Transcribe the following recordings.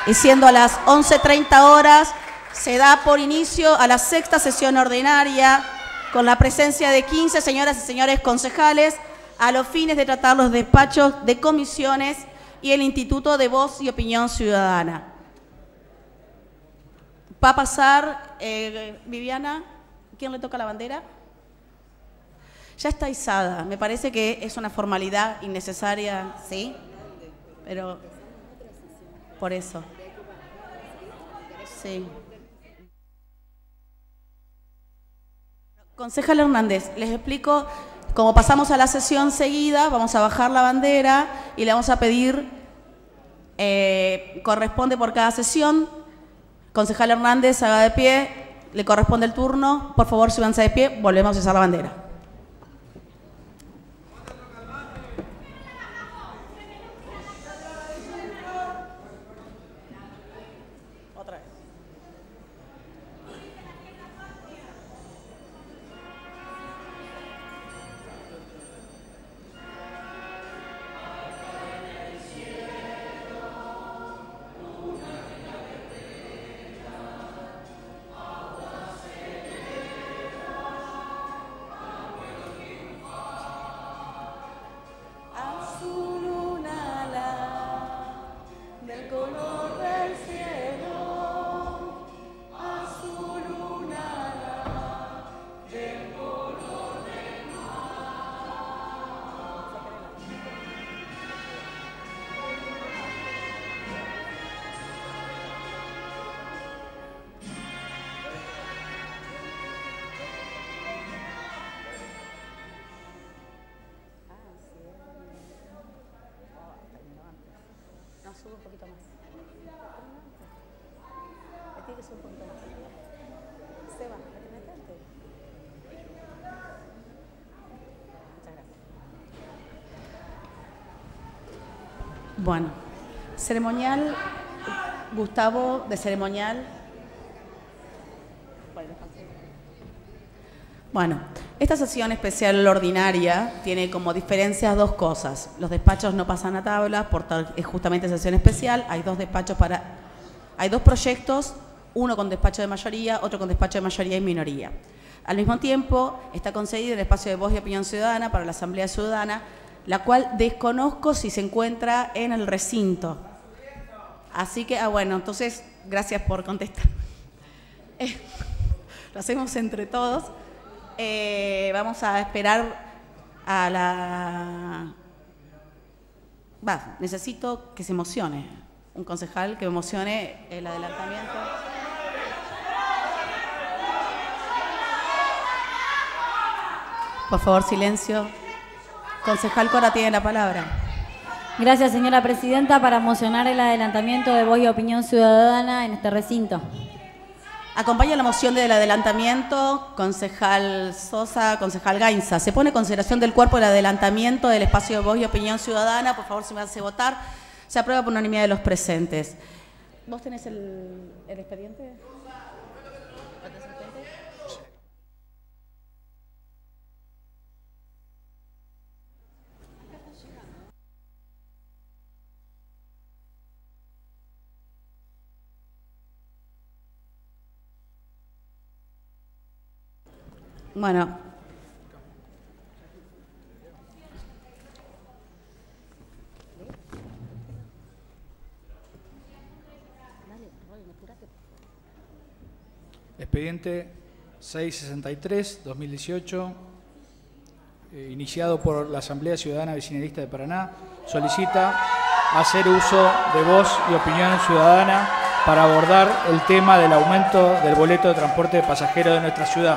Y siendo a las 11:30 horas, se da por inicio a la sexta sesión ordinaria con la presencia de 15 señoras y señores concejales a los fines de tratar los despachos de comisiones y el Instituto de Voz y Opinión Ciudadana. Va a pasar, Viviana, ¿quién le toca la bandera? Ya está izada, me parece que es una formalidad innecesaria, ¿sí? Pero, por eso. Sí. Concejal Hernández, les explico, como pasamos a la sesión seguida, vamos a bajar la bandera y le vamos a pedir, corresponde por cada sesión. Concejal Hernández, haga de pie, le corresponde el turno, por favor, súbanse de pie, volvemos a izar la bandera. Sube un poquito más. Me tiene que subir un poquito más. Seba, ¿me antes? Muchas gracias. Bueno, ceremonial, Gustavo, de ceremonial. Bueno, esta sesión especial ordinaria tiene como diferencias dos cosas. Los despachos no pasan a tabla, por tal es justamente sesión especial. Hay dos despachos hay dos proyectos, uno con despacho de mayoría, otro con despacho de mayoría y minoría. Al mismo tiempo, está concedido el espacio de voz y opinión ciudadana para la Asamblea Ciudadana, la cual desconozco si se encuentra en el recinto. Así que, bueno, entonces, gracias por contestar. Lo hacemos entre todos. Vamos a esperar a la... necesito que se emocione. Un concejal que emocione el adelantamiento. Por favor, silencio. Concejal Cora tiene la palabra. Gracias, señora presidenta, para emocionar el adelantamiento de voz y opinión ciudadana en este recinto. Acompaña la moción del adelantamiento, concejal Sosa, concejal Gainza. Se pone en consideración del cuerpo el adelantamiento del espacio de voz y opinión ciudadana. Por favor, si me hace votar. Se aprueba por unanimidad de los presentes. ¿Vos tenés el expediente? Bueno. Expediente 663-2018, iniciado por la Asamblea Ciudadana Vecinalista de Paraná, solicita hacer uso de voz y opinión ciudadana para abordar el tema del aumento del boleto de transporte de pasajeros de nuestra ciudad.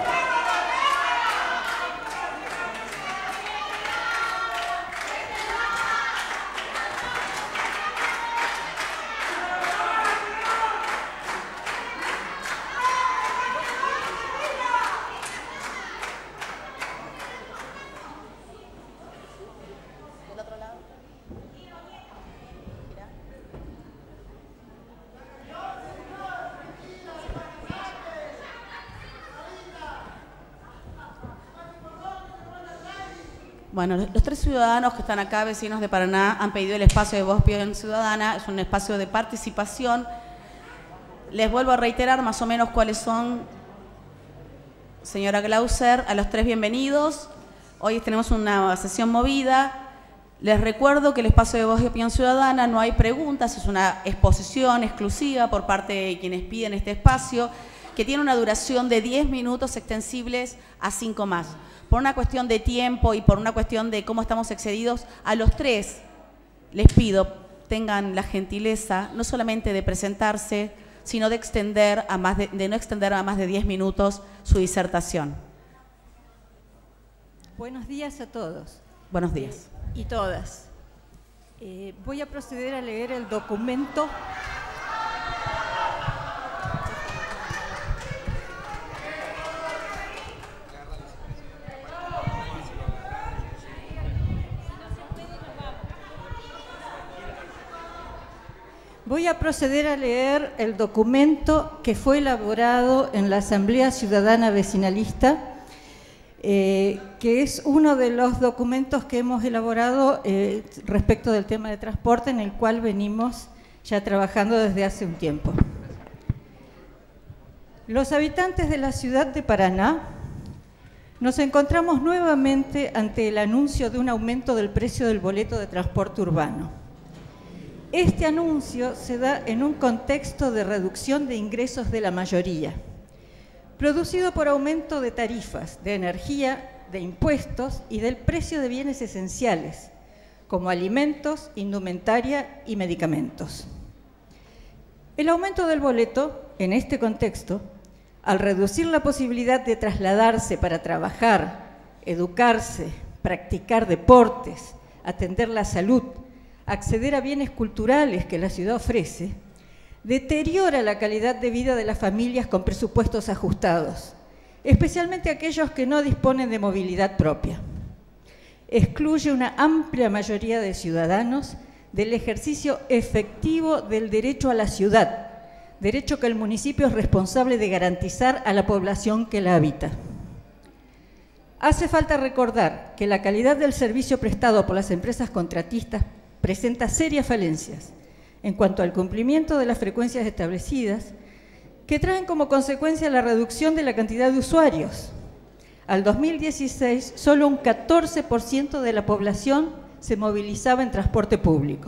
Bueno, los 3 ciudadanos que están acá, vecinos de Paraná, han pedido el espacio de Voz Opinión Ciudadana. Es un espacio de participación. Les vuelvo a reiterar más o menos cuáles son. Señora Glauser, a los 3 bienvenidos. Hoy tenemos una sesión movida. Les recuerdo que el espacio de Voz y Opinión Ciudadana no hay preguntas, es una exposición exclusiva por parte de quienes piden este espacio, que tiene una duración de 10 minutos extensibles a 5 más. Por una cuestión de tiempo y por una cuestión de cómo estamos excedidos, a los 3 les pido tengan la gentileza no solamente de presentarse, sino de no extender a más de 10 minutos su disertación. Buenos días a todos. Buenos días. Y todas. Voy a proceder a leer el documento. Voy a proceder a leer el documento que fue elaborado en la Asamblea Ciudadana Vecinalista, que es uno de los documentos que hemos elaborado respecto del tema de transporte, en el cual venimos ya trabajando desde hace un tiempo. Los habitantes de la ciudad de Paraná nos encontramos nuevamente ante el anuncio de un aumento del precio del boleto de transporte urbano. Este anuncio se da en un contexto de reducción de ingresos de la mayoría, producido por aumento de tarifas, de energía, de impuestos y del precio de bienes esenciales, como alimentos, indumentaria y medicamentos. El aumento del boleto, en este contexto, al reducir la posibilidad de trasladarse para trabajar, educarse, practicar deportes, atender la salud, acceder a bienes culturales que la ciudad ofrece, deteriora la calidad de vida de las familias con presupuestos ajustados, especialmente aquellos que no disponen de movilidad propia. Excluye una amplia mayoría de ciudadanos del ejercicio efectivo del derecho a la ciudad, derecho que el municipio es responsable de garantizar a la población que la habita. Hace falta recordar que la calidad del servicio prestado por las empresas contratistas presenta serias falencias en cuanto al cumplimiento de las frecuencias establecidas, que traen como consecuencia la reducción de la cantidad de usuarios. Al 2016, solo un 14% de la población se movilizaba en transporte público.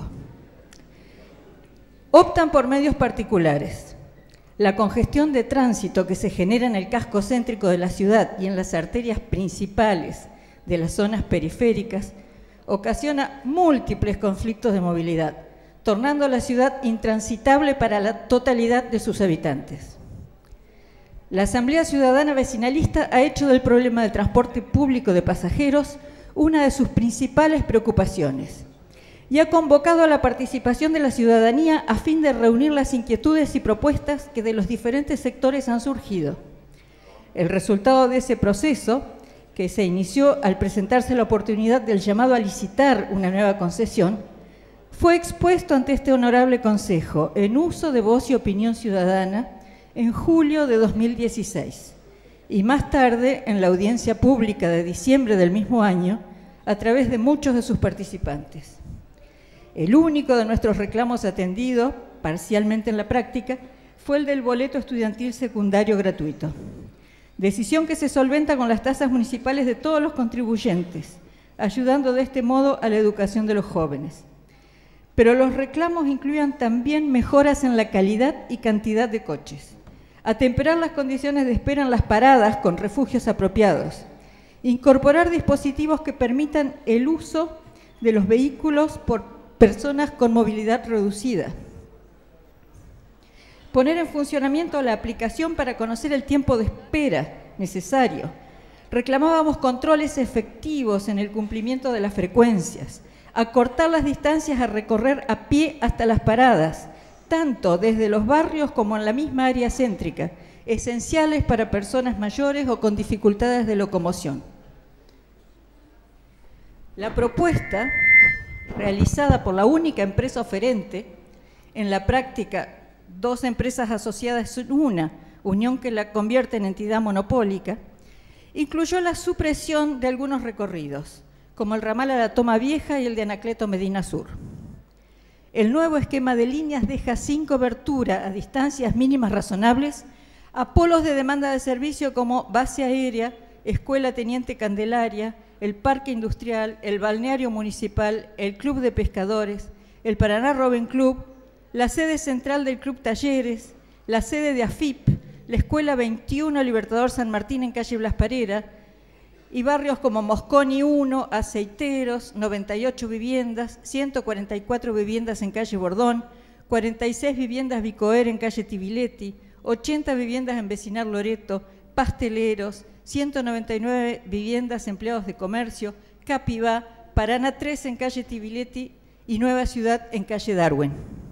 Optan por medios particulares. La congestión de tránsito que se genera en el casco céntrico de la ciudad y en las arterias principales de las zonas periféricas ocasiona múltiples conflictos de movilidad, tornando a la ciudad intransitable para la totalidad de sus habitantes. La Asamblea Ciudadana Vecinalista ha hecho del problema del transporte público de pasajeros una de sus principales preocupaciones y ha convocado a la participación de la ciudadanía a fin de reunir las inquietudes y propuestas que de los diferentes sectores han surgido. El resultado de ese proceso, que se inició al presentarse la oportunidad del llamado a licitar una nueva concesión, fue expuesto ante este honorable Consejo en uso de Voz y Opinión Ciudadana en julio de 2016 y más tarde en la audiencia pública de diciembre del mismo año a través de muchos de sus participantes. El único de nuestros reclamos atendido, parcialmente en la práctica, fue el del boleto estudiantil secundario gratuito. Decisión que se solventa con las tasas municipales de todos los contribuyentes, ayudando de este modo a la educación de los jóvenes. Pero los reclamos incluían también mejoras en la calidad y cantidad de coches, atemperar las condiciones de espera en las paradas con refugios apropiados, incorporar dispositivos que permitan el uso de los vehículos por personas con movilidad reducida, poner en funcionamiento la aplicación para conocer el tiempo de espera necesario. Reclamábamos controles efectivos en el cumplimiento de las frecuencias, acortar las distancias a recorrer a pie hasta las paradas, tanto desde los barrios como en la misma área céntrica, esenciales para personas mayores o con dificultades de locomoción. La propuesta, realizada por la única empresa oferente, en la práctica 2 empresas asociadas en una, unión que la convierte en entidad monopólica, incluyó la supresión de algunos recorridos, como el ramal a la Toma Vieja y el de Anacleto Medina Sur. El nuevo esquema de líneas deja sin cobertura a distancias mínimas razonables a polos de demanda de servicio como base aérea, Escuela Teniente Candelaria, el Parque Industrial, el Balneario Municipal, el Club de Pescadores, el Paraná Rowing Club, la sede central del Club Talleres, la sede de AFIP, la Escuela 21 Libertador San Martín en calle Blas Parera, y barrios como Mosconi 1, Aceiteros, 98 viviendas, 144 viviendas en calle Bordón, 46 viviendas Bicoer en calle Tibiletti, 80 viviendas en Vecinal Loreto, Pasteleros, 199 viviendas empleados de comercio, Capibá, Paraná 3 en calle Tibiletti y Nueva Ciudad en calle Darwin.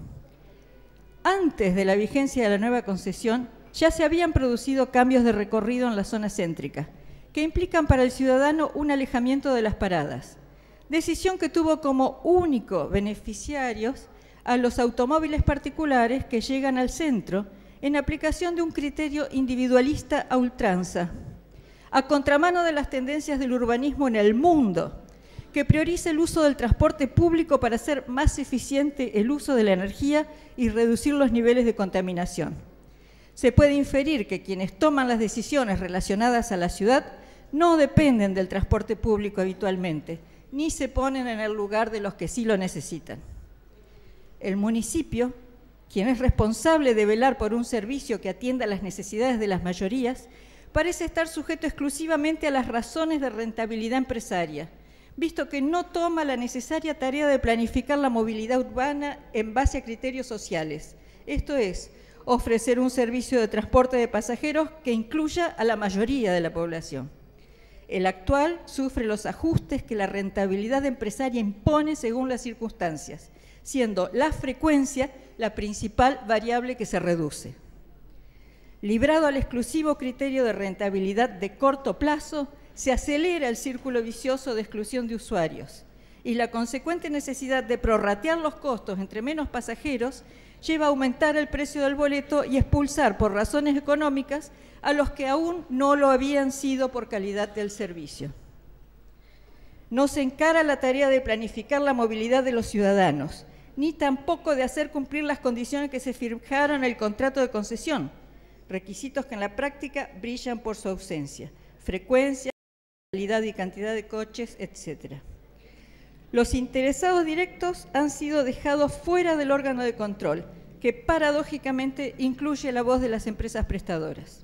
Antes de la vigencia de la nueva concesión, ya se habían producido cambios de recorrido en la zona céntrica, que implican para el ciudadano un alejamiento de las paradas, decisión que tuvo como único beneficiarios a los automóviles particulares que llegan al centro en aplicación de un criterio individualista a ultranza, a contramano de las tendencias del urbanismo en el mundo, que prioriza el uso del transporte público para hacer más eficiente el uso de la energía y reducir los niveles de contaminación. Se puede inferir que quienes toman las decisiones relacionadas a la ciudad no dependen del transporte público habitualmente, ni se ponen en el lugar de los que sí lo necesitan. El municipio, quien es responsable de velar por un servicio que atienda las necesidades de las mayorías, parece estar sujeto exclusivamente a las razones de rentabilidad empresaria, visto que no toma la necesaria tarea de planificar la movilidad urbana en base a criterios sociales, esto es, ofrecer un servicio de transporte de pasajeros que incluya a la mayoría de la población. El actual sufre los ajustes que la rentabilidad empresaria impone según las circunstancias, siendo la frecuencia la principal variable que se reduce. Librado al exclusivo criterio de rentabilidad de corto plazo, se acelera el círculo vicioso de exclusión de usuarios y la consecuente necesidad de prorratear los costos entre menos pasajeros lleva a aumentar el precio del boleto y expulsar por razones económicas a los que aún no lo habían sido por calidad del servicio. No se encara la tarea de planificar la movilidad de los ciudadanos, ni tampoco de hacer cumplir las condiciones que se fijaron en el contrato de concesión, requisitos que en la práctica brillan por su ausencia, frecuencia, calidad y cantidad de coches, etc. Los interesados directos han sido dejados fuera del órgano de control, que paradójicamente incluye la voz de las empresas prestadoras.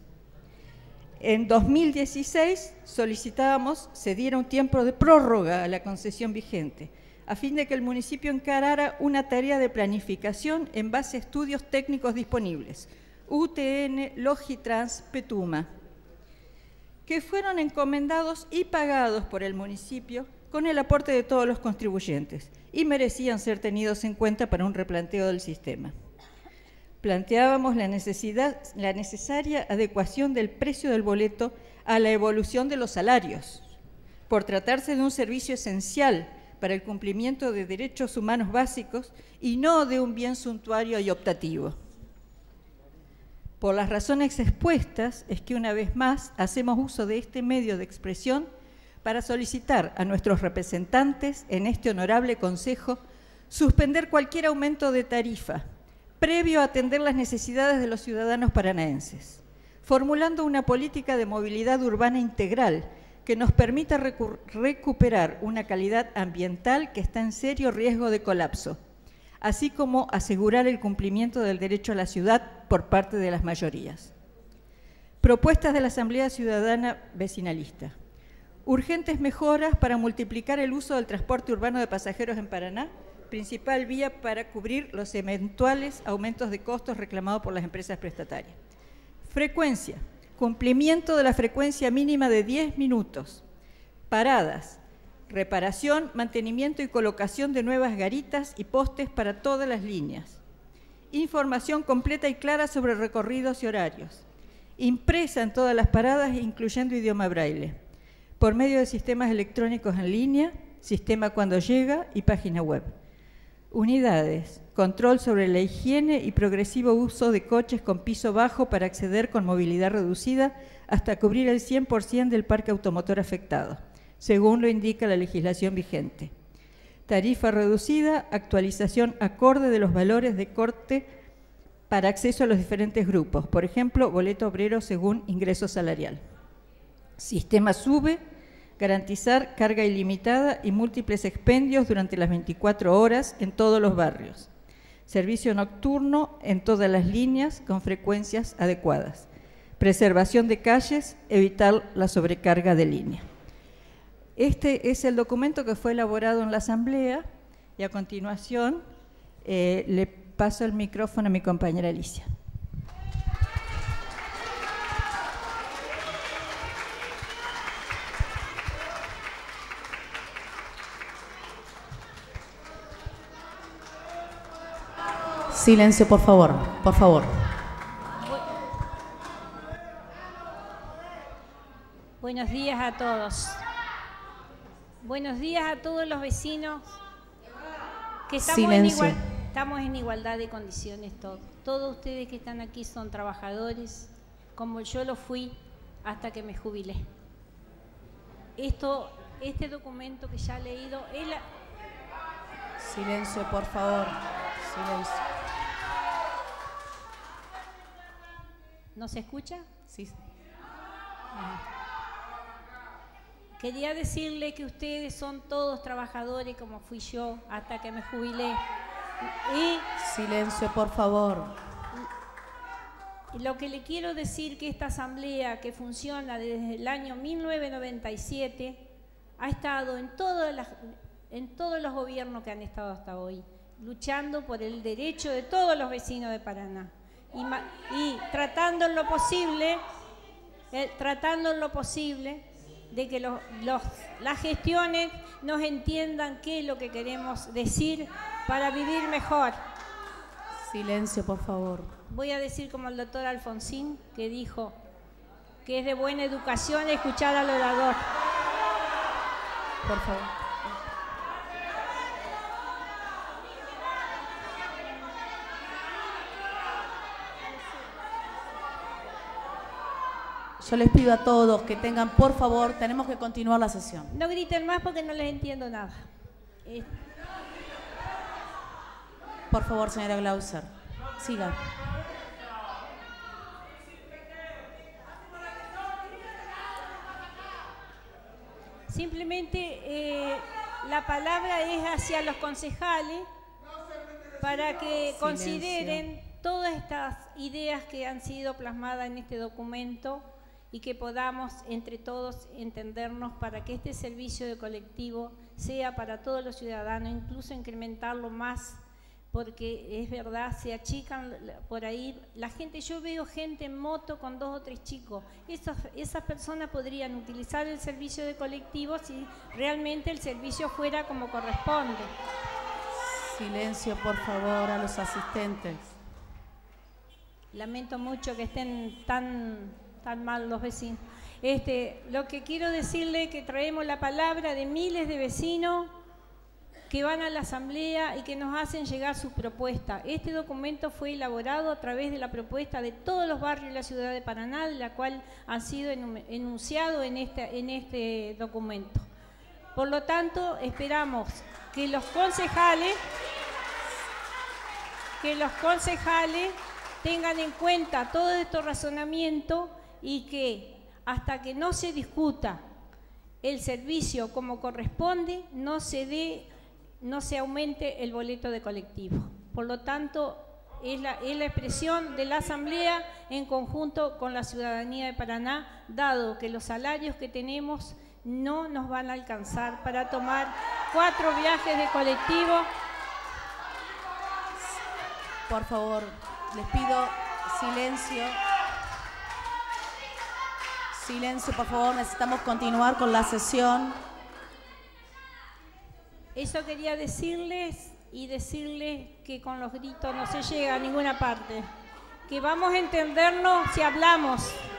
En 2016 solicitábamos se diera un tiempo de prórroga a la concesión vigente, a fin de que el municipio encarara una tarea de planificación en base a estudios técnicos disponibles, UTN, Logitrans, Petuma, que fueron encomendados y pagados por el municipio con el aporte de todos los contribuyentes y merecían ser tenidos en cuenta para un replanteo del sistema. Planteábamos la necesaria adecuación del precio del boleto a la evolución de los salarios, por tratarse de un servicio esencial para el cumplimiento de derechos humanos básicos y no de un bien suntuario y optativo. Por las razones expuestas es que una vez más hacemos uso de este medio de expresión para solicitar a nuestros representantes en este honorable Consejo suspender cualquier aumento de tarifa previo a atender las necesidades de los ciudadanos paranaenses, formulando una política de movilidad urbana integral que nos permita recuperar una calidad ambiental que está en serio riesgo de colapso, así como asegurar el cumplimiento del derecho a la ciudad por parte de las mayorías. Propuestas de la Asamblea Ciudadana Vecinalista. Urgentes mejoras para multiplicar el uso del transporte urbano de pasajeros en Paraná, principal vía para cubrir los eventuales aumentos de costos reclamados por las empresas prestatarias. Frecuencia, cumplimiento de la frecuencia mínima de 10 minutos. Paradas, reparación, mantenimiento y colocación de nuevas garitas y postes para todas las líneas. Información completa y clara sobre recorridos y horarios. Impresa en todas las paradas, incluyendo idioma braille, por medio de sistemas electrónicos en línea, sistema cuando llega y página web. Unidades, control sobre la higiene y progresivo uso de coches con piso bajo para acceder con movilidad reducida hasta cubrir el 100% del parque automotor afectado. según lo indica la legislación vigente. Tarifa reducida, actualización acorde de los valores de corte para acceso a los diferentes grupos, por ejemplo, boleto obrero según ingreso salarial. Sistema SUBE, garantizar carga ilimitada y múltiples expendios durante las 24 horas en todos los barrios. Servicio nocturno en todas las líneas con frecuencias adecuadas. Preservación de calles, evitar la sobrecarga de línea. Este es el documento que fue elaborado en la Asamblea y a continuación le paso el micrófono a mi compañera Alicia. Silencio, por favor, por favor. Buenos días a todos. Buenos días a todos los vecinos que estamos en igualdad de condiciones todos. Todos ustedes que están aquí son trabajadores, como yo lo fui hasta que me jubilé. Este documento que ya he leído es la... Silencio, por favor. Silencio. ¿No se escucha? Sí. Quería decirle que ustedes son todos trabajadores como fui yo hasta que me jubilé. Y silencio, por favor. Lo que le quiero decir que esta asamblea que funciona desde el año 1997 ha estado en todos los gobiernos que han estado hasta hoy, luchando por el derecho de todos los vecinos de Paraná y tratando en lo posible de que las gestiones nos entiendan qué es lo que queremos decir para vivir mejor. Silencio, por favor. Voy a decir como el doctor Alfonsín, que dijo que es de buena educación escuchar al orador. Por favor. Yo les pido a todos que tengan, por favor, tenemos que continuar la sesión. No griten más porque no les entiendo nada. Por favor, señora Glauser, siga. Simplemente la palabra es hacia los concejales para que consideren todas estas ideas que han sido plasmadas en este documento y que podamos entre todos entendernos para que este servicio de colectivo sea para todos los ciudadanos, incluso incrementarlo más, porque es verdad, se achican por ahí la gente. Yo veo gente en moto con 2 o 3 chicos. Esas personas podrían utilizar el servicio de colectivo si realmente el servicio fuera como corresponde. Silencio, por favor, a los asistentes. Lamento mucho que estén tan mal los vecinos. Lo que quiero decirle es que traemos la palabra de miles de vecinos que van a la asamblea y que nos hacen llegar sus propuestas. Este documento fue elaborado a través de la propuesta de todos los barrios de la ciudad de Paraná, de la cual han sido enunciados en este documento. Por lo tanto, esperamos que los concejales tengan en cuenta todo estos razonamientos y que hasta que no se discuta el servicio como corresponde, no se aumente el boleto de colectivo. Por lo tanto, es la expresión de la Asamblea en conjunto con la ciudadanía de Paraná, dado que los salarios que tenemos no nos van a alcanzar para tomar 4 viajes de colectivo. Por favor, les pido silencio. Silencio, por favor, necesitamos continuar con la sesión. Eso quería decirles y decirles que con los gritos no se llega a ninguna parte. Que vamos a entendernos si hablamos.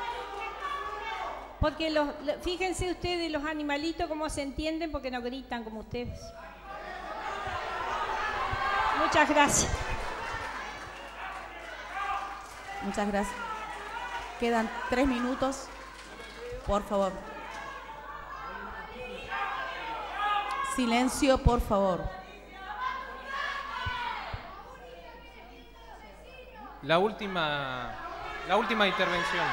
Porque fíjense ustedes los animalitos cómo se entienden porque no gritan como ustedes. Muchas gracias. Muchas gracias. Quedan 3 minutos. Por favor. Silencio, por favor. La última intervención.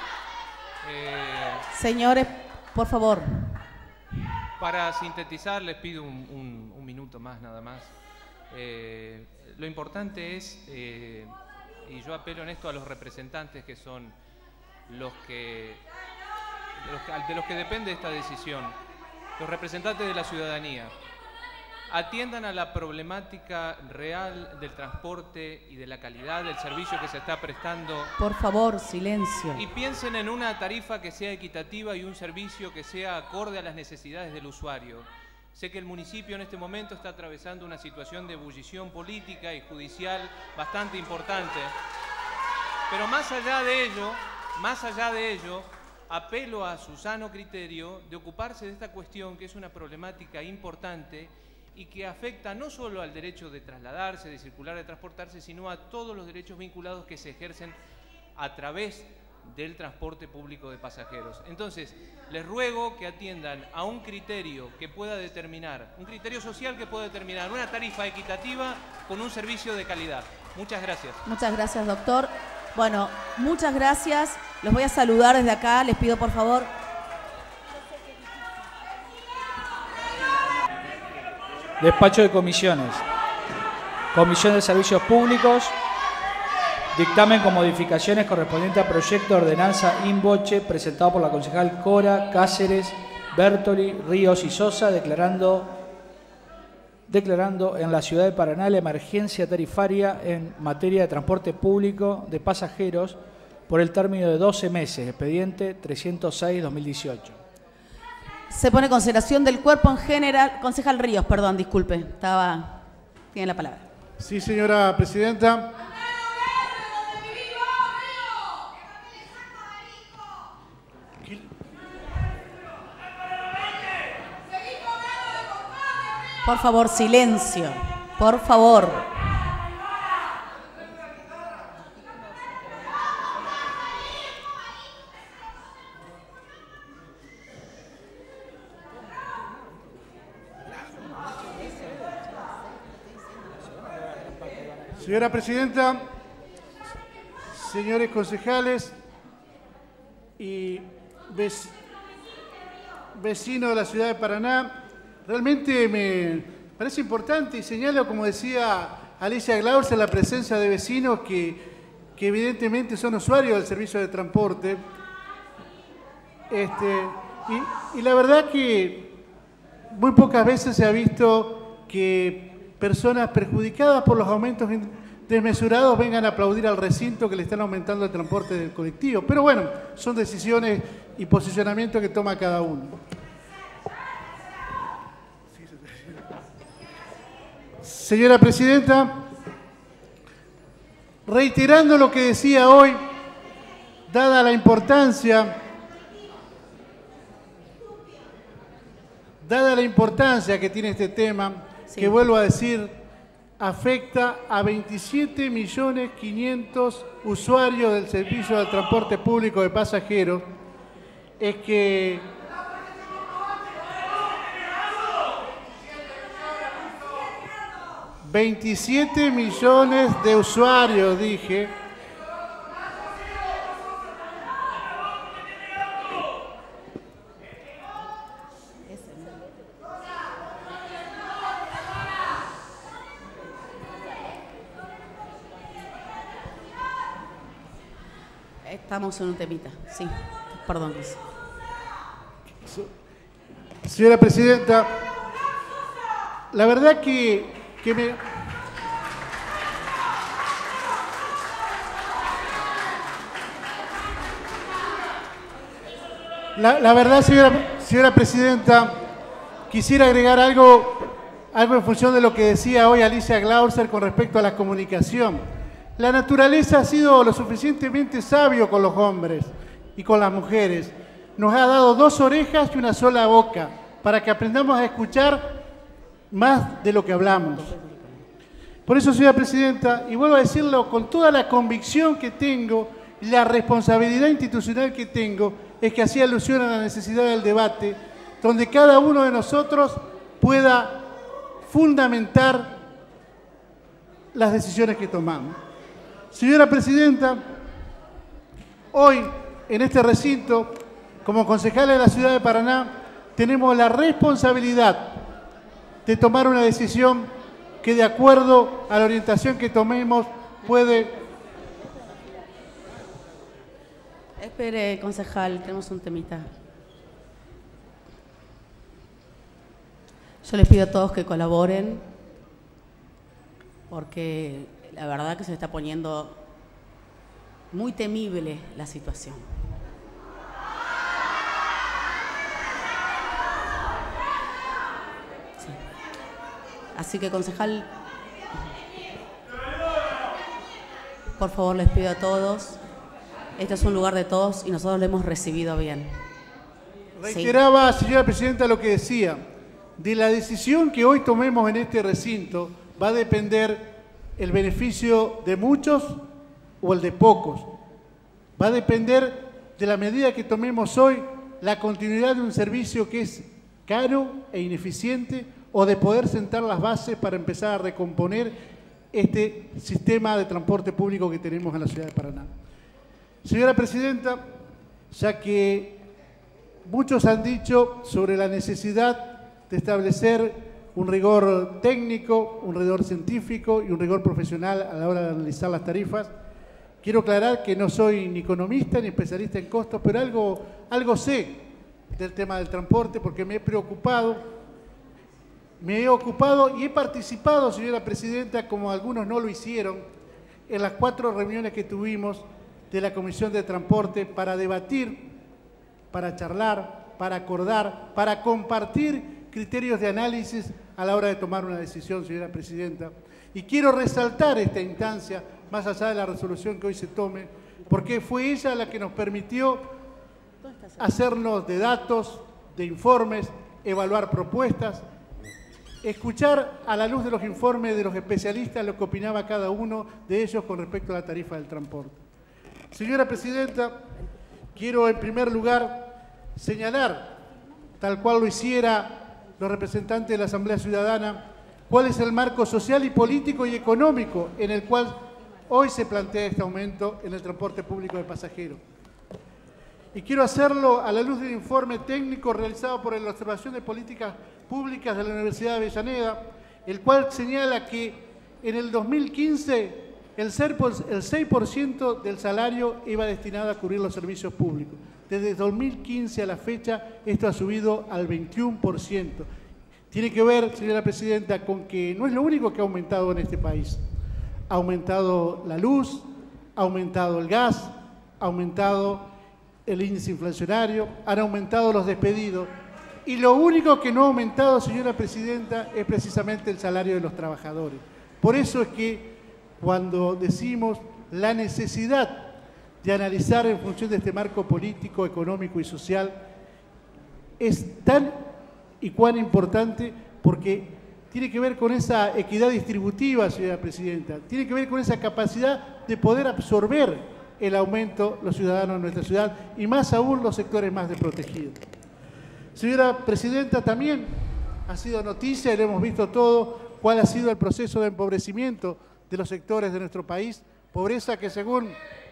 Señores, por favor. Para sintetizar, les pido un minuto más, nada más. Lo importante es, y yo apelo en esto a los representantes que son de los que depende esta decisión, los representantes de la ciudadanía, atiendan a la problemática real del transporte y de la calidad del servicio que se está prestando. Por favor, silencio. Y piensen en una tarifa que sea equitativa y un servicio que sea acorde a las necesidades del usuario. Sé que el municipio en este momento está atravesando una situación de ebullición política y judicial bastante importante. Pero más allá de ello, apelo a su sano criterio de ocuparse de esta cuestión, que es una problemática importante y que afecta no solo al derecho de trasladarse, de circular, de transportarse, sino a todos los derechos vinculados que se ejercen a través del transporte público de pasajeros. Entonces, les ruego que atiendan a un criterio que pueda determinar, un criterio social que pueda determinar una tarifa equitativa con un servicio de calidad. Muchas gracias. Muchas gracias, doctor. Bueno, muchas gracias. Los voy a saludar desde acá. Les pido, por favor. Despacho de comisiones. Comisión de Servicios Públicos. Dictamen con modificaciones correspondiente al proyecto de ordenanza in voce presentado por la concejal Cora, Cáceres, Bertoli, Ríos y Sosa, declarando en la ciudad de Paraná la emergencia tarifaria en materia de transporte público de pasajeros por el término de 12 meses, expediente 306-2018. Se pone en consideración del cuerpo en general. Concejal Ríos, perdón, disculpe. Tiene la palabra. Sí, señora presidenta. Por favor, silencio. Por favor. Señora presidenta, señores concejales y vecinos de la ciudad de Paraná, realmente me parece importante y señalo, como decía Alicia Glauser, la presencia de vecinos que evidentemente son usuarios del servicio de transporte. Y la verdad que muy pocas veces se ha visto que personas perjudicadas por los aumentos desmesurados vengan a aplaudir al recinto que le están aumentando el transporte del colectivo. Pero bueno, son decisiones y posicionamientos que toma cada uno. Señora presidenta, reiterando lo que decía hoy, dada la importancia que tiene este tema, sí, que vuelvo a decir, afecta a 27.500.000 usuarios del servicio de transporte público de pasajeros, es que $27 millones de usuarios, dije. Estamos en un temita, sí. Perdón. Señora presidenta, la verdad que me... La verdad, señora presidenta, quisiera agregar algo en función de lo que decía hoy Alicia Glauser con respecto a la comunicación. La naturaleza ha sido lo suficientemente sabio con los hombres y con las mujeres. Nos ha dado 2 orejas y una sola boca para que aprendamos a escuchar más de lo que hablamos. Por eso, señora presidenta, y vuelvo a decirlo con toda la convicción que tengo y la responsabilidad institucional que tengo, es que hacía alusión a la necesidad del debate, donde cada uno de nosotros pueda fundamentar las decisiones que tomamos. Señora Presidenta, hoy en este recinto, como concejala de la ciudad de Paraná, tenemos la responsabilidad de tomar una decisión que, de acuerdo a la orientación que tomemos, puede... Espere, concejal, tenemos un temita. Yo les pido a todos que colaboren, porque la verdad que se está poniendo muy temible la situación. Sí. Así que, concejal, por favor, les pido a todos, este es un lugar de todos y nosotros lo hemos recibido bien. Reiteraba, señora Presidenta, lo que decía. De la decisión que hoy tomemos en este recinto va a depender el beneficio de muchos o el de pocos. Va a depender de la medida que tomemos hoy, la continuidad de un servicio que es caro e ineficiente, o de poder sentar las bases para empezar a recomponer este sistema de transporte público que tenemos en la ciudad de Paraná. Señora Presidenta, ya que muchos han dicho sobre la necesidad de establecer un rigor técnico, un rigor científico y un rigor profesional a la hora de analizar las tarifas, quiero aclarar que no soy ni economista ni especialista en costos, pero algo sé del tema del transporte porque me he ocupado y he participado, señora Presidenta, como algunos no lo hicieron, en las 4 reuniones que tuvimos de la Comisión de Transporte para debatir, para charlar, para acordar, para compartir criterios de análisis a la hora de tomar una decisión, señora Presidenta. Y quiero resaltar esta instancia, más allá de la resolución que hoy se tome, porque fue ella la que nos permitió hacernos de datos, de informes, evaluar propuestas, escuchar a la luz de los informes de los especialistas lo que opinaba cada uno de ellos con respecto a la tarifa del transporte. Señora Presidenta, quiero en primer lugar señalar, tal cual lo hiciera los representantes de la Asamblea Ciudadana, cuál es el marco social y político y económico en el cual hoy se plantea este aumento en el transporte público de pasajeros. Y quiero hacerlo a la luz del informe técnico realizado por la Observación de Políticas Públicas de la Universidad de Avellaneda, el cual señala que en el 2015 el 6% del salario iba destinado a cubrir los servicios públicos. Desde 2015 a la fecha, esto ha subido al 21%. Tiene que ver, señora Presidenta, con que no es lo único que ha aumentado en este país. Ha aumentado la luz, ha aumentado el gas, ha aumentado el índice inflacionario, han aumentado los despedidos. Y lo único que no ha aumentado, señora Presidenta, es precisamente el salario de los trabajadores. Por eso es que cuando decimos la necesidad de analizar en función de este marco político, económico y social, es tan y cuán importante porque tiene que ver con esa equidad distributiva, señora Presidenta, tiene que ver con esa capacidad de poder absorber el aumento los ciudadanos de nuestra ciudad y más aún los sectores más desprotegidos. Señora Presidenta, también ha sido noticia y lo hemos visto todo, cuál ha sido el proceso de empobrecimiento de los sectores de nuestro país, pobreza que según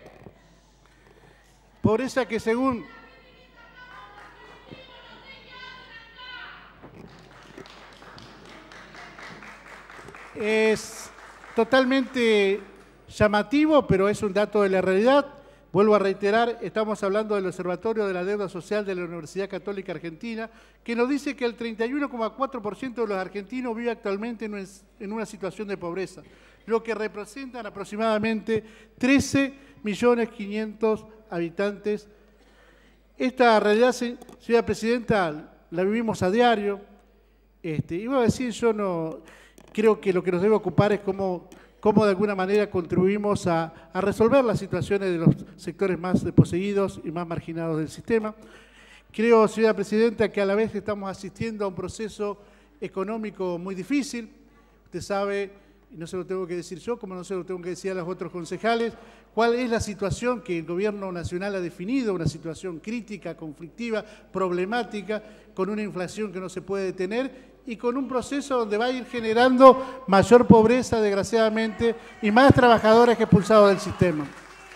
es totalmente llamativo, pero es un dato de la realidad. Vuelvo a reiterar, estamos hablando del Observatorio de la Deuda Social de la Universidad Católica Argentina, que nos dice que el 31,4% de los argentinos vive actualmente en una situación de pobreza, lo que representan aproximadamente 13.500.000 habitantes. Esta realidad, señora Presidenta, la vivimos a diario. Y voy a decir, yo no creo que lo que nos debe ocupar es cómo de alguna manera contribuimos a resolver las situaciones de los sectores más desposeídos y más marginados del sistema. Creo, señora Presidenta, que a la vez que estamos asistiendo a un proceso económico muy difícil. Usted sabe, y no se lo tengo que decir yo, como no se lo tengo que decir a los otros concejales, cuál es la situación que el Gobierno Nacional ha definido, una situación crítica, conflictiva, problemática, con una inflación que no se puede detener y con un proceso donde va a ir generando mayor pobreza, desgraciadamente, y más trabajadores expulsados del sistema.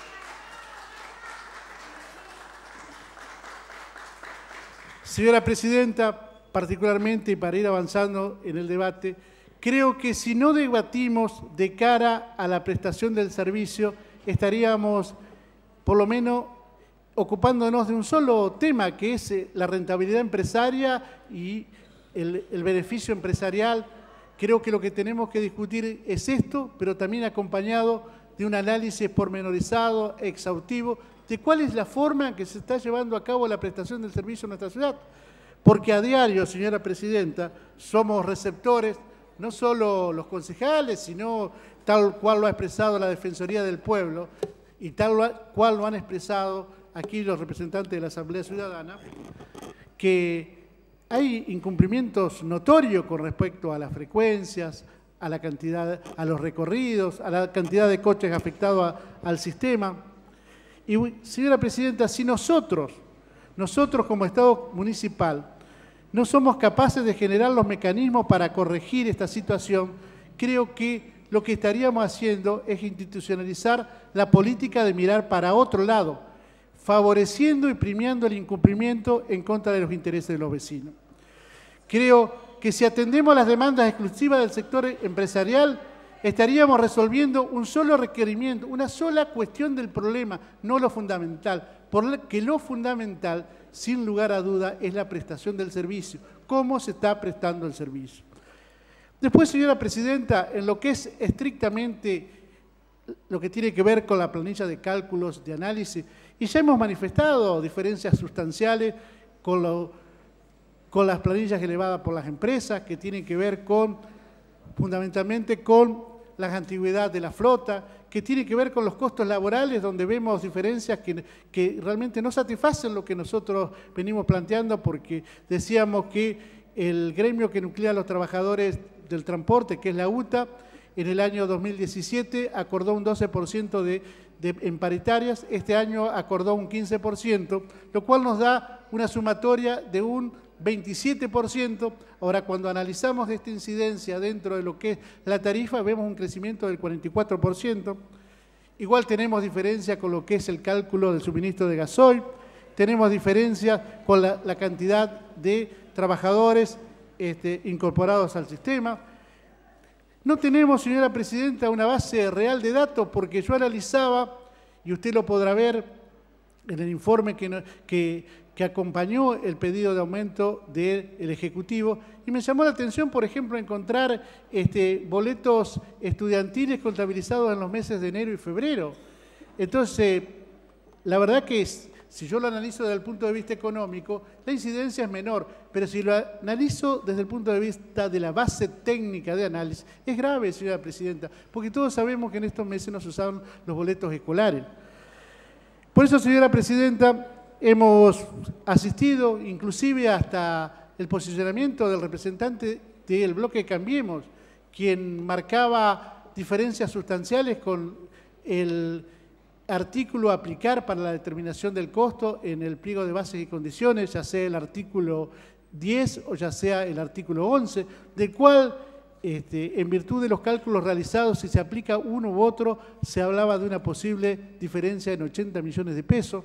Señora Presidenta, particularmente, y para ir avanzando en el debate, creo que si no debatimos de cara a la prestación del servicio, estaríamos, por lo menos, ocupándonos de un solo tema, que es la rentabilidad empresaria y el beneficio empresarial. Creo que lo que tenemos que discutir es esto, pero también acompañado de un análisis pormenorizado, exhaustivo, de cuál es la forma en que se está llevando a cabo la prestación del servicio en nuestra ciudad. Porque a diario, señora Presidenta, somos receptores, no solo los concejales, sino tal cual lo ha expresado la Defensoría del Pueblo y tal cual lo han expresado aquí los representantes de la Asamblea Ciudadana, que hay incumplimientos notorios con respecto a las frecuencias, a la cantidad, a los recorridos, a la cantidad de coches afectados al sistema. Y, señora Presidenta, si nosotros como Estado municipal no somos capaces de generar los mecanismos para corregir esta situación, creo que lo que estaríamos haciendo es institucionalizar la política de mirar para otro lado, favoreciendo y premiando el incumplimiento en contra de los intereses de los vecinos. Creo que si atendemos las demandas exclusivas del sector empresarial, estaríamos resolviendo un solo requerimiento, una sola cuestión del problema, no lo fundamental, porque lo fundamental, sin lugar a duda, es la prestación del servicio, cómo se está prestando el servicio. Después, señora Presidenta, en lo que es estrictamente lo que tiene que ver con la planilla de cálculos, de análisis, y ya hemos manifestado diferencias sustanciales con las planillas elevadas por las empresas, que tienen que ver fundamentalmente con la antigüedad de la flota, que tiene que ver con los costos laborales, donde vemos diferencias que realmente no satisfacen lo que nosotros venimos planteando, porque decíamos que el gremio que nuclea a los trabajadores del transporte, que es la UTA, en el año 2017 acordó un 12% en paritarias, este año acordó un 15%, lo cual nos da una sumatoria de un 27%. Ahora, cuando analizamos esta incidencia dentro de lo que es la tarifa, vemos un crecimiento del 44%. Igual tenemos diferencia con lo que es el cálculo del suministro de gasoil, tenemos diferencia con la cantidad de trabajadores incorporados al sistema. No tenemos, señora Presidenta, una base real de datos, porque yo analizaba, y usted lo podrá ver en el informe que acompañó el pedido de aumento del Ejecutivo, y me llamó la atención, por ejemplo, encontrar boletos estudiantiles contabilizados en los meses de enero y febrero. Entonces, la verdad que si yo lo analizo desde el punto de vista económico, la incidencia es menor, pero si lo analizo desde el punto de vista de la base técnica de análisis, es grave, señora Presidenta, porque todos sabemos que en estos meses no se usaron los boletos escolares. Por eso, señora Presidenta, hemos asistido inclusive hasta el posicionamiento del representante del bloque Cambiemos, quien marcaba diferencias sustanciales con el artículo a aplicar para la determinación del costo en el pliego de bases y condiciones, ya sea el artículo 10 o ya sea el artículo 11, del cual, en virtud de los cálculos realizados, si se aplica uno u otro, se hablaba de una posible diferencia en 80 millones de pesos.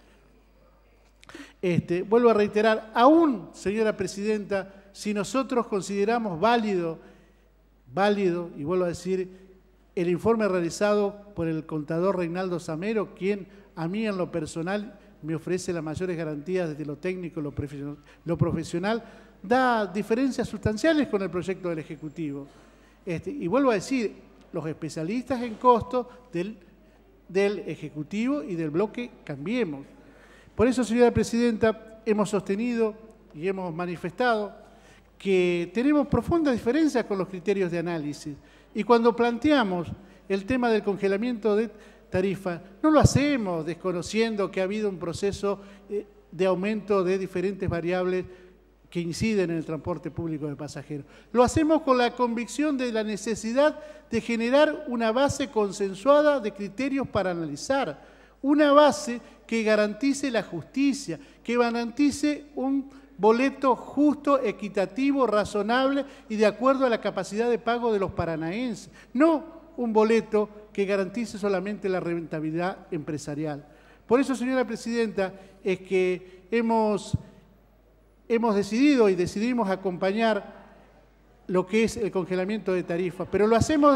Vuelvo a reiterar, aún, señora Presidenta, si nosotros consideramos válido, y vuelvo a decir, el informe realizado por el contador Reinaldo Zamero, quien a mí en lo personal me ofrece las mayores garantías desde lo técnico, lo profesional, da diferencias sustanciales con el proyecto del Ejecutivo. Y vuelvo a decir, los especialistas en costo del Ejecutivo y del bloque Cambiemos. Por eso, señora Presidenta, hemos sostenido y hemos manifestado que tenemos profundas diferencias con los criterios de análisis. Y cuando planteamos el tema del congelamiento de tarifa, no lo hacemos desconociendo que ha habido un proceso de aumento de diferentes variables que inciden en el transporte público de pasajeros. Lo hacemos con la convicción de la necesidad de generar una base consensuada de criterios para analizar, una base que garantice la justicia, que garantice un boleto justo, equitativo, razonable y de acuerdo a la capacidad de pago de los paranaenses. No un boleto que garantice solamente la rentabilidad empresarial. Por eso, señora presidenta, es que hemos decidido y decidimos acompañar lo que es el congelamiento de tarifas, pero lo hacemos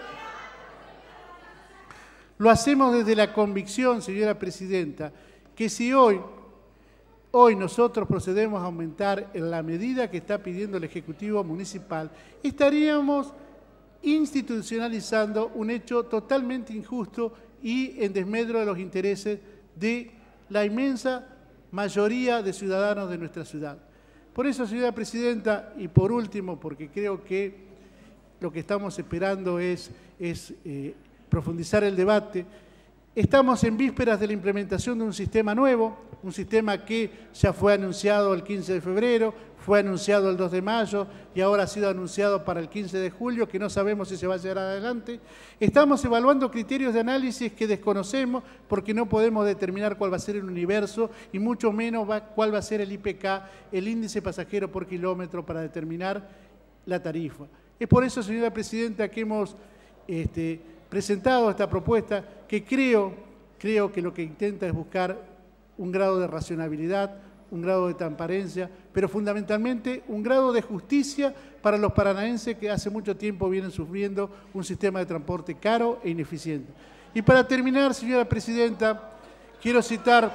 desde la convicción, señora presidenta, que si hoy nosotros procedemos a aumentar en la medida que está pidiendo el Ejecutivo Municipal, estaríamos institucionalizando un hecho totalmente injusto y en desmedro de los intereses de la inmensa mayoría de ciudadanos de nuestra ciudad. Por eso, señora presidenta, y por último, porque creo que lo que estamos esperando es profundizar el debate, estamos en vísperas de la implementación de un sistema nuevo, un sistema que ya fue anunciado el 15 de febrero, fue anunciado el 2 de mayo y ahora ha sido anunciado para el 15 de julio, que no sabemos si se va a llevar adelante. Estamos evaluando criterios de análisis que desconocemos porque no podemos determinar cuál va a ser el universo y mucho menos cuál va a ser el IPK, el índice pasajero por kilómetro, para determinar la tarifa. Es por eso, señora presidenta, que hemos presentado esta propuesta que creo que lo que intenta es buscar un grado de racionalidad, un grado de transparencia, pero fundamentalmente un grado de justicia para los paranaenses que hace mucho tiempo vienen sufriendo un sistema de transporte caro e ineficiente. Y para terminar, señora presidenta, quiero citar,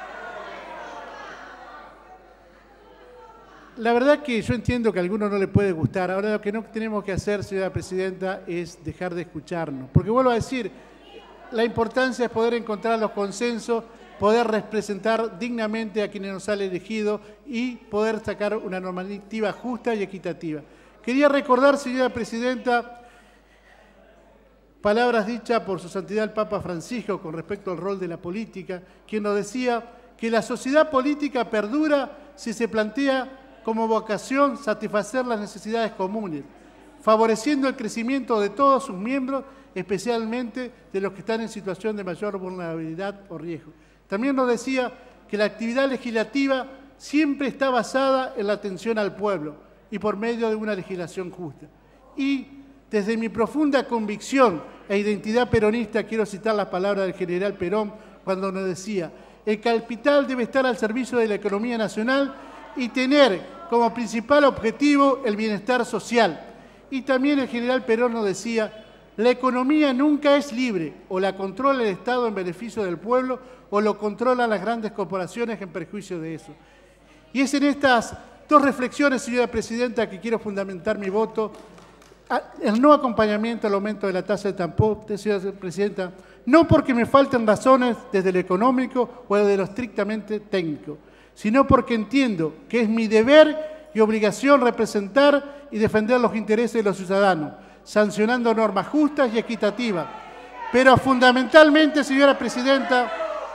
la verdad que yo entiendo que a algunos no le puede gustar, ahora lo que no tenemos que hacer, señora presidenta, es dejar de escucharnos, porque vuelvo a decir, la importancia es poder encontrar los consensos, poder representar dignamente a quienes nos han elegido y poder sacar una normativa justa y equitativa. Quería recordar, señora presidenta, palabras dichas por su santidad el Papa Francisco con respecto al rol de la política, quien nos decía que la sociedad política perdura si se plantea como vocación satisfacer las necesidades comunes, favoreciendo el crecimiento de todos sus miembros, especialmente de los que están en situación de mayor vulnerabilidad o riesgo. También nos decía que la actividad legislativa siempre está basada en la atención al pueblo y por medio de una legislación justa. Y desde mi profunda convicción e identidad peronista quiero citar las palabras del general Perón cuando nos decía: el capital debe estar al servicio de la economía nacional y tener como principal objetivo el bienestar social. Y también el general Perón nos decía: la economía nunca es libre, o la controla el Estado en beneficio del pueblo, o lo controlan las grandes corporaciones en perjuicio de eso. Y es en estas dos reflexiones, señora presidenta, que quiero fundamentar mi voto. El no acompañamiento al aumento de la tasa de transporte, señora presidenta, no porque me falten razones desde lo económico o desde lo estrictamente técnico, sino porque entiendo que es mi deber y obligación representar y defender los intereses de los ciudadanos, sancionando normas justas y equitativas. Pero fundamentalmente, señora presidenta...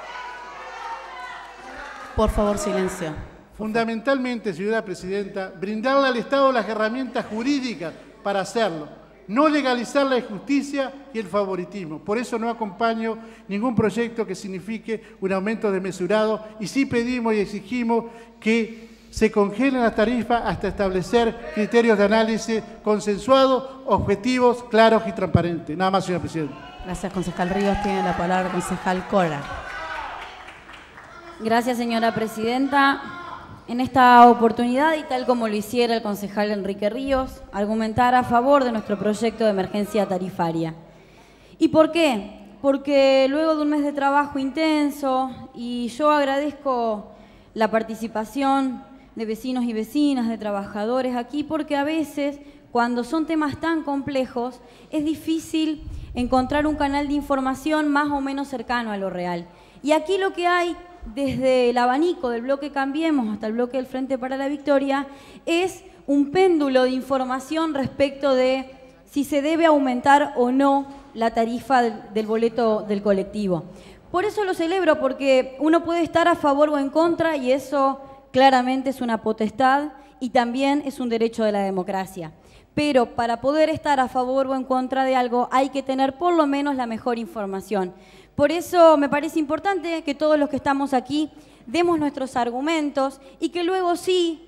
Por favor, silencio. Fundamentalmente, señora presidenta, brindarle al Estado las herramientas jurídicas para hacerlo, no legalizar la injusticia y el favoritismo. Por eso no acompaño ningún proyecto que signifique un aumento desmesurado y sí pedimos y exigimos que se congelen las tarifas hasta establecer criterios de análisis consensuados, objetivos, claros y transparentes. Nada más, señora presidenta. Gracias, concejal Ríos. Tiene la palabra el concejal Cora. Gracias, señora presidenta. En esta oportunidad, y tal como lo hiciera el concejal Enrique Ríos, argumentar a favor de nuestro proyecto de emergencia tarifaria. ¿Y por qué? Porque luego de un mes de trabajo intenso, y yo agradezco la participación de vecinos y vecinas, de trabajadores aquí, porque a veces, cuando son temas tan complejos, es difícil encontrar un canal de información más o menos cercano a lo real. Y aquí lo que hay, desde el abanico del bloque Cambiemos hasta el bloque del Frente para la Victoria, es un péndulo de información respecto de si se debe aumentar o no la tarifa del boleto del colectivo. Por eso lo celebro, porque uno puede estar a favor o en contra, y eso claramente es una potestad y también es un derecho de la democracia. Pero para poder estar a favor o en contra de algo hay que tener por lo menos la mejor información. Por eso me parece importante que todos los que estamos aquí demos nuestros argumentos y que luego sí,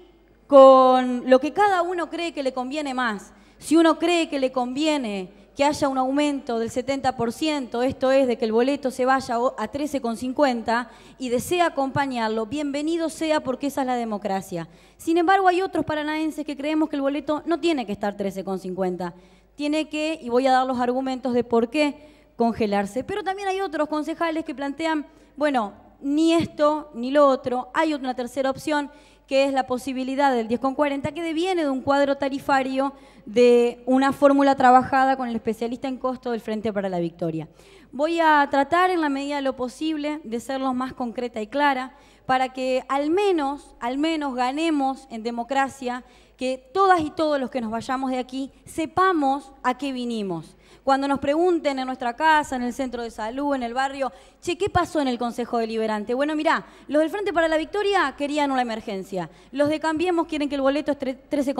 con lo que cada uno cree que le conviene más, si uno cree que le conviene que haya un aumento del 70%, esto es, de que el boleto se vaya a 13,50 y desea acompañarlo, bienvenido sea, porque esa es la democracia. Sin embargo, hay otros paranaenses que creemos que el boleto no tiene que estar 13,50, tiene que, y voy a dar los argumentos de por qué, congelarse. Pero también hay otros concejales que plantean, bueno, ni esto ni lo otro, hay una tercera opción, que es la posibilidad del 10,40, que deviene de un cuadro tarifario de una fórmula trabajada con el especialista en costo del Frente para la Victoria. Voy a tratar en la medida de lo posible de ser lo más concreta y clara para que al menos ganemos en democracia, que todas y todos los que nos vayamos de aquí sepamos a qué vinimos. Cuando nos pregunten en nuestra casa, en el centro de salud, en el barrio, che, ¿qué pasó en el Consejo Deliberante? Bueno, mirá, los del Frente para la Victoria querían una emergencia, los de Cambiemos quieren que el boleto es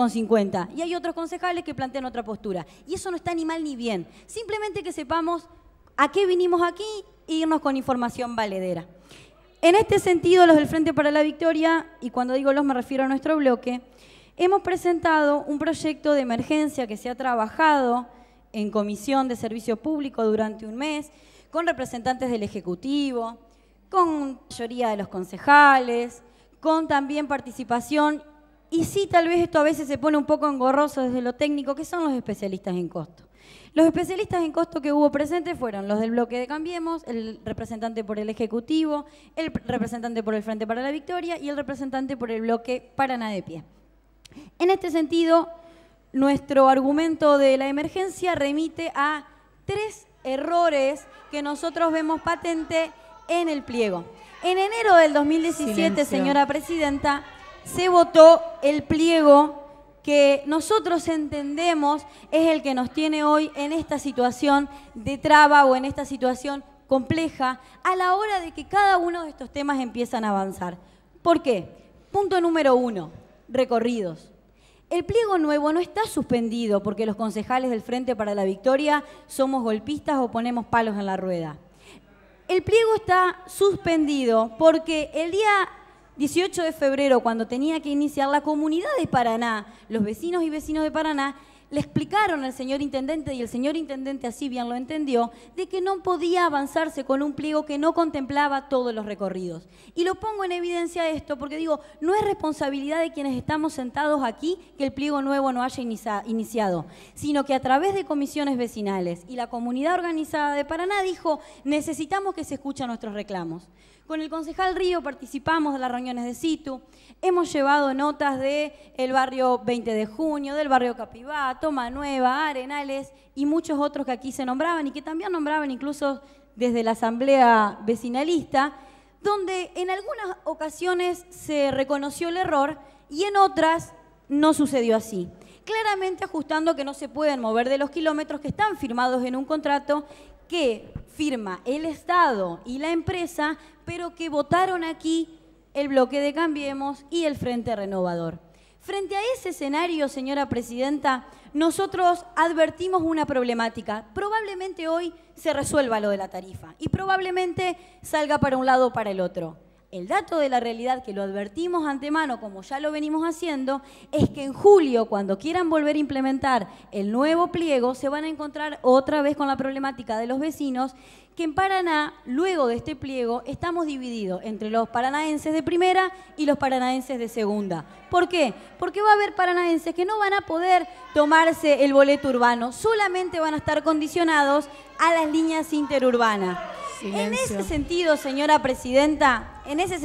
13,50 y hay otros concejales que plantean otra postura. Y eso no está ni mal ni bien, simplemente que sepamos a qué vinimos aquí e irnos con información valedera. En este sentido, los del Frente para la Victoria, y cuando digo los me refiero a nuestro bloque, hemos presentado un proyecto de emergencia que se ha trabajado en Comisión de Servicio Público durante un mes, con representantes del Ejecutivo, con la mayoría de los concejales, con también participación, y sí, tal vez esto a veces se pone un poco engorroso desde lo técnico, que son los especialistas en costo. Los especialistas en costo que hubo presentes fueron los del bloque de Cambiemos, el representante por el Ejecutivo, el representante por el Frente para la Victoria y el representante por el bloque Paraná de Pie. En este sentido, nuestro argumento de la emergencia remite a 3 errores que nosotros vemos patente en el pliego. En enero del 2017, Silencio. Señora Presidenta, se votó el pliego que nosotros entendemos es el que nos tiene hoy en esta situación de traba o en esta situación compleja a la hora de que cada uno de estos temas empiezan a avanzar. ¿Por qué? Punto número 1, recorridos. El pliego nuevo no está suspendido porque los concejales del Frente para la Victoria somos golpistas o ponemos palos en la rueda. El pliego está suspendido porque el día 18 de febrero, cuando tenía que iniciar, la comunidad de Paraná, los vecinos y vecinos de Paraná, le explicaron al señor intendente, y el señor intendente así bien lo entendió, de que no podía avanzarse con un pliego que no contemplaba todos los recorridos. Y lo pongo en evidencia esto porque digo, no es responsabilidad de quienes estamos sentados aquí que el pliego nuevo no haya iniciado, sino que a través de comisiones vecinales y la comunidad organizada de Paraná dijo, necesitamos que se escuchen nuestros reclamos. Con el concejal Río participamos de las reuniones de Situ, hemos llevado notas del barrio 20 de Junio, del barrio Capibá, Toma Nueva, Arenales y muchos otros que aquí se nombraban y que también nombraban incluso desde la asamblea vecinalista, donde en algunas ocasiones se reconoció el error y en otras no sucedió así. Claramente ajustando que no se pueden mover de los kilómetros que están firmados en un contrato que firma el Estado y la empresa, pero que votaron aquí el bloque de Cambiemos y el Frente Renovador. Frente a ese escenario, señora Presidenta, nosotros advertimos una problemática. Probablemente hoy se resuelva lo de la tarifa y probablemente salga para un lado o para el otro. El dato de la realidad, que lo advertimos antemano, como ya lo venimos haciendo, es que en julio, cuando quieran volver a implementar el nuevo pliego, se van a encontrar otra vez con la problemática de los vecinos, que en Paraná, luego de este pliego, estamos divididos entre los paranaenses de primera y los paranaenses de segunda. ¿Por qué? Porque va a haber paranaenses que no van a poder tomarse el boleto urbano, solamente van a estar condicionados a las líneas interurbanas. Silencio. En ese sentido, señora Presidenta,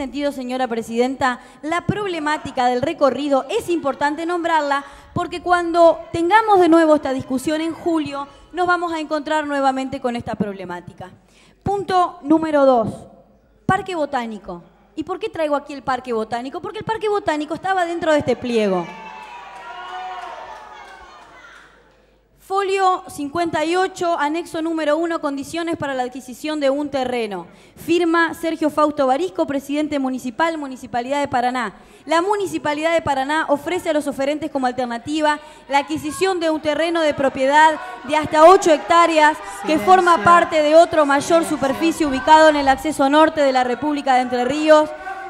la problemática del recorrido es importante nombrarla porque cuando tengamos de nuevo esta discusión en julio, nos vamos a encontrar nuevamente con esta problemática. Punto número 2, Parque Botánico. ¿Y por qué traigo aquí el Parque Botánico? Porque el Parque Botánico estaba dentro de este pliego. Folio 58, anexo número 1, condiciones para la adquisición de un terreno. Firma Sergio Fausto Barisco, presidente municipal, Municipalidad de Paraná. La Municipalidad de Paraná ofrece a los oferentes como alternativa la adquisición de un terreno de propiedad de hasta 8 hectáreas que forma parte de otro mayor superficie ubicado en el acceso norte de la República de Entre Ríos,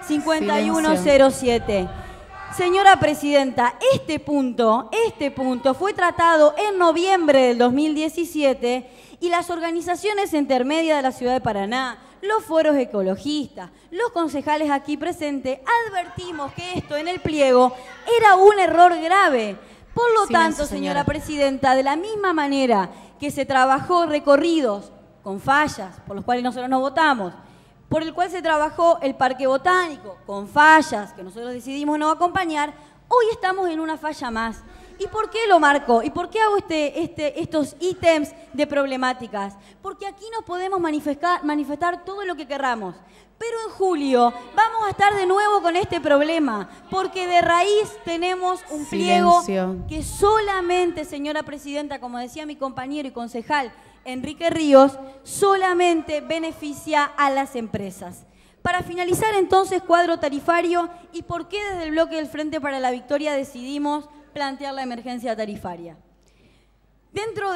5107. Señora Presidenta, este punto fue tratado en noviembre del 2017 y las organizaciones intermedias de la ciudad de Paraná, los foros ecologistas, los concejales aquí presentes, advertimos que esto en el pliego era un error grave. Por lo tanto, señora Presidenta, de la misma manera que se trabajó recorridos con fallas, por los cuales nosotros no votamos, por el cual se trabajó el Parque Botánico, con fallas que nosotros decidimos no acompañar, hoy estamos en una falla más. ¿Y por qué lo marco? ¿Y por qué hago estos ítems de problemáticas? Porque aquí nos podemos manifestar todo lo que querramos. Pero en julio vamos a estar de nuevo con este problema, porque de raíz tenemos un pliego que solamente, señora Presidenta, como decía mi compañero y concejal, Enrique Ríos, solamente beneficia a las empresas. Para finalizar entonces, cuadro tarifario y por qué desde el bloque del Frente para la Victoria decidimos plantear la emergencia tarifaria. Dentro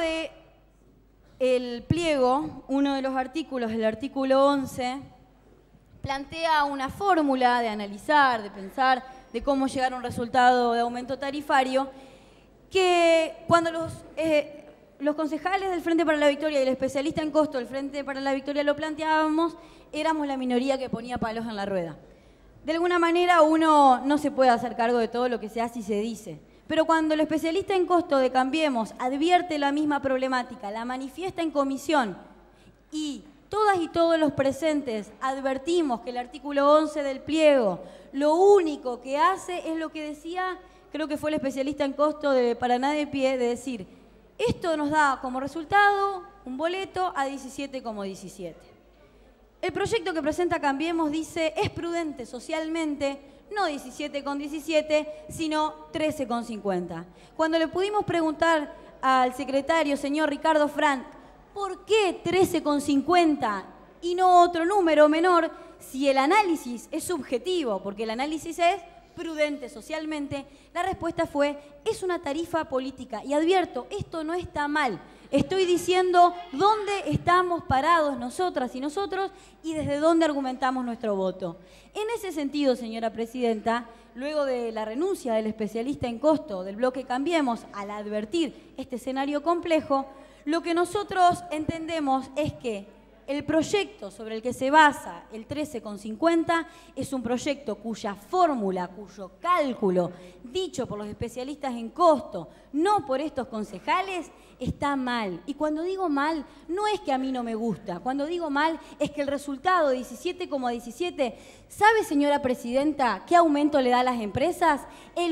del pliego, uno de los artículos, el artículo 11, plantea una fórmula de analizar, de pensar, de cómo llegar a un resultado de aumento tarifario, que cuando los concejales del Frente para la Victoria y el especialista en costo del Frente para la Victoria lo planteábamos, éramos la minoría que ponía palos en la rueda. De alguna manera uno no se puede hacer cargo de todo lo que se hace y se dice, pero cuando el especialista en costo de Cambiemos advierte la misma problemática, la manifiesta en comisión y todas y todos los presentes advertimos que el artículo 11 del pliego lo único que hace es lo que decía, creo que fue el especialista en costo de Paraná de Pie, de decir, esto nos da como resultado un boleto a 17,17. El proyecto que presenta Cambiemos dice, es prudente socialmente, no 17,17, sino 13,50. Cuando le pudimos preguntar al secretario, señor Ricardo Frank, ¿por qué 13,50 y no otro número menor si el análisis es subjetivo? Porque el análisis es prudente socialmente, la respuesta fue, es una tarifa política. Y advierto, esto no está mal. Estoy diciendo dónde estamos parados nosotras y nosotros y desde dónde argumentamos nuestro voto. En ese sentido, señora Presidenta, luego de la renuncia del especialista en costo del bloque Cambiemos al advertir este escenario complejo, lo que nosotros entendemos es que el proyecto sobre el que se basa el 13,50 es un proyecto cuya fórmula, cuyo cálculo, dicho por los especialistas en costo, no por estos concejales, está mal. Y cuando digo mal, no es que a mí no me gusta. Cuando digo mal, es que el resultado de 17,17, ¿sabe, señora Presidenta, qué aumento le da a las empresas? El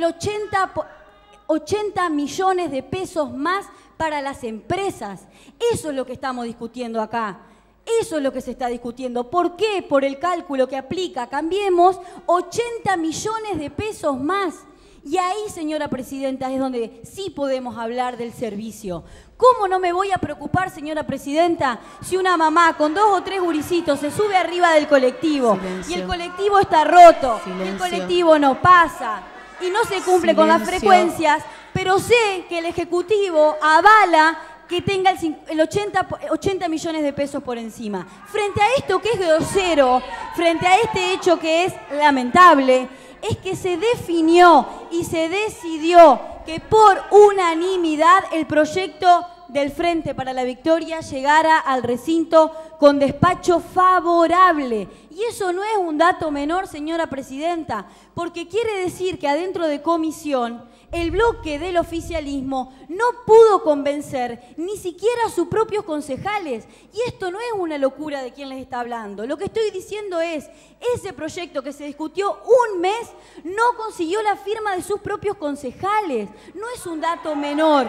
80 millones de pesos más para las empresas. Eso es lo que estamos discutiendo acá. Eso es lo que se está discutiendo. ¿Por qué? Por el cálculo que aplica Cambiemos, 80 millones de pesos más. Y ahí, señora Presidenta, es donde sí podemos hablar del servicio. ¿Cómo no me voy a preocupar, señora Presidenta, si una mamá con 2 o 3 gurisitos se sube arriba del colectivo y el colectivo está roto, y el colectivo no pasa y no se cumple con las frecuencias, pero sé que el Ejecutivo avala que tenga el 80 millones de pesos por encima? Frente a esto que es grosero, frente a este hecho que es lamentable, es que se definió y se decidió que por unanimidad el proyecto del Frente para la Victoria llegara al recinto con despacho favorable. Y eso no es un dato menor, señora Presidenta, porque quiere decir que adentro de comisión el bloque del oficialismo no pudo convencer ni siquiera a sus propios concejales. Y esto no es una locura de quien les está hablando. Lo que estoy diciendo es, ese proyecto que se discutió un mes no consiguió la firma de sus propios concejales. No es un dato menor.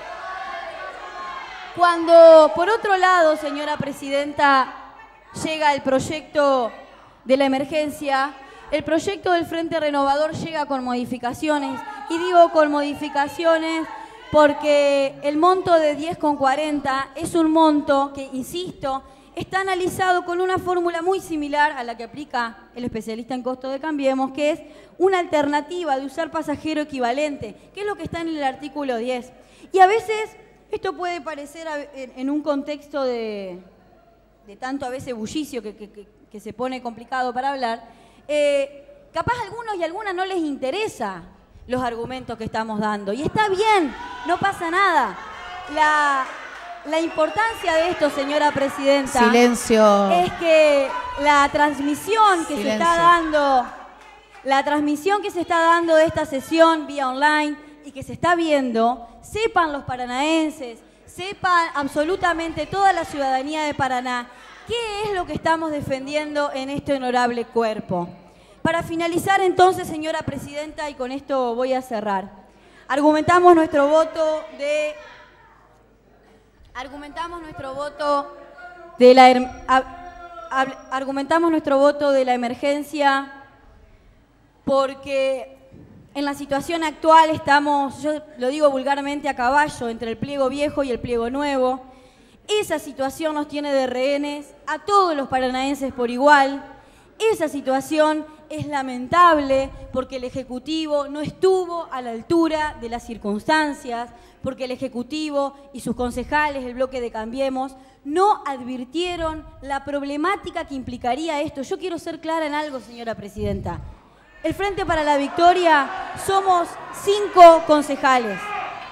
Cuando, por otro lado, señora Presidenta, llega el proyecto de la emergencia, el proyecto del Frente Renovador llega con modificaciones, y digo con modificaciones porque el monto de 10,40 es un monto que, insisto, está analizado con una fórmula muy similar a la que aplica el especialista en costo de Cambiemos, que es una alternativa de usar pasajero equivalente, que es lo que está en el artículo 10. Y a veces esto puede parecer, en un contexto de tanto a veces bullicio que se pone complicado para hablar, capaz a algunos y a algunas no les interesa los argumentos que estamos dando. Y está bien, no pasa nada. La importancia de esto, señora presidenta, silencio, es que la transmisión que se está dando de esta sesión vía online y que se está viendo, sepan los paranaenses, sepan absolutamente toda la ciudadanía de Paraná qué es lo que estamos defendiendo en este honorable cuerpo. Para finalizar entonces, señora presidenta, y con esto voy a cerrar, argumentamos nuestro voto de la emergencia porque en la situación actual estamos, yo lo digo vulgarmente, a caballo entre el pliego viejo y el pliego nuevo. Esa situación nos tiene de rehenes a todos los paranaenses por igual. Esa situación es lamentable porque el Ejecutivo no estuvo a la altura de las circunstancias, porque el Ejecutivo y sus concejales, el bloque de Cambiemos, no advirtieron la problemática que implicaría esto. Yo quiero ser clara en algo, señora presidenta. El Frente para la Victoria somos 5 concejales.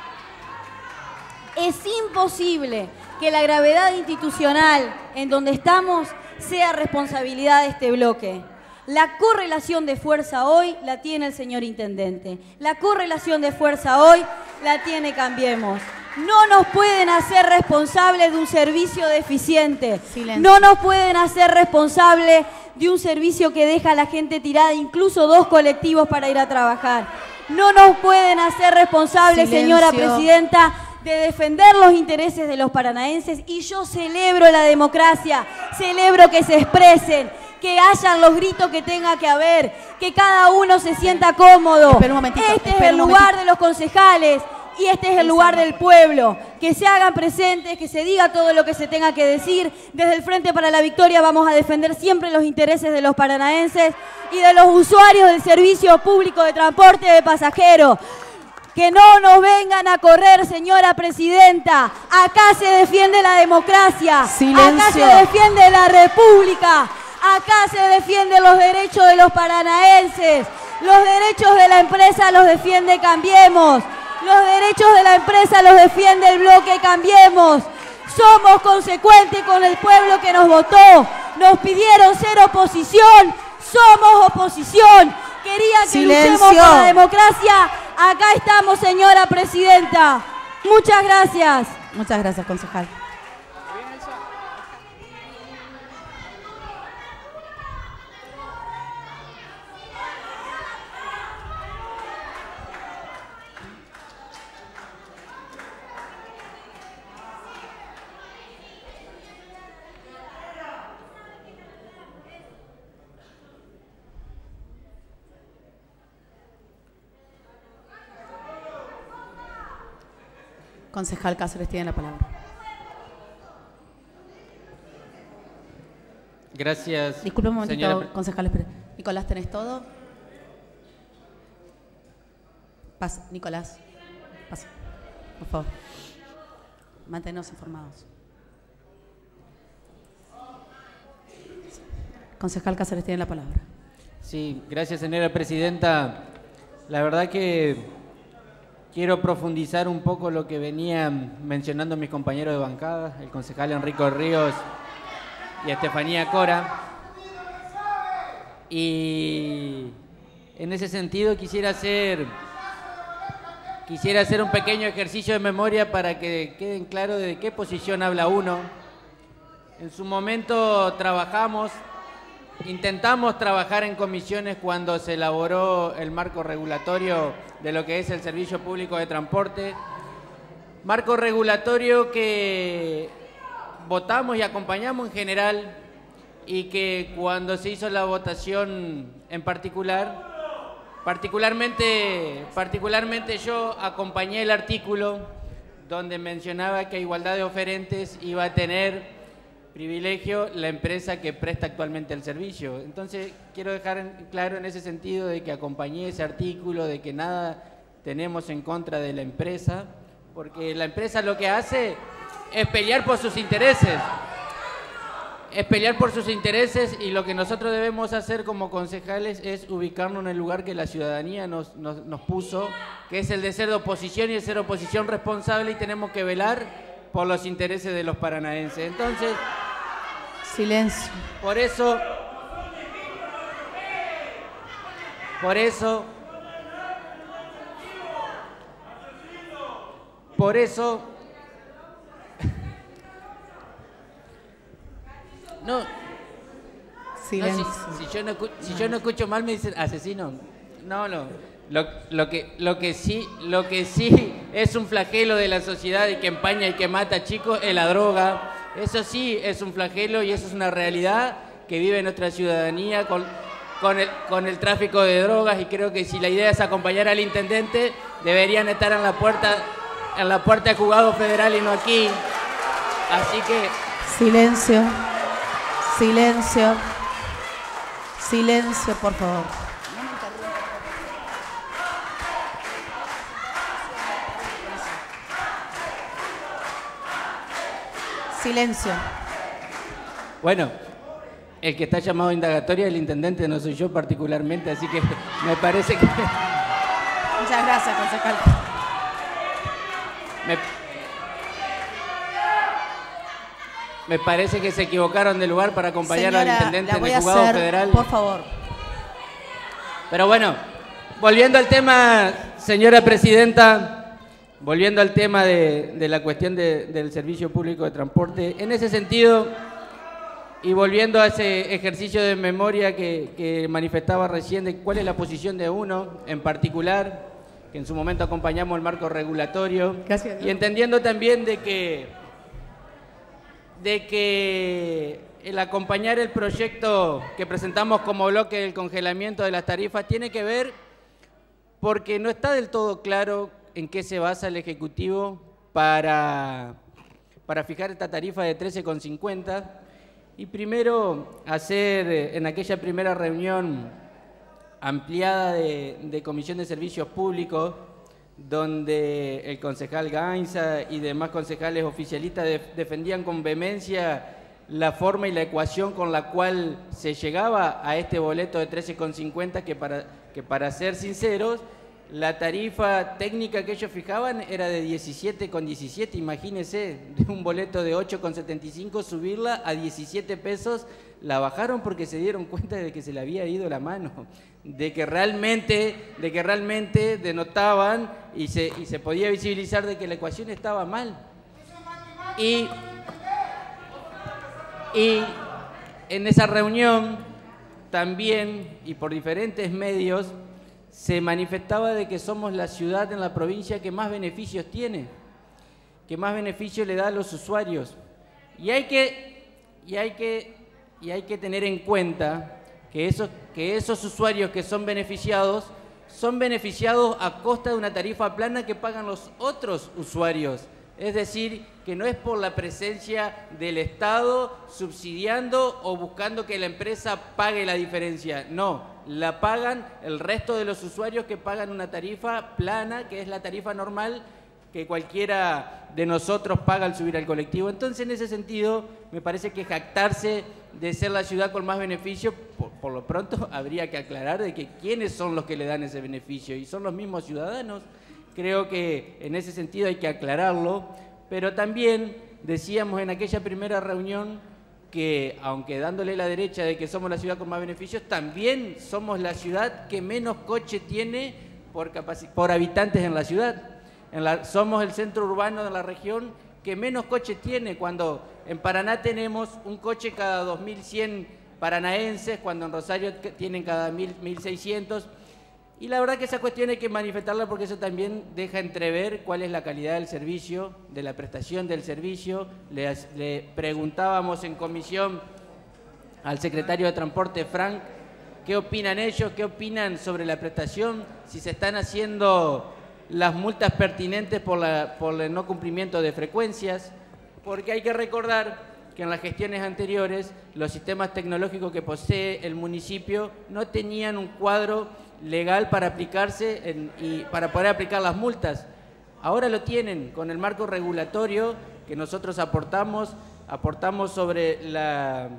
Es imposible que la gravedad institucional en donde estamos sea responsabilidad de este bloque. La correlación de fuerza hoy la tiene el señor intendente. La correlación de fuerza hoy la tiene Cambiemos. No nos pueden hacer responsables de un servicio deficiente. Silencio. No nos pueden hacer responsables de un servicio que deja a la gente tirada, incluso 2 colectivos para ir a trabajar. No nos pueden hacer responsables, silencio, señora presidenta, de defender los intereses de los paranaenses. Y yo celebro la democracia, celebro que se expresen, que hayan los gritos que tenga que haber, que cada uno se sienta cómodo. Este es el lugar de los concejales y este es el lugar del pueblo. Que se hagan presentes, que se diga todo lo que se tenga que decir. Desde el Frente para la Victoria vamos a defender siempre los intereses de los paranaenses y de los usuarios del servicio público de transporte de pasajeros. Que no nos vengan a correr, señora presidenta. Acá se defiende la democracia. Silencio. Acá se defiende la república. Acá se defienden los derechos de los paranaenses. Los derechos de la empresa los defiende Cambiemos. Los derechos de la empresa los defiende el bloque Cambiemos. Somos consecuentes con el pueblo que nos votó. Nos pidieron ser oposición. Somos oposición. Querían que luchemos por la democracia. Acá estamos, señora presidenta. Muchas gracias. Muchas gracias, concejal. Concejal Cáceres tiene la palabra. Gracias. Disculpe un momentito, concejal. Nicolás, ¿tenés todo? Pasa, Nicolás. Pasa, por favor. Manténnos informados. Concejal Cáceres tiene la palabra. Sí, gracias, señora presidenta. La verdad que quiero profundizar un poco lo que venían mencionando mis compañeros de bancada, el concejal Enrico Ríos y Estefanía Cora. Y en ese sentido quisiera hacer un pequeño ejercicio de memoria para que queden claros de qué posición habla uno. En su momento intentamos trabajar en comisiones cuando se elaboró el marco regulatorio de lo que es el servicio público de transporte. Marco regulatorio que votamos y acompañamos en general y que cuando se hizo la votación en particular particularmente yo acompañé el artículo donde mencionaba que a igualdad de oferentes iba a tener privilegio la empresa que presta actualmente el servicio. Entonces, quiero dejar claro en ese sentido de que acompañé ese artículo, de que nada tenemos en contra de la empresa, porque la empresa lo que hace es pelear por sus intereses. Es pelear por sus intereses, y lo que nosotros debemos hacer como concejales es ubicarnos en el lugar que la ciudadanía nos puso, que es el de ser de oposición y de ser oposición responsable, y tenemos que velar por los intereses de los paranaenses. Entonces, silencio. Por eso no. Silencio. No, si yo no escucho mal me dicen asesino. No. Lo que sí es un flagelo de la sociedad y que empaña y que mata, chicos, es la droga. Eso sí es un flagelo y eso es una realidad que vive nuestra ciudadanía con el tráfico de drogas, y creo que si la idea es acompañar al intendente, deberían estar en la puerta del juzgado federal y no aquí. Así que silencio. Silencio, por favor. Silencio. Bueno, el que está llamado a indagatoria es el intendente, no soy yo particularmente, así que me parece que... Muchas gracias, concejal. Me parece que se equivocaron de lugar para acompañar Señora, al intendente la voy del a juzgado hacer, federal. por favor. Pero bueno, volviendo al tema, señora presidenta, volviendo al tema de la cuestión del servicio público de transporte, en ese sentido, y volviendo a ese ejercicio de memoria que manifestaba recién de cuál es la posición de uno en particular, que en su momento acompañamos el marco regulatorio, Gracias. Y entendiendo también de que el acompañar el proyecto que presentamos como bloque del congelamiento de las tarifas tiene que ver porque no está del todo claro en qué se basa el Ejecutivo para fijar esta tarifa de 13,50, y primero hacer en aquella primera reunión ampliada de Comisión de Servicios Públicos, donde el concejal Gainza y demás concejales oficialistas defendían con vehemencia la forma y la ecuación con la cual se llegaba a este boleto de 13,50, que para ser sinceros, la tarifa técnica que ellos fijaban era de 17,17, imagínense, de un boleto de 8,75 subirla a 17 pesos, la bajaron porque se dieron cuenta de que se le había ido la mano, de que realmente denotaban y se podía visibilizar de que la ecuación estaba mal. Y en esa reunión también, y por diferentes medios, se manifestaba de que somos la ciudad en la provincia que más beneficios tiene, que más beneficios le da a los usuarios. Y hay que tener en cuenta que esos usuarios que son beneficiados a costa de una tarifa plana que pagan los otros usuarios. Es decir, que no es por la presencia del Estado subsidiando o buscando que la empresa pague la diferencia. No, la pagan el resto de los usuarios que pagan una tarifa plana, que es la tarifa normal que cualquiera de nosotros paga al subir al colectivo. Entonces, en ese sentido, me parece que jactarse de ser la ciudad con más beneficio, por lo pronto habría que aclarar de que quiénes son los que le dan ese beneficio, y son los mismos ciudadanos. Creo que en ese sentido hay que aclararlo, pero también decíamos en aquella primera reunión que, aunque dándole la derecha de que somos la ciudad con más beneficios, también somos la ciudad que menos coche tiene por habitantes en la ciudad. Somos el centro urbano de la región que menos coches tiene, cuando en Paraná tenemos un coche cada 2.100 paranaenses, cuando en Rosario tienen cada 1.600. Y la verdad que esa cuestión hay que manifestarla porque eso también deja entrever cuál es la calidad del servicio, de la prestación del servicio. Le preguntábamos en comisión al secretario de Transporte, Frank, qué opinan ellos, qué opinan sobre la prestación, si se están haciendo las multas pertinentes por el no cumplimiento de frecuencias, porque hay que recordar que en las gestiones anteriores los sistemas tecnológicos que posee el municipio no tenían un cuadro legal para aplicarse y para poder aplicar las multas. Ahora lo tienen con el marco regulatorio que nosotros aportamos sobre la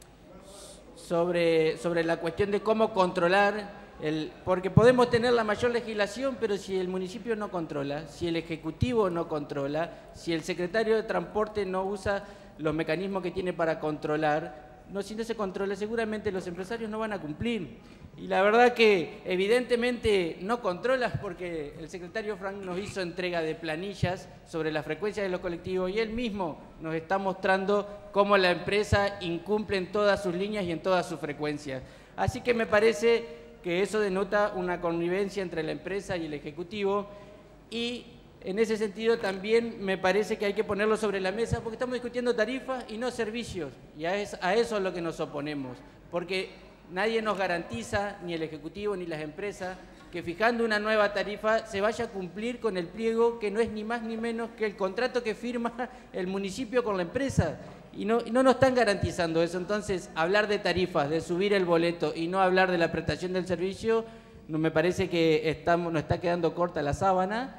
cuestión de cómo controlar, porque podemos tener la mayor legislación, pero si el municipio no controla, si el Ejecutivo no controla, si el secretario de Transporte no usa los mecanismos que tiene para controlar, si no se controla, seguramente los empresarios no van a cumplir. Y la verdad que evidentemente no controla, porque el secretario Frank nos hizo entrega de planillas sobre la frecuencia de los colectivos y él mismo nos está mostrando cómo la empresa incumple en todas sus líneas y en todas sus frecuencias. Así que me parece que eso denota una connivencia entre la empresa y el Ejecutivo, y en ese sentido también me parece que hay que ponerlo sobre la mesa, porque estamos discutiendo tarifas y no servicios, y a eso es a lo que nos oponemos, porque nadie nos garantiza, ni el Ejecutivo ni las empresas, que fijando una nueva tarifa se vaya a cumplir con el pliego que no es ni más ni menos que el contrato que firma el municipio con la empresa. Y no nos están garantizando eso. Entonces, hablar de tarifas, de subir el boleto y no hablar de la prestación del servicio, me parece que nos está quedando corta la sábana.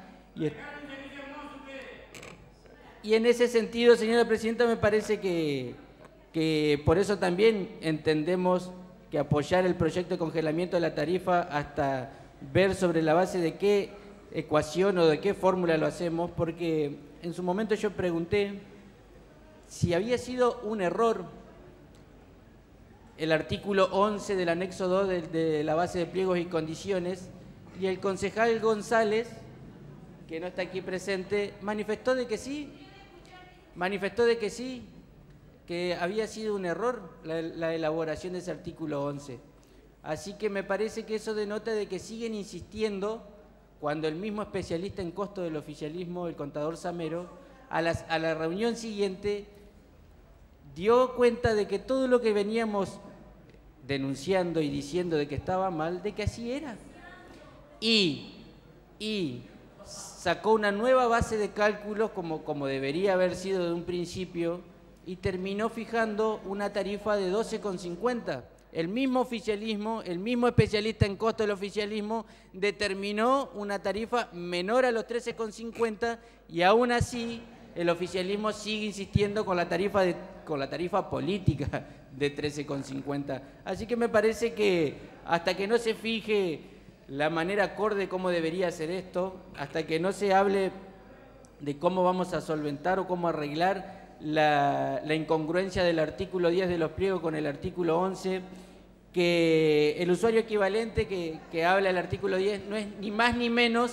Y en ese sentido, señora presidenta, me parece que por eso también entendemos que apoyar el proyecto de congelamiento de la tarifa hasta ver sobre la base de qué ecuación o de qué fórmula lo hacemos, porque en su momento yo pregunté si había sido un error el artículo 11 del anexo 2 de la base de pliegos y condiciones, y el concejal González, que no está aquí presente, manifestó de que sí, que había sido un error la elaboración de ese artículo 11. Así que me parece que eso denota de que siguen insistiendo, cuando el mismo especialista en costo del oficialismo, el contador Samero, a la reunión siguiente dio cuenta de que todo lo que veníamos denunciando y diciendo de que estaba mal, de que así era. Y sacó una nueva base de cálculos como debería haber sido de un principio, y terminó fijando una tarifa de 12,50. El mismo oficialismo, el mismo especialista en costo del oficialismo, determinó una tarifa menor a los 13,50, y aún así el oficialismo sigue insistiendo con la tarifa política de 13,50. Así que me parece que hasta que no se fije la manera acorde cómo debería ser esto, hasta que no se hable de cómo vamos a solventar o cómo arreglar la incongruencia del artículo 10 de los pliegos con el artículo 11, que el usuario equivalente que habla el artículo 10 no es ni más ni menos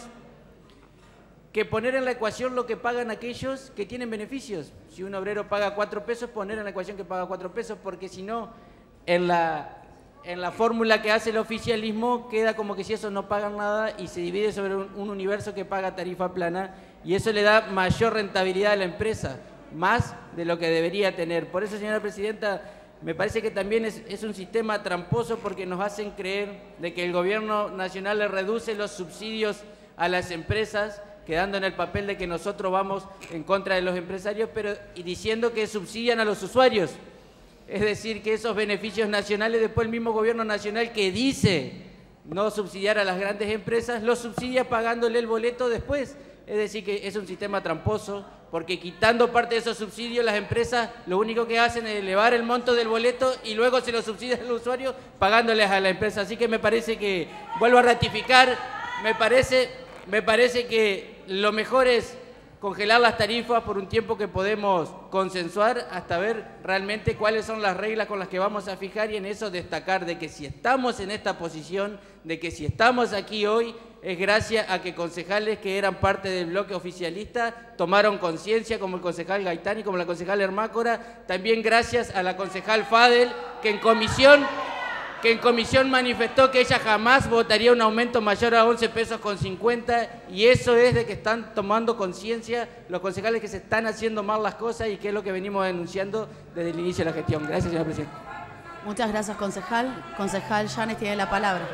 que poner en la ecuación lo que pagan aquellos que tienen beneficios. Si un obrero paga 4 pesos, poner en la ecuación que paga 4 pesos, porque si no, en la fórmula que hace el oficialismo queda como que si esos no pagan nada y se divide sobre un universo que paga tarifa plana, y eso le da mayor rentabilidad a la empresa, más de lo que debería tener. Por eso, señora presidenta, me parece que también es un sistema tramposo, porque nos hacen creer de que el gobierno nacional le reduce los subsidios a las empresas, quedando en el papel de que nosotros vamos en contra de los empresarios, y diciendo que subsidian a los usuarios. Es decir, que esos beneficios nacionales, después el mismo gobierno nacional que dice no subsidiar a las grandes empresas, los subsidia pagándole el boleto después. Es decir, que es un sistema tramposo, porque quitando parte de esos subsidios, las empresas lo único que hacen es elevar el monto del boleto y luego se lo subsidia al usuario pagándoles a la empresa. Así que me parece que, vuelvo a ratificar, me parece que lo mejor es congelar las tarifas por un tiempo que podemos consensuar hasta ver realmente cuáles son las reglas con las que vamos a fijar, y en eso destacar de que si estamos en esta posición, de que si estamos aquí hoy, es gracias a que concejales que eran parte del bloque oficialista tomaron conciencia, como el concejal Gaitán y como la concejal Hermácora, también gracias a la concejal Fadel, que en comisión manifestó que ella jamás votaría un aumento mayor a 11 pesos con 50, y eso es de que están tomando conciencia los concejales que se están haciendo mal las cosas, y que es lo que venimos denunciando desde el inicio de la gestión. Gracias, señora presidenta. Muchas gracias, concejal. Concejal Yanes tiene la palabra.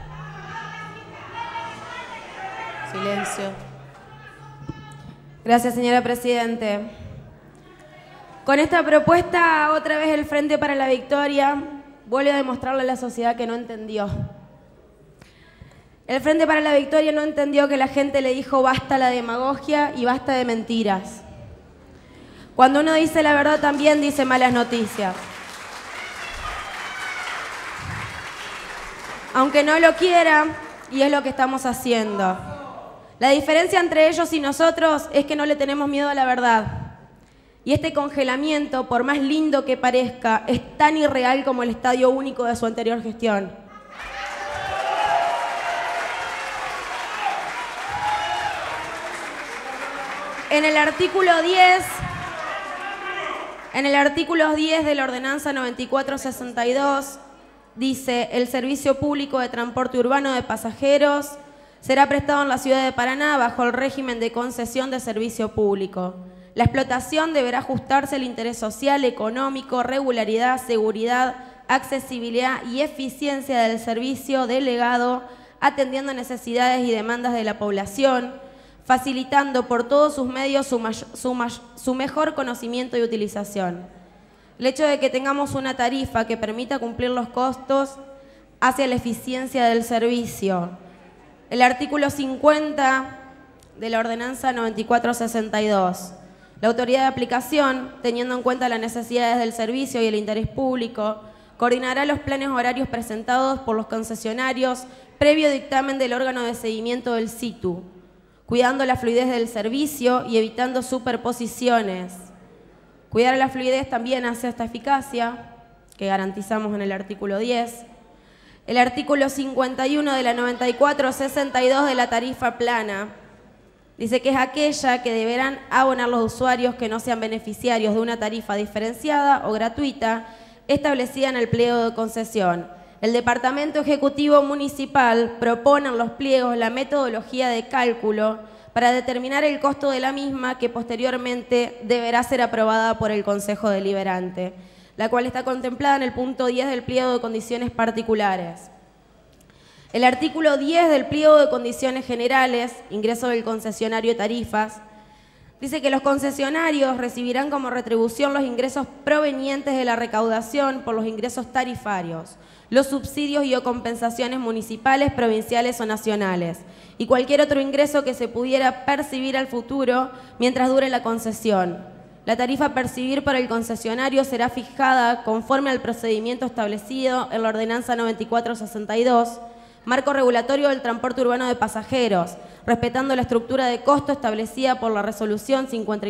Silencio. Gracias, señora Presidente. Con esta propuesta, otra vez el Frente para la Victoria vuelve a demostrarle a la sociedad que no entendió. El Frente para la Victoria no entendió que la gente le dijo basta la demagogia y basta de mentiras. Cuando uno dice la verdad también dice malas noticias. Aunque no lo quiera, y es lo que estamos haciendo. La diferencia entre ellos y nosotros es que no le tenemos miedo a la verdad. Y este congelamiento, por más lindo que parezca, es tan irreal como el estadio único de su anterior gestión. En el artículo 10 de la Ordenanza 9462 dice: el servicio público de transporte urbano de pasajeros será prestado en la ciudad de Paraná bajo el régimen de concesión de servicio público. La explotación deberá ajustarse al interés social, económico, regularidad, seguridad, accesibilidad y eficiencia del servicio delegado, atendiendo necesidades y demandas de la población, facilitando por todos sus medios su mejor conocimiento y utilización. El hecho de que tengamos una tarifa que permita cumplir los costos hacia la eficiencia del servicio. El artículo 50 de la Ordenanza 9462. La autoridad de aplicación, teniendo en cuenta las necesidades del servicio y el interés público, coordinará los planes horarios presentados por los concesionarios previo dictamen del órgano de seguimiento del SITU, cuidando la fluidez del servicio y evitando superposiciones. Cuidar la fluidez también hace esta eficacia, que garantizamos en el artículo 10. El artículo 51 de la 9462 de la tarifa plana dice que es aquella que deberán abonar los usuarios que no sean beneficiarios de una tarifa diferenciada o gratuita establecida en el pliego de concesión. El Departamento Ejecutivo Municipal propone en los pliegos la metodología de cálculo para determinar el costo de la misma, que posteriormente deberá ser aprobada por el Consejo Deliberante, la cual está contemplada en el punto 10 del pliego de condiciones particulares. El artículo 10 del pliego de condiciones generales, ingreso del concesionario y tarifas, dice que los concesionarios recibirán como retribución los ingresos provenientes de la recaudación por los ingresos tarifarios, los subsidios y o compensaciones municipales, provinciales o nacionales, y cualquier otro ingreso que se pudiera percibir al futuro mientras dure la concesión. La tarifa a percibir para el concesionario será fijada conforme al procedimiento establecido en la Ordenanza 9462, marco regulatorio del transporte urbano de pasajeros, respetando la estructura de costo establecida por la Resolución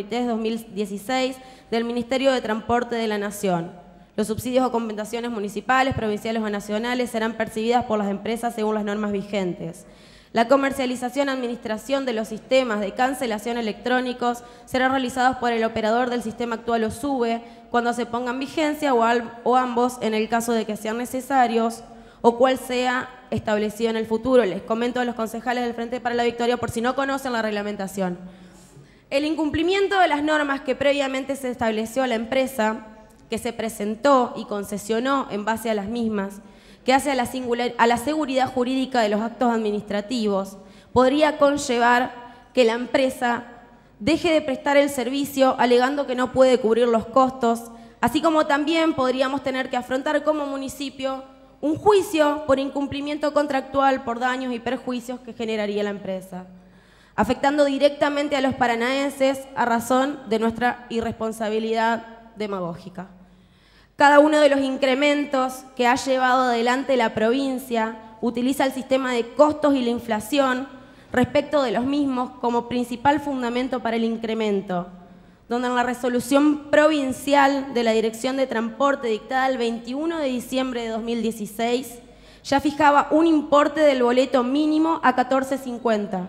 53/2016 del Ministerio de Transporte de la Nación. Los subsidios o compensaciones municipales, provinciales o nacionales serán percibidas por las empresas según las normas vigentes. La comercialización y administración de los sistemas de cancelación electrónicos será realizados por el operador del sistema actual o SUBE cuando se pongan en vigencia o ambos en el caso de que sean necesarios o cual sea establecido en el futuro. Les comento a los concejales del Frente para la Victoria por si no conocen la reglamentación. El incumplimiento de las normas que previamente se estableció a la empresa, que se presentó y concesionó en base a las mismas, que hace a la seguridad jurídica de los actos administrativos, podría conllevar que la empresa deje de prestar el servicio alegando que no puede cubrir los costos, así como también podríamos tener que afrontar como municipio un juicio por incumplimiento contractual por daños y perjuicios que generaría la empresa, afectando directamente a los paranaenses a razón de nuestra irresponsabilidad demagógica. Cada uno de los incrementos que ha llevado adelante la provincia utiliza el sistema de costos y la inflación respecto de los mismos como principal fundamento para el incremento, donde en la resolución provincial de la Dirección de Transporte dictada el 21 de diciembre de 2016 ya fijaba un importe del boleto mínimo a 14.50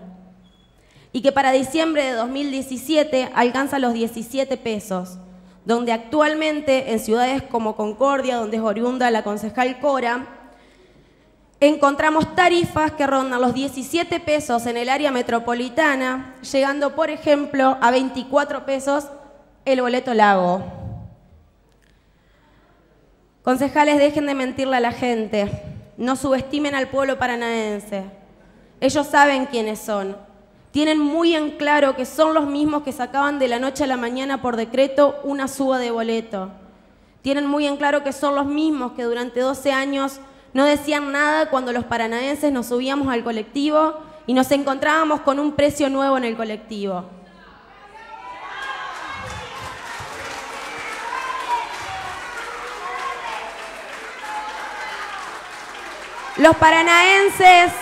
y que para diciembre de 2017 alcanza los 17 pesos, donde actualmente en ciudades como Concordia, donde es oriunda la concejal Cora, encontramos tarifas que rondan los 17 pesos en el área metropolitana, llegando, por ejemplo, a 24 pesos el boleto Lago. Concejales, dejen de mentirle a la gente. No subestimen al pueblo paranaense. Ellos saben quiénes son. Tienen muy en claro que son los mismos que sacaban de la noche a la mañana por decreto una suba de boleto. Tienen muy en claro que son los mismos que durante 12 años no decían nada cuando los paranaenses nos subíamos al colectivo y nos encontrábamos con un precio nuevo en el colectivo. Los paranaenses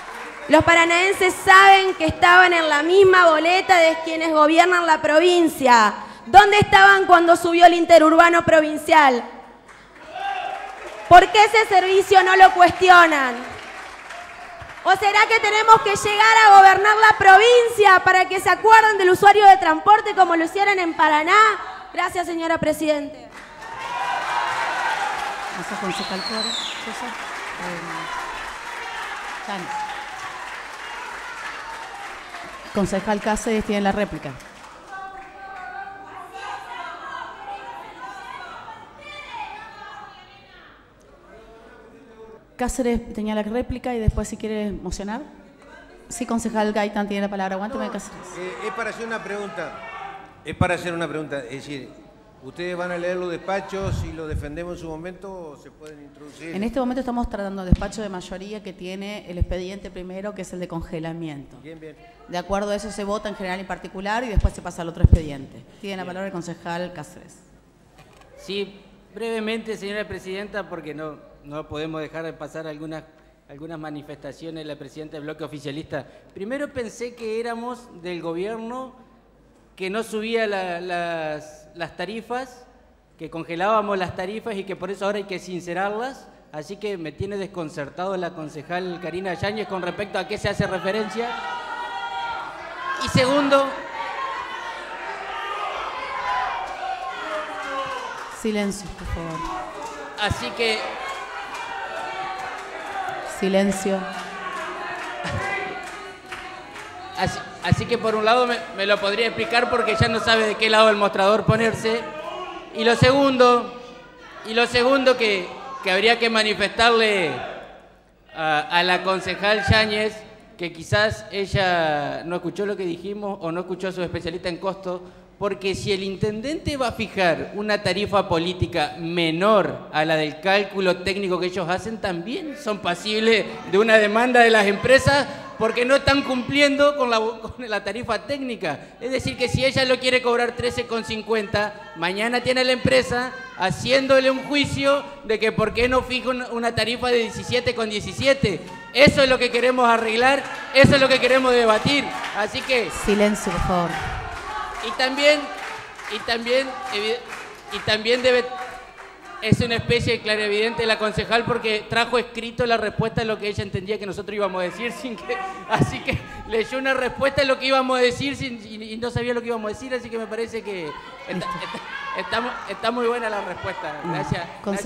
saben que estaban en la misma boleta de quienes gobiernan la provincia. ¿Dónde estaban cuando subió el interurbano provincial? ¿Por qué ese servicio no lo cuestionan? ¿O será que tenemos que llegar a gobernar la provincia para que se acuerden del usuario de transporte como lo hicieron en Paraná? Gracias, señora Presidenta. Concejal Cáceres tiene la réplica. Cáceres tenía la réplica y después si quiere mocionar. Sí, concejal Gaitán tiene la palabra. Aguánteme, Cáceres. Es para hacer una pregunta. Es decir, ¿ustedes van a leer los despachos y los defendemos en su momento o se pueden introducir? En este momento estamos tratando el despacho de mayoría que tiene el expediente primero, que es el de congelamiento. Bien, bien. De acuerdo a eso se vota en general y particular y después se pasa al otro expediente. Tiene la palabra el concejal Cáceres. Sí, brevemente, señora Presidenta, porque no podemos dejar de pasar algunas manifestaciones de la Presidenta del bloque oficialista. Primero pensé que éramos del gobierno que no subía las tarifas, que congelábamos las tarifas y que por eso ahora hay que sincerarlas. Así que me tiene desconcertado la concejal Karina Yáñez con respecto a qué se hace referencia. Y segundo... Silencio, por favor. Así que... Silencio. Así que por un lado me lo podría explicar porque ya no sabe de qué lado del mostrador ponerse. Y lo segundo que habría que manifestarle a la concejal Yáñez, que quizás ella no escuchó lo que dijimos o no escuchó a su especialista en costo, porque si el intendente va a fijar una tarifa política menor a la del cálculo técnico que ellos hacen, también son pasibles de una demanda de las empresas porque no están cumpliendo con la tarifa técnica. Es decir, que si ella lo quiere cobrar 13,50, mañana tiene la empresa haciéndole un juicio de que por qué no fija una tarifa de 17,17. Eso es lo que queremos arreglar, eso es lo que queremos debatir. Así que... Silencio, por favor. Y también debe, es una especie de clarividente la concejal porque trajo escrito la respuesta a lo que ella entendía que nosotros íbamos a decir, así que leyó una respuesta a lo que íbamos a decir y no sabía lo que íbamos a decir, así que me parece que está muy buena la respuesta. Gracias.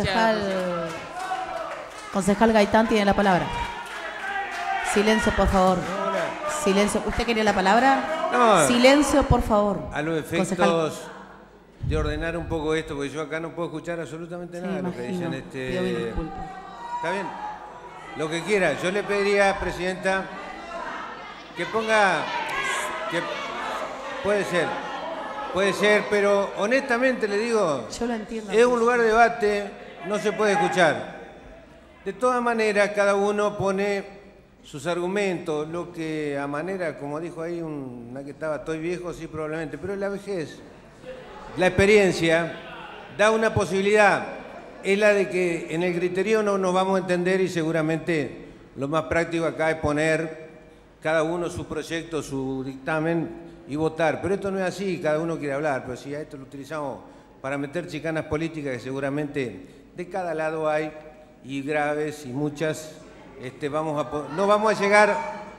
Concejal Gaitán tiene la palabra. Silencio, por favor. Silencio. ¿Usted quería la palabra? No. Silencio, por favor. A los efectos concejal. De ordenar un poco esto, porque yo acá no puedo escuchar absolutamente nada de lo que dicen. Pido mil disculpas. Está bien. Lo que quiera. Yo le pediría, Presidenta, que ponga... Puede ser, pero honestamente le digo... Yo lo entiendo. Es un lugar de debate, no se puede escuchar. De todas maneras, cada uno pone sus argumentos, lo que a manera, como dijo ahí una que estaba, estoy viejo, sí, probablemente, pero la vejez, la experiencia, da una posibilidad, es la de que en el criterio no nos vamos a entender y seguramente lo más práctico acá es poner cada uno su proyecto, su dictamen y votar, pero esto no es así, cada uno quiere hablar, pero si a esto lo utilizamos para meter chicanas políticas que seguramente de cada lado hay y graves y muchas... no vamos a llegar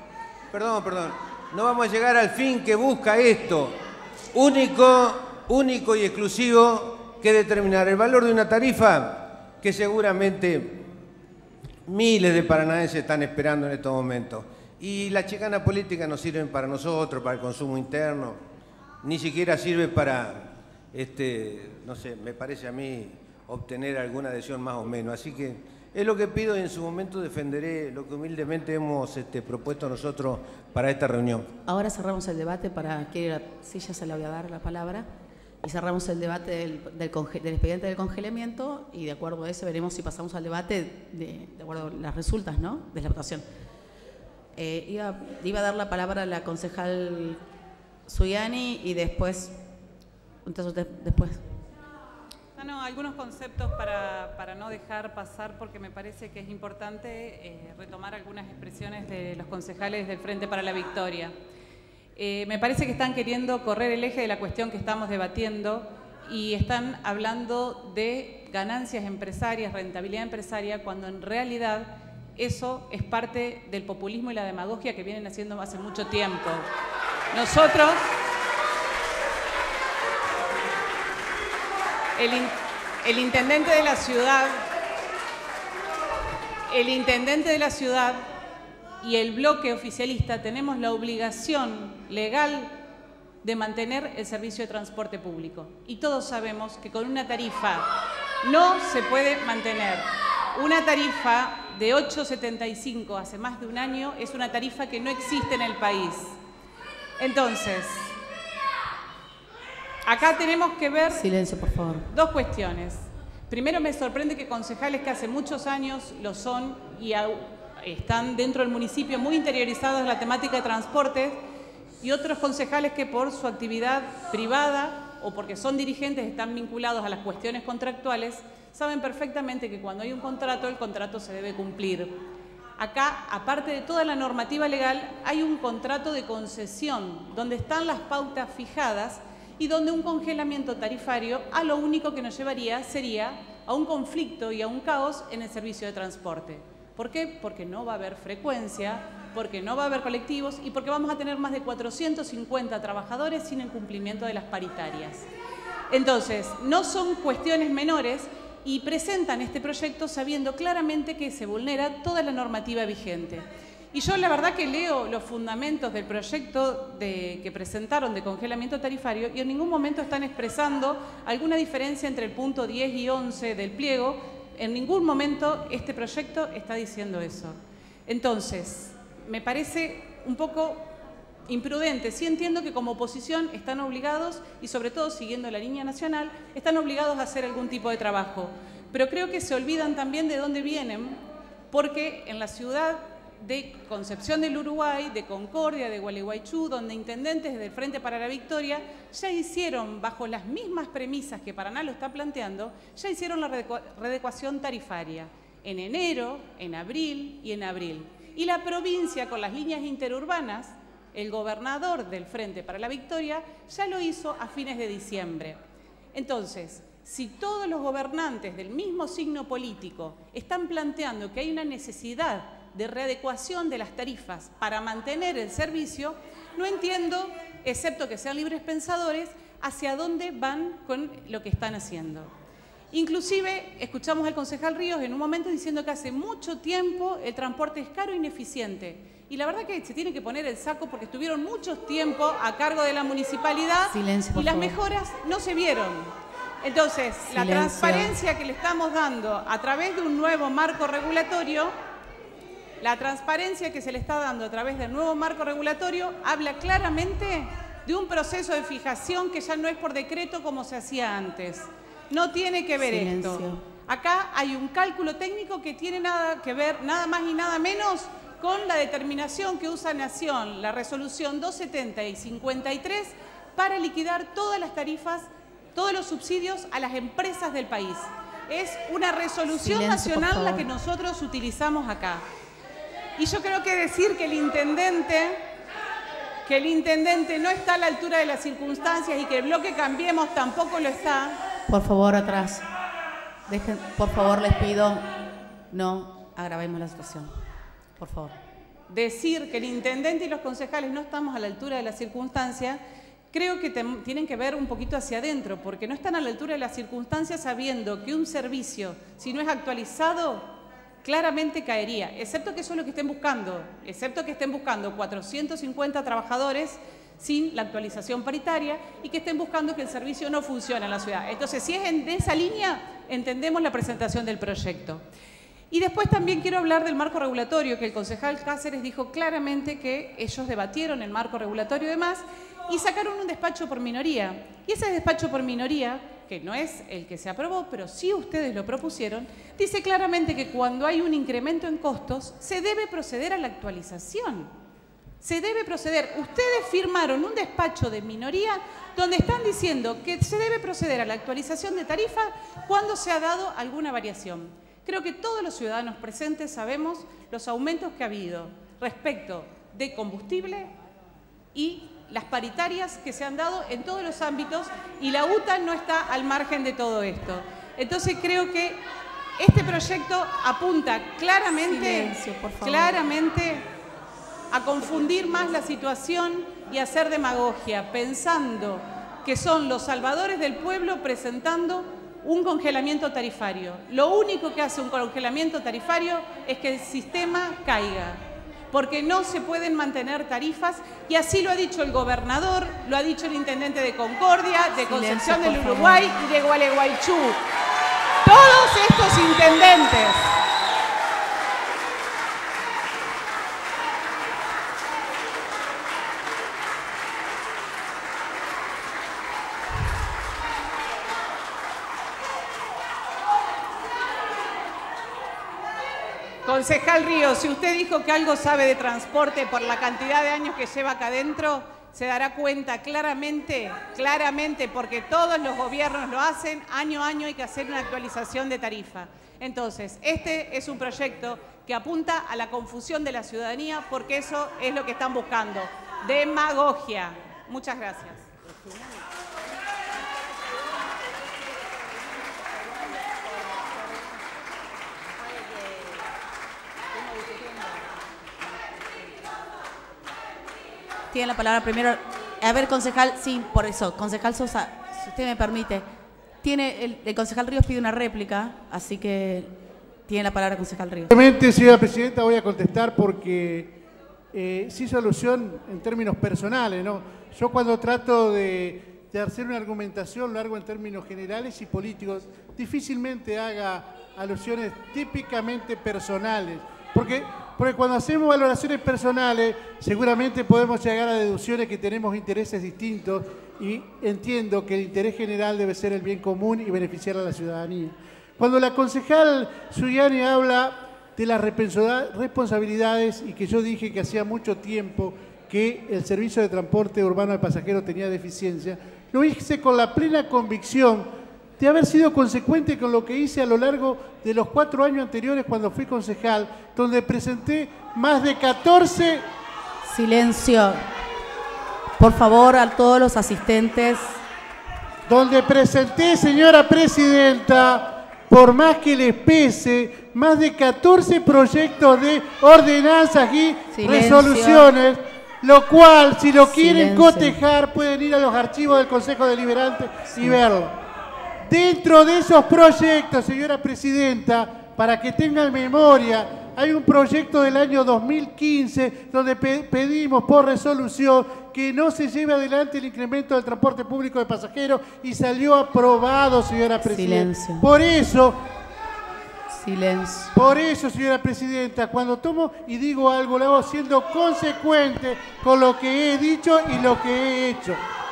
al fin que busca esto, único y exclusivo, que determinar el valor de una tarifa que seguramente miles de paranaenses están esperando en estos momentos. Y las chicanas políticas no sirven para nosotros, para el consumo interno, ni siquiera sirve para, no sé, me parece a mí, obtener alguna adhesión más o menos. Así que es lo que pido y en su momento defenderé lo que humildemente hemos propuesto nosotros para esta reunión. Ahora cerramos el debate para que sí, ya se le voy a dar la palabra. Y cerramos el debate del expediente del congelamiento y de acuerdo a eso veremos si pasamos al debate de acuerdo a las resultas, ¿no?, de la votación. Iba a dar la palabra a la concejal Zuliani y después, entonces después. No, algunos conceptos para no dejar pasar, porque me parece que es importante retomar algunas expresiones de los concejales del Frente para la Victoria. Me parece que están queriendo correr el eje de la cuestión que estamos debatiendo y están hablando de ganancias empresarias, rentabilidad empresaria, cuando en realidad eso es parte del populismo y la demagogia que vienen haciendo hace mucho tiempo. Nosotros, el intendente de la ciudad y el bloque oficialista tenemos la obligación legal de mantener el servicio de transporte público. Y todos sabemos que con una tarifa no se puede mantener. Una tarifa de 8,75 hace más de un año es una tarifa que no existe en el país. Entonces, acá tenemos que ver... Silencio, por favor. Dos cuestiones. Primero, me sorprende que concejales que hace muchos años lo son y están dentro del municipio muy interiorizados en la temática de transportes, y otros concejales que por su actividad privada o porque son dirigentes están vinculados a las cuestiones contractuales, saben perfectamente que cuando hay un contrato, el contrato se debe cumplir. Acá, aparte de toda la normativa legal, hay un contrato de concesión donde están las pautas fijadas y donde un congelamiento tarifario a lo único que nos llevaría sería a un conflicto y a un caos en el servicio de transporte. ¿Por qué? Porque no va a haber frecuencia, porque no va a haber colectivos y porque vamos a tener más de 450 trabajadores sin el cumplimiento de las paritarias. Entonces, no son cuestiones menores y presentan este proyecto sabiendo claramente que se vulnera toda la normativa vigente. Y yo la verdad que leo los fundamentos del proyecto que presentaron de congelamiento tarifario y en ningún momento están expresando alguna diferencia entre el punto 10 y 11 del pliego. En ningún momento este proyecto está diciendo eso. Entonces, me parece un poco imprudente. Sí entiendo que como oposición están obligados, y sobre todo siguiendo la línea nacional, están obligados a hacer algún tipo de trabajo. Pero creo que se olvidan también de dónde vienen, porque en la ciudad de Concepción del Uruguay, de Concordia, de Gualeguaychú, donde intendentes del Frente para la Victoria ya hicieron, bajo las mismas premisas que Paraná lo está planteando, ya hicieron la readecuación tarifaria en enero, en abril y en abril. Y la provincia, con las líneas interurbanas, el gobernador del Frente para la Victoria ya lo hizo a fines de diciembre. Entonces, si todos los gobernantes del mismo signo político están planteando que hay una necesidad de readecuación de las tarifas para mantener el servicio, no entiendo, excepto que sean libres pensadores, hacia dónde van con lo que están haciendo. Inclusive, escuchamos al concejal Ríos en un momento diciendo que hace mucho tiempo el transporte es caro e ineficiente. Y la verdad que se tiene que poner el saco porque estuvieron mucho tiempo a cargo de la municipalidad. Silencio, por y las favor. mejoras no se vieron. Entonces, Silencio. La transparencia que le estamos dando a través de un nuevo marco regulatorio, habla claramente de un proceso de fijación que ya no es por decreto como se hacía antes. No tiene que ver Silencio. esto. Acá hay un cálculo técnico que tiene nada que ver, nada más y nada menos, con la determinación que usa Nación, la resolución 270 y 53, para liquidar todas las tarifas, todos los subsidios a las empresas del país. Es una resolución Silencio, por nacional favor. la que nosotros utilizamos acá. Y yo creo que decir que el intendente no está a la altura de las circunstancias y que el bloque Cambiemos tampoco lo está. Por favor, atrás. Por favor, les pido, no agravemos la situación. Por favor. Decir que el intendente y los concejales no estamos a la altura de las circunstancias, creo que tienen que ver un poquito hacia adentro, porque no están a la altura de las circunstancias sabiendo que un servicio, si no es actualizado, claramente caería, excepto que eso es lo que estén buscando, excepto que estén buscando 450 trabajadores sin la actualización paritaria y que estén buscando que el servicio no funcione en la ciudad. Entonces, si es de esa línea, entendemos la presentación del proyecto. Y después también quiero hablar del marco regulatorio, que el concejal Cáceres dijo claramente que ellos debatieron el marco regulatorio y demás, y sacaron un despacho por minoría. Y ese despacho por minoría, que no es el que se aprobó, pero sí ustedes lo propusieron, dice claramente que cuando hay un incremento en costos, se debe proceder a la actualización. Se debe proceder. Ustedes firmaron un despacho de minoría donde están diciendo que se debe proceder a la actualización de tarifa cuando se ha dado alguna variación. Creo que todos los ciudadanos presentes sabemos los aumentos que ha habido respecto de combustible y las paritarias que se han dado en todos los ámbitos, y la UTA no está al margen de todo esto. Entonces creo que este proyecto apunta claramente a confundir más la situación y a hacer demagogia, pensando que son los salvadores del pueblo presentando un congelamiento tarifario. Lo único que hace un congelamiento tarifario es que el sistema caiga, porque no se pueden mantener tarifas, y así lo ha dicho el gobernador, lo ha dicho el intendente de Concordia, de Concepción del Uruguay y de Gualeguaychú. Todos estos intendentes. Concejal Ríos, si usted dijo que algo sabe de transporte por la cantidad de años que lleva acá adentro, se dará cuenta claramente, porque todos los gobiernos lo hacen, año a año hay que hacer una actualización de tarifa. Entonces, este es un proyecto que apunta a la confusión de la ciudadanía, porque eso es lo que están buscando, demagogia. Muchas gracias. Tiene la palabra primero. A ver, concejal, sí, por eso. Concejal Sosa, si usted me permite. Tiene el concejal Ríos pide una réplica, así que tiene la palabra concejal Ríos. Simplemente, señora presidenta, voy a contestar porque se hizo alusión en términos personales, ¿no? Yo cuando trato de hacer una argumentación lo hago en términos generales y políticos. Difícilmente haga alusiones típicamente personales. Porque cuando hacemos valoraciones personales, seguramente podemos llegar a deducciones que tenemos intereses distintos, y entiendo que el interés general debe ser el bien común y beneficiar a la ciudadanía. Cuando la concejal Zuliani habla de las responsabilidades y que yo dije que hacía mucho tiempo que el servicio de transporte urbano de pasajeros tenía deficiencia, lo hice con la plena convicción de haber sido consecuente con lo que hice a lo largo de los 4 años anteriores cuando fui concejal, donde presenté más de 14... Silencio. Por favor, a todos los asistentes. Donde presenté, señora presidenta, por más que les pese, más de 14 proyectos de ordenanzas y resoluciones, lo cual, si lo quieren cotejar, pueden ir a los archivos del Consejo Deliberante y verlo. Dentro de esos proyectos, señora presidenta, para que tengan memoria, hay un proyecto del año 2015 donde pedimos por resolución que no se lleve adelante el incremento del transporte público de pasajeros y salió aprobado, señora presidenta. Silencio. Por eso, señora presidenta, cuando tomo y digo algo, lo hago siendo consecuente con lo que he dicho y lo que he hecho.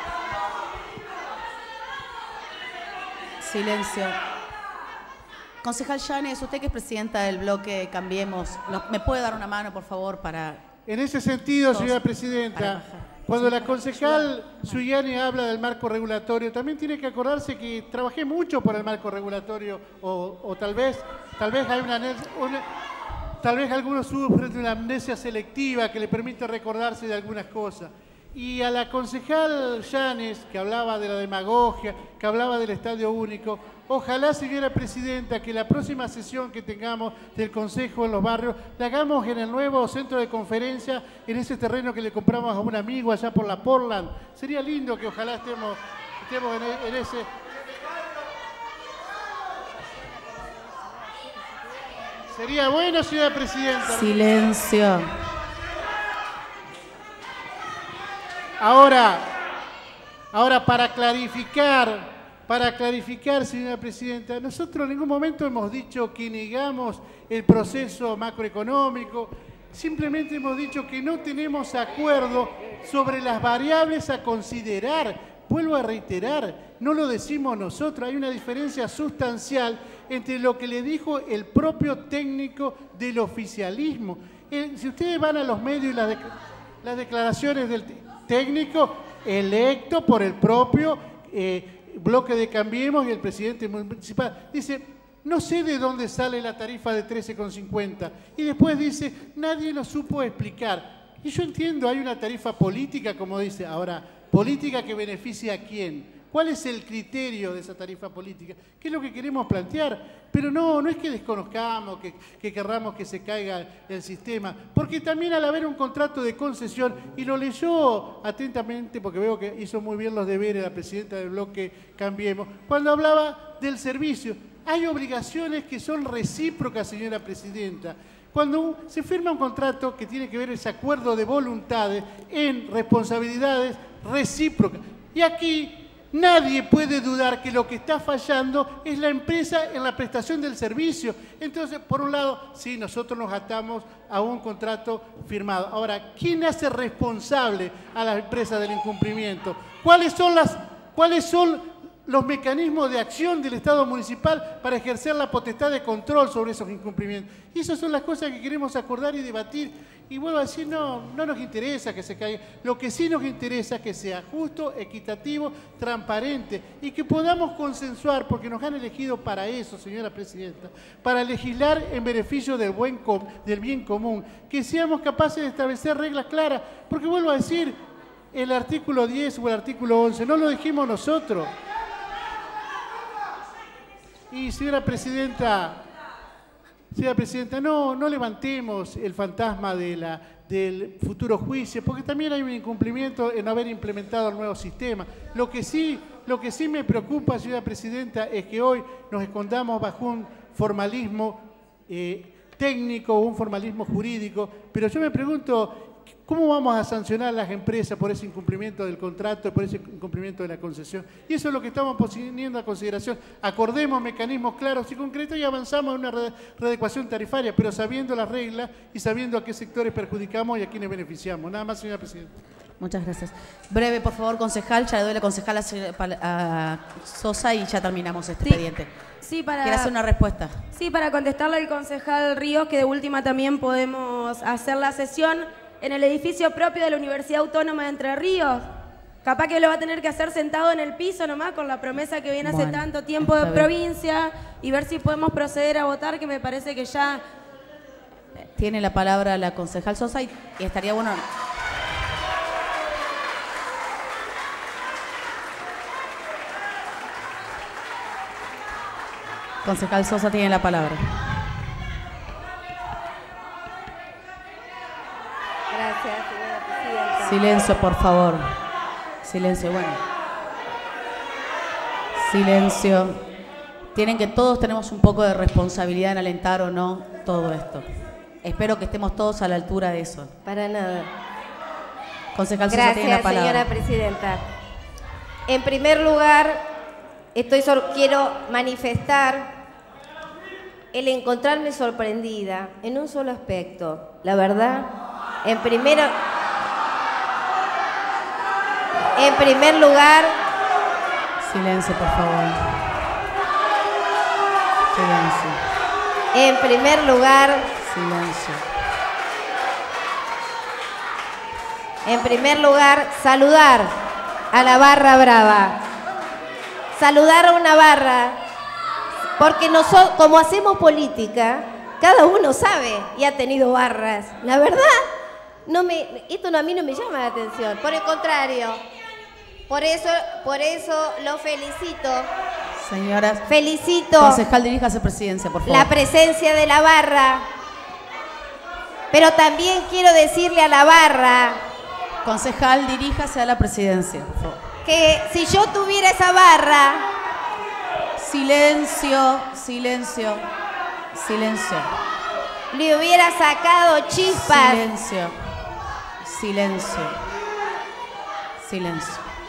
Silencio. Concejal Llanes, usted que es presidenta del bloque Cambiemos, ¿me puede dar una mano, por favor, para...? En ese sentido, señora presidenta, cuando la concejal Zuliani habla del marco regulatorio, también tiene que acordarse que trabajé mucho por el marco regulatorio, o tal vez hay tal vez algunos sufren de una amnesia selectiva que le permite recordarse de algunas cosas. Y a la concejal Llanes, que hablaba de la demagogia, que hablaba del estadio único, ojalá, señora presidenta, que la próxima sesión que tengamos del Consejo en los barrios, la hagamos en el nuevo centro de conferencia, en ese terreno que le compramos a un amigo allá por la Portland. Sería lindo que ojalá estemos en ese... Sería bueno, señora presidenta. Silencio. Ahora, para clarificar, señora presidenta, nosotros en ningún momento hemos dicho que negamos el proceso macroeconómico, simplemente hemos dicho que no tenemos acuerdo sobre las variables a considerar. Vuelvo a reiterar, no lo decimos nosotros, hay una diferencia sustancial entre lo que le dijo el propio técnico del oficialismo. Si ustedes van a los medios y las declaraciones del técnico electo por el propio bloque de Cambiemos y el presidente municipal, dice, no sé de dónde sale la tarifa de 13,50. Y después dice, nadie lo supo explicar. Y yo entiendo, hay una tarifa política, como dice, ahora, política que beneficia a quién. ¿Cuál es el criterio de esa tarifa política? ¿Qué es lo que queremos plantear? Pero no es que desconozcamos, que querramos que se caiga el sistema, porque también al haber un contrato de concesión, y lo leyó atentamente, porque veo que hizo muy bien los deberes la presidenta del bloque Cambiemos, cuando hablaba del servicio, hay obligaciones que son recíprocas, señora presidenta. Cuando se firma un contrato que tiene que ver ese acuerdo de voluntades en responsabilidades recíprocas. Y aquí nadie puede dudar que lo que está fallando es la empresa en la prestación del servicio. Entonces, por un lado, sí, nosotros nos atamos a un contrato firmado. Ahora, ¿quién hace responsable a las empresas del incumplimiento? ¿Cuáles son los mecanismos de acción del Estado municipal para ejercer la potestad de control sobre esos incumplimientos? Y esas son las cosas que queremos acordar y debatir. Y vuelvo a decir, no nos interesa que se caiga. Lo que sí nos interesa es que sea justo, equitativo, transparente y que podamos consensuar, porque nos han elegido para eso, señora presidenta, para legislar en beneficio del bien común, que seamos capaces de establecer reglas claras, porque vuelvo a decir, el artículo 10 o el artículo 11 no lo dijimos nosotros. Y señora presidenta, no levantemos el fantasma del futuro juicio, porque también hay un incumplimiento en no haber implementado el nuevo sistema. Lo que sí me preocupa, señora presidenta, es que hoy nos escondamos bajo un formalismo técnico, un formalismo jurídico, pero yo me pregunto, ¿cómo vamos a sancionar a las empresas por ese incumplimiento del contrato, por ese incumplimiento de la concesión? Y eso es lo que estamos poniendo a consideración. Acordemos mecanismos claros y concretos y avanzamos en una readecuación tarifaria, pero sabiendo las reglas y sabiendo a qué sectores perjudicamos y a quiénes beneficiamos. Nada más, señora presidenta. Muchas gracias. Breve, por favor, concejal. Ya le doy la concejal a Sosa y ya terminamos este expediente. Sí, ¿Quiere hacer una respuesta? Sí, para contestarle al concejal Ríos, que de última también podemos hacer la sesión en el edificio propio de la Universidad Autónoma de Entre Ríos. Capaz que lo va a tener que hacer sentado en el piso nomás, con la promesa que viene hace tanto tiempo de provincia, y ver si podemos proceder a votar, que me parece que ya... Tiene la palabra la concejal Sosa y estaría bueno... Concejal Sosa tiene la palabra. Gracias, señora presidenta. Silencio, por favor. Silencio, bueno. Silencio. Todos tenemos un poco de responsabilidad en alentar o no todo esto. Espero que estemos todos a la altura de eso. Para nada. Concejal Sosa tiene la palabra. Gracias, señora presidenta. En primer lugar, quiero manifestar el encontrarme sorprendida en un solo aspecto. La verdad, en primer lugar... Silencio, por favor. Silencio. En primer lugar... Silencio. En primer lugar, saludar a la barra brava. Saludar a una barra, porque nosotros, como hacemos política, cada uno sabe y ha tenido barras. La verdad, esto a mí no me llama la atención, por el contrario. Por eso lo felicito. Señoras, felicito. Concejal, diríjase a presidencia, por favor. La presencia de la barra. Pero también quiero decirle a la barra. Concejal, diríjase a la presidencia, por favor. Que si yo tuviera esa barra... Silencio, silencio, silencio. Le hubiera sacado chispas. Silencio, silencio. Silencio.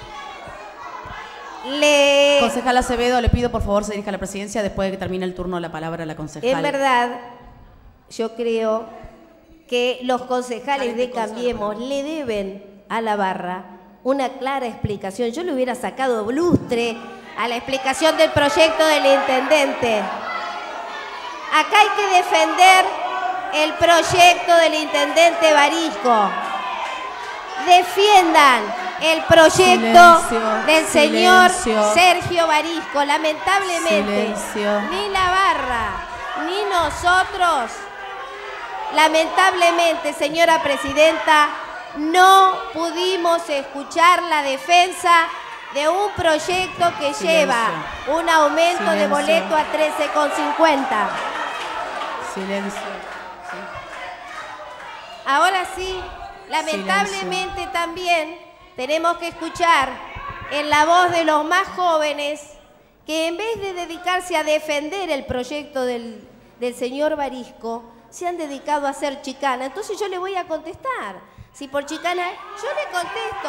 Concejal Acevedo, le pido por favor se dirija a la presidencia después de que termine el turno la palabra a la concejal. En verdad, yo creo que los concejales de Cambiemos le deben a la barra una clara explicación. Yo le hubiera sacado lustre a la explicación del proyecto del intendente. Acá hay que defender el proyecto del intendente Barisco. Defiendan el proyecto del señor Sergio Barisco. Lamentablemente, ni la barra, ni nosotros, lamentablemente, señora presidenta, no pudimos escuchar la defensa de un proyecto que lleva un aumento de boleto a 13,50. Silencio. Ahora sí, lamentablemente también tenemos que escuchar en la voz de los más jóvenes que en vez de dedicarse a defender el proyecto del señor Barisco, se han dedicado a hacer chicana. Entonces yo le voy a contestar. Si por chicana, yo le contesto.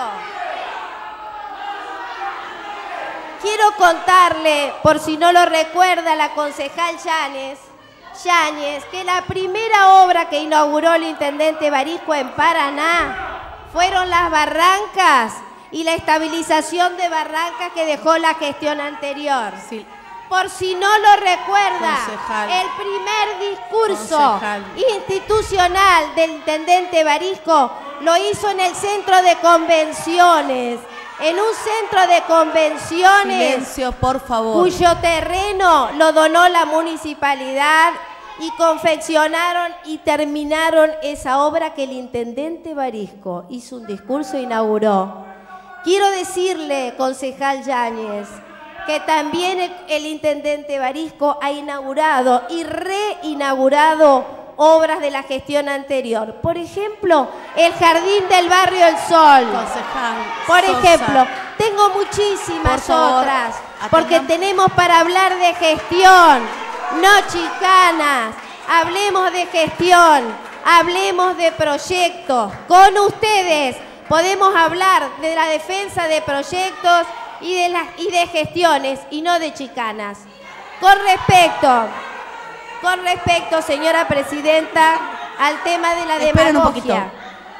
Quiero contarle, por si no lo recuerda la concejal Yáñez, que la primera obra que inauguró el intendente Barisco en Paraná fueron las barrancas y la estabilización de barrancas que dejó la gestión anterior. Sí. Por si no lo recuerda, concejal, el primer discurso institucional del intendente Barisco lo hizo en el centro de convenciones. En un centro de convenciones, silencio, por favor, cuyo terreno lo donó la municipalidad y confeccionaron y terminaron esa obra que el intendente Barisco hizo un discurso e inauguró. Quiero decirle, concejal Yáñez, que también el intendente Barisco ha inaugurado y reinaugurado obras de la gestión anterior. Por ejemplo, el Jardín del Barrio El Sol. Concejal Por Sosa, ejemplo, tengo muchísimas favor, otras, porque tenemos para hablar de gestión, no chicanas. Hablemos de gestión, hablemos de proyectos. Con ustedes podemos hablar de la defensa de proyectos y de gestiones y no de chicanas. Con respecto, señora presidenta, al tema de la Esperen un poquito. demagogia.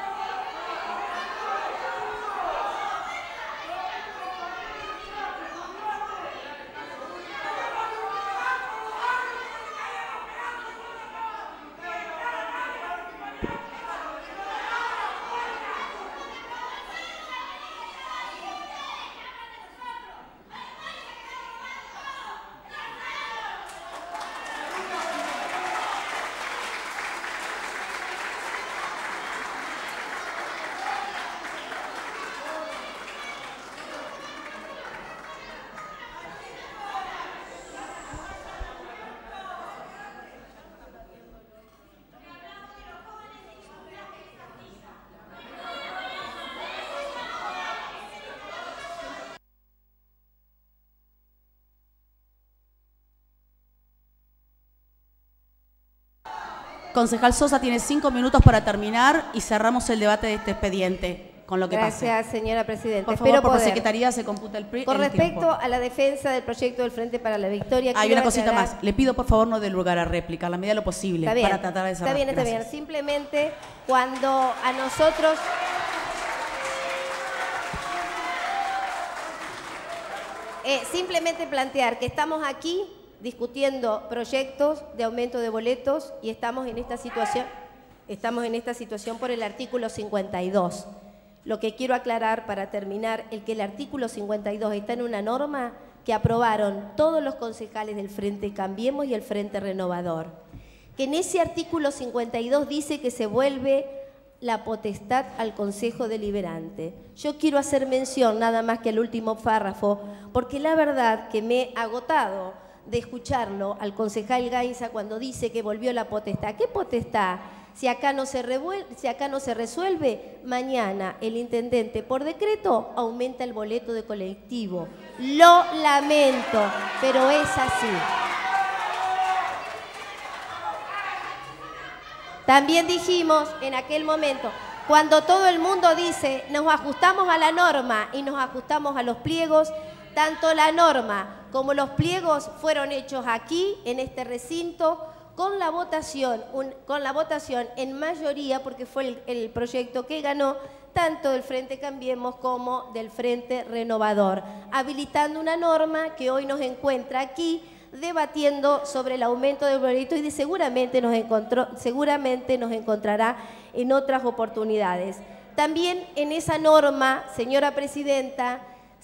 Concejal Sosa tiene 5 minutos para terminar y cerramos el debate de este expediente con lo que pase. Gracias, señora presidenta. Por favor, por la Secretaría se computa el tiempo. Con respecto a la defensa del proyecto del Frente para la Victoria... Hay una cosita más. Le pido, por favor, no dé lugar a réplica, a la medida de lo posible, Está bien, para tratar de cerrar. Está bien. Simplemente, cuando a nosotros... simplemente plantear que estamos aquí discutiendo proyectos de aumento de boletos y estamos en esta situación por el artículo 52. Lo que quiero aclarar para terminar es que el artículo 52 está en una norma que aprobaron todos los concejales del Frente Cambiemos y el Frente Renovador. Que en ese artículo 52 dice que se vuelve la potestad al Consejo Deliberante. Yo quiero hacer mención nada más que al último párrafo, porque la verdad que me he agotado de escucharlo al concejal Gainza cuando dice que volvió la potestad. ¿Qué potestad? Si acá no se resuelve, mañana el intendente por decreto aumenta el boleto de colectivo. Lo lamento, pero es así. También dijimos en aquel momento, cuando todo el mundo dice nos ajustamos a la norma y nos ajustamos a los pliegos, tanto la norma como los pliegos fueron hechos aquí, en este recinto, con la votación en mayoría, porque fue el proyecto que ganó tanto del Frente Cambiemos como del Frente Renovador, habilitando una norma que hoy nos encuentra aquí debatiendo sobre el aumento del boleto y seguramente nos encontrará en otras oportunidades. También en esa norma, señora Presidenta,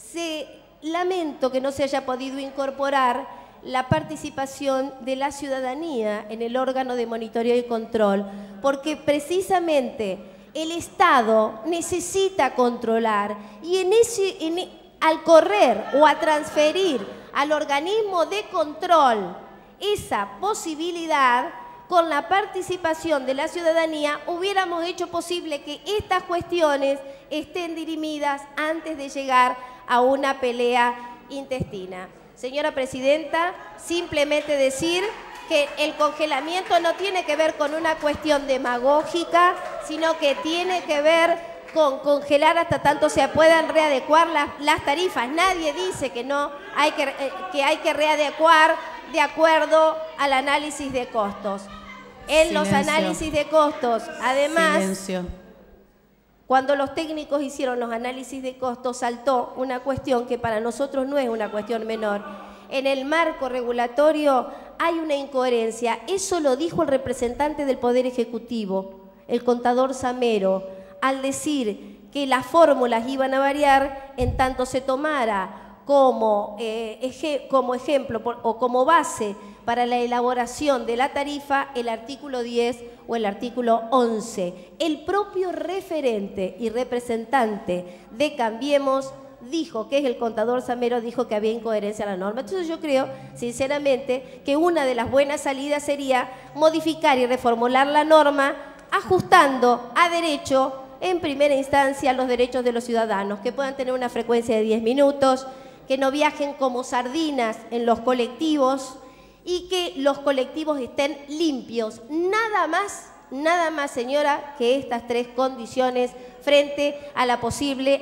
lamento que no se haya podido incorporar la participación de la ciudadanía en el órgano de monitoreo y control, porque precisamente el Estado necesita controlar y al correr o a transferir al organismo de control esa posibilidad, con la participación de la ciudadanía hubiéramos hecho posible que estas cuestiones estén dirimidas antes de llegar a una pelea intestina. Señora Presidenta, simplemente decir que el congelamiento no tiene que ver con una cuestión demagógica, sino que tiene que ver con congelar hasta tanto se puedan readecuar las tarifas. Nadie dice que hay que readecuar de acuerdo al análisis de costos. En los análisis de costos, además, cuando los técnicos hicieron los análisis de costos, saltó una cuestión que para nosotros no es una cuestión menor. En el marco regulatorio hay una incoherencia. Eso lo dijo el representante del Poder Ejecutivo, el contador Samero, al decir que las fórmulas iban a variar en tanto se tomara como ejemplo o como base para la elaboración de la tarifa el artículo 10 o el artículo 11. El propio referente y representante de Cambiemos dijo, que es el contador Samero, dijo que había incoherencia en la norma. Entonces yo creo, sinceramente, que una de las buenas salidas sería modificar y reformular la norma ajustando a derecho, en primera instancia, los derechos de los ciudadanos, que puedan tener una frecuencia de 10 minutos, que no viajen como sardinas en los colectivos y que los colectivos estén limpios. Nada más, señora, que estas tres condiciones frente a la posible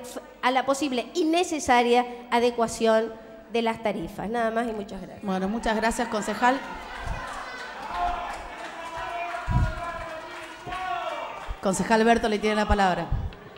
y necesaria adecuación de las tarifas. Nada más y muchas gracias. Bueno, muchas gracias, concejal. Concejal Berto, le tiene la palabra.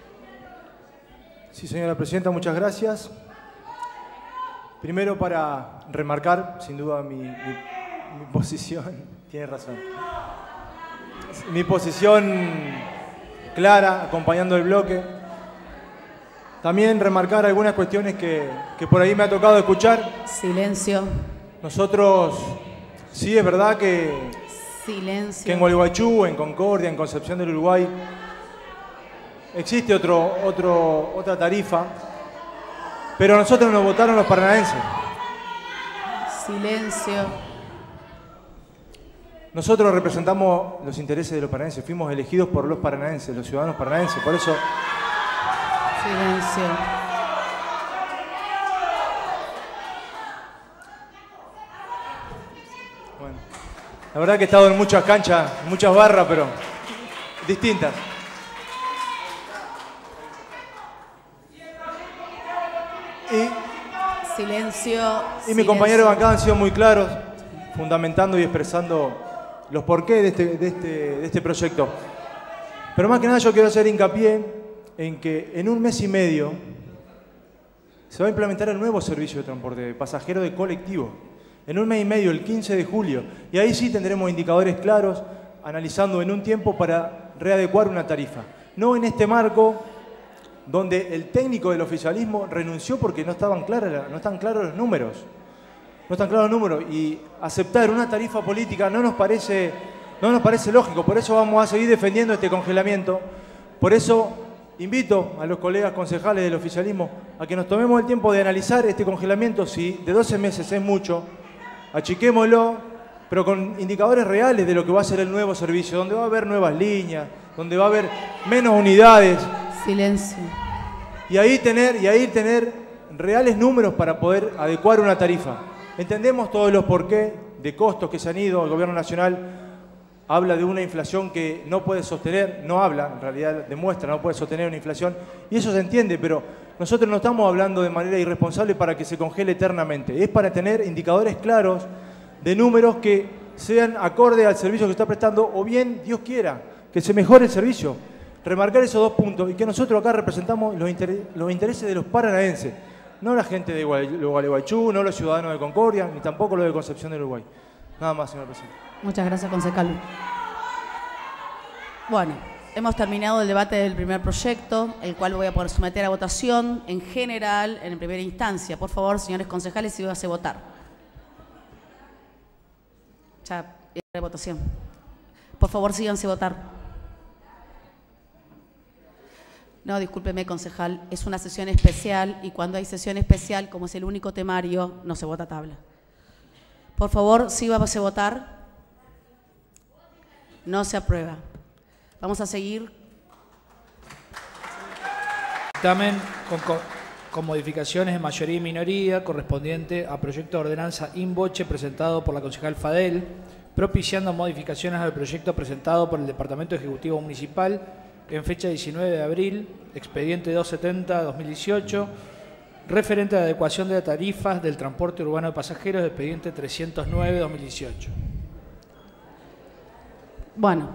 Sí, señora Presidenta, muchas gracias. Primero, para remarcar, sin duda, mi posición, tiene razón, mi posición clara, acompañando el bloque. También remarcar algunas cuestiones que por ahí me ha tocado escuchar. Silencio. Nosotros, sí, es verdad que Silencio. En Gualeguaychú, en Concordia, en Concepción del Uruguay, existe otra tarifa, pero a nosotros nos votaron los paranaenses. Silencio. Nosotros representamos los intereses de los paranaenses, fuimos elegidos por los paranaenses, los ciudadanos paranaenses, por eso... Silencio. Bueno, la verdad que he estado en muchas canchas, en muchas barras, pero distintas. Silencio. Y mis compañeros de bancada han sido muy claros, fundamentando y expresando los porqués de este proyecto. Pero más que nada yo quiero hacer hincapié en que en un mes y medio se va a implementar el nuevo servicio de transporte de pasajeros de colectivo. En un mes y medio, el 15 de julio. Y ahí sí tendremos indicadores claros, analizando en un tiempo para readecuar una tarifa. No en este marco donde el técnico del oficialismo renunció porque no están claros los números. No están claros los números. Y aceptar una tarifa política no nos parece lógico. Por eso vamos a seguir defendiendo este congelamiento. Por eso invito a los colegas concejales del oficialismo a que nos tomemos el tiempo de analizar este congelamiento. Si de 12 meses es mucho, achiquémoslo, pero con indicadores reales de lo que va a ser el nuevo servicio, donde va a haber nuevas líneas, donde va a haber menos unidades. Silencio. Y ahí tener reales números para poder adecuar una tarifa. Entendemos todos los porqués de costos que se han ido al gobierno nacional, habla de una inflación que no puede sostener, no habla, en realidad demuestra, no puede sostener una inflación, y eso se entiende, pero nosotros no estamos hablando de manera irresponsable para que se congele eternamente, es para tener indicadores claros de números que sean acorde al servicio que está prestando, o bien, Dios quiera, que se mejore el servicio. Remarcar esos dos puntos y que nosotros acá representamos los intereses de los paranaenses, no la gente de Gualeguaychú, no los ciudadanos de Concordia, ni tampoco los de Concepción del Uruguay. Nada más, señor presidente. Muchas gracias, concejal. Bueno, hemos terminado el debate del primer proyecto, el cual voy a poder someter a votación en general, en primera instancia. Por favor, señores concejales, si vas a votar. Ya, de votación. Por favor, síganse a votar. No, discúlpeme, concejal, es una sesión especial y cuando hay sesión especial, como es el único temario, no se vota tabla. Por favor, sí vamos a votar. No se aprueba. Vamos a seguir. Dictamen con modificaciones de mayoría y minoría correspondiente a proyecto de ordenanza in voce presentado por la concejal Fadel, propiciando modificaciones al proyecto presentado por el Departamento Ejecutivo Municipal en fecha 19 de abril, expediente 270-2018, referente a la adecuación de las tarifas del transporte urbano de pasajeros, expediente 309-2018. Bueno.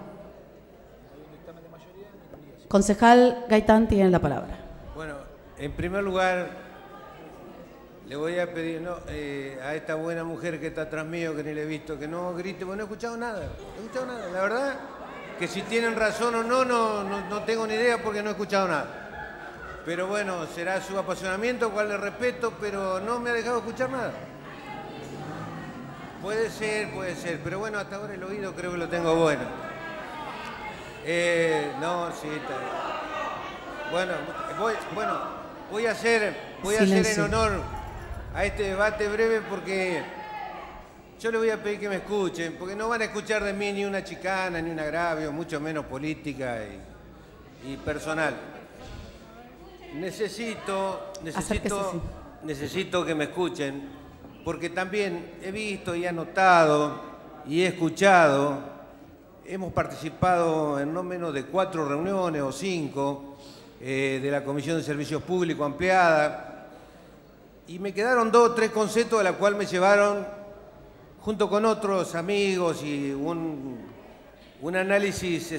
Concejal Gaitán tiene la palabra. Bueno, en primer lugar, le voy a pedir a esta buena mujer que está atrás mío, que ni le he visto, que no grite, porque no he escuchado nada. No he escuchado nada, la verdad. Que si tienen razón o no tengo ni idea porque no he escuchado nada. Pero bueno, será su apasionamiento, cual le respeto, pero no me ha dejado escuchar nada. Puede ser, pero bueno, hasta ahora el oído creo que lo tengo bueno. No, sí, está bien. Bueno, voy a hacer en honor a este debate breve porque yo les voy a pedir que me escuchen, porque no van a escuchar de mí ni una chicana, ni un agravio, mucho menos política y personal. Necesito que me escuchen, porque también he visto y he notado y he escuchado, hemos participado en no menos de 4 reuniones o 5 de la Comisión de Servicios Públicos ampliada, y me quedaron 2 o 3 conceptos de la cual me llevaron junto con otros amigos y un análisis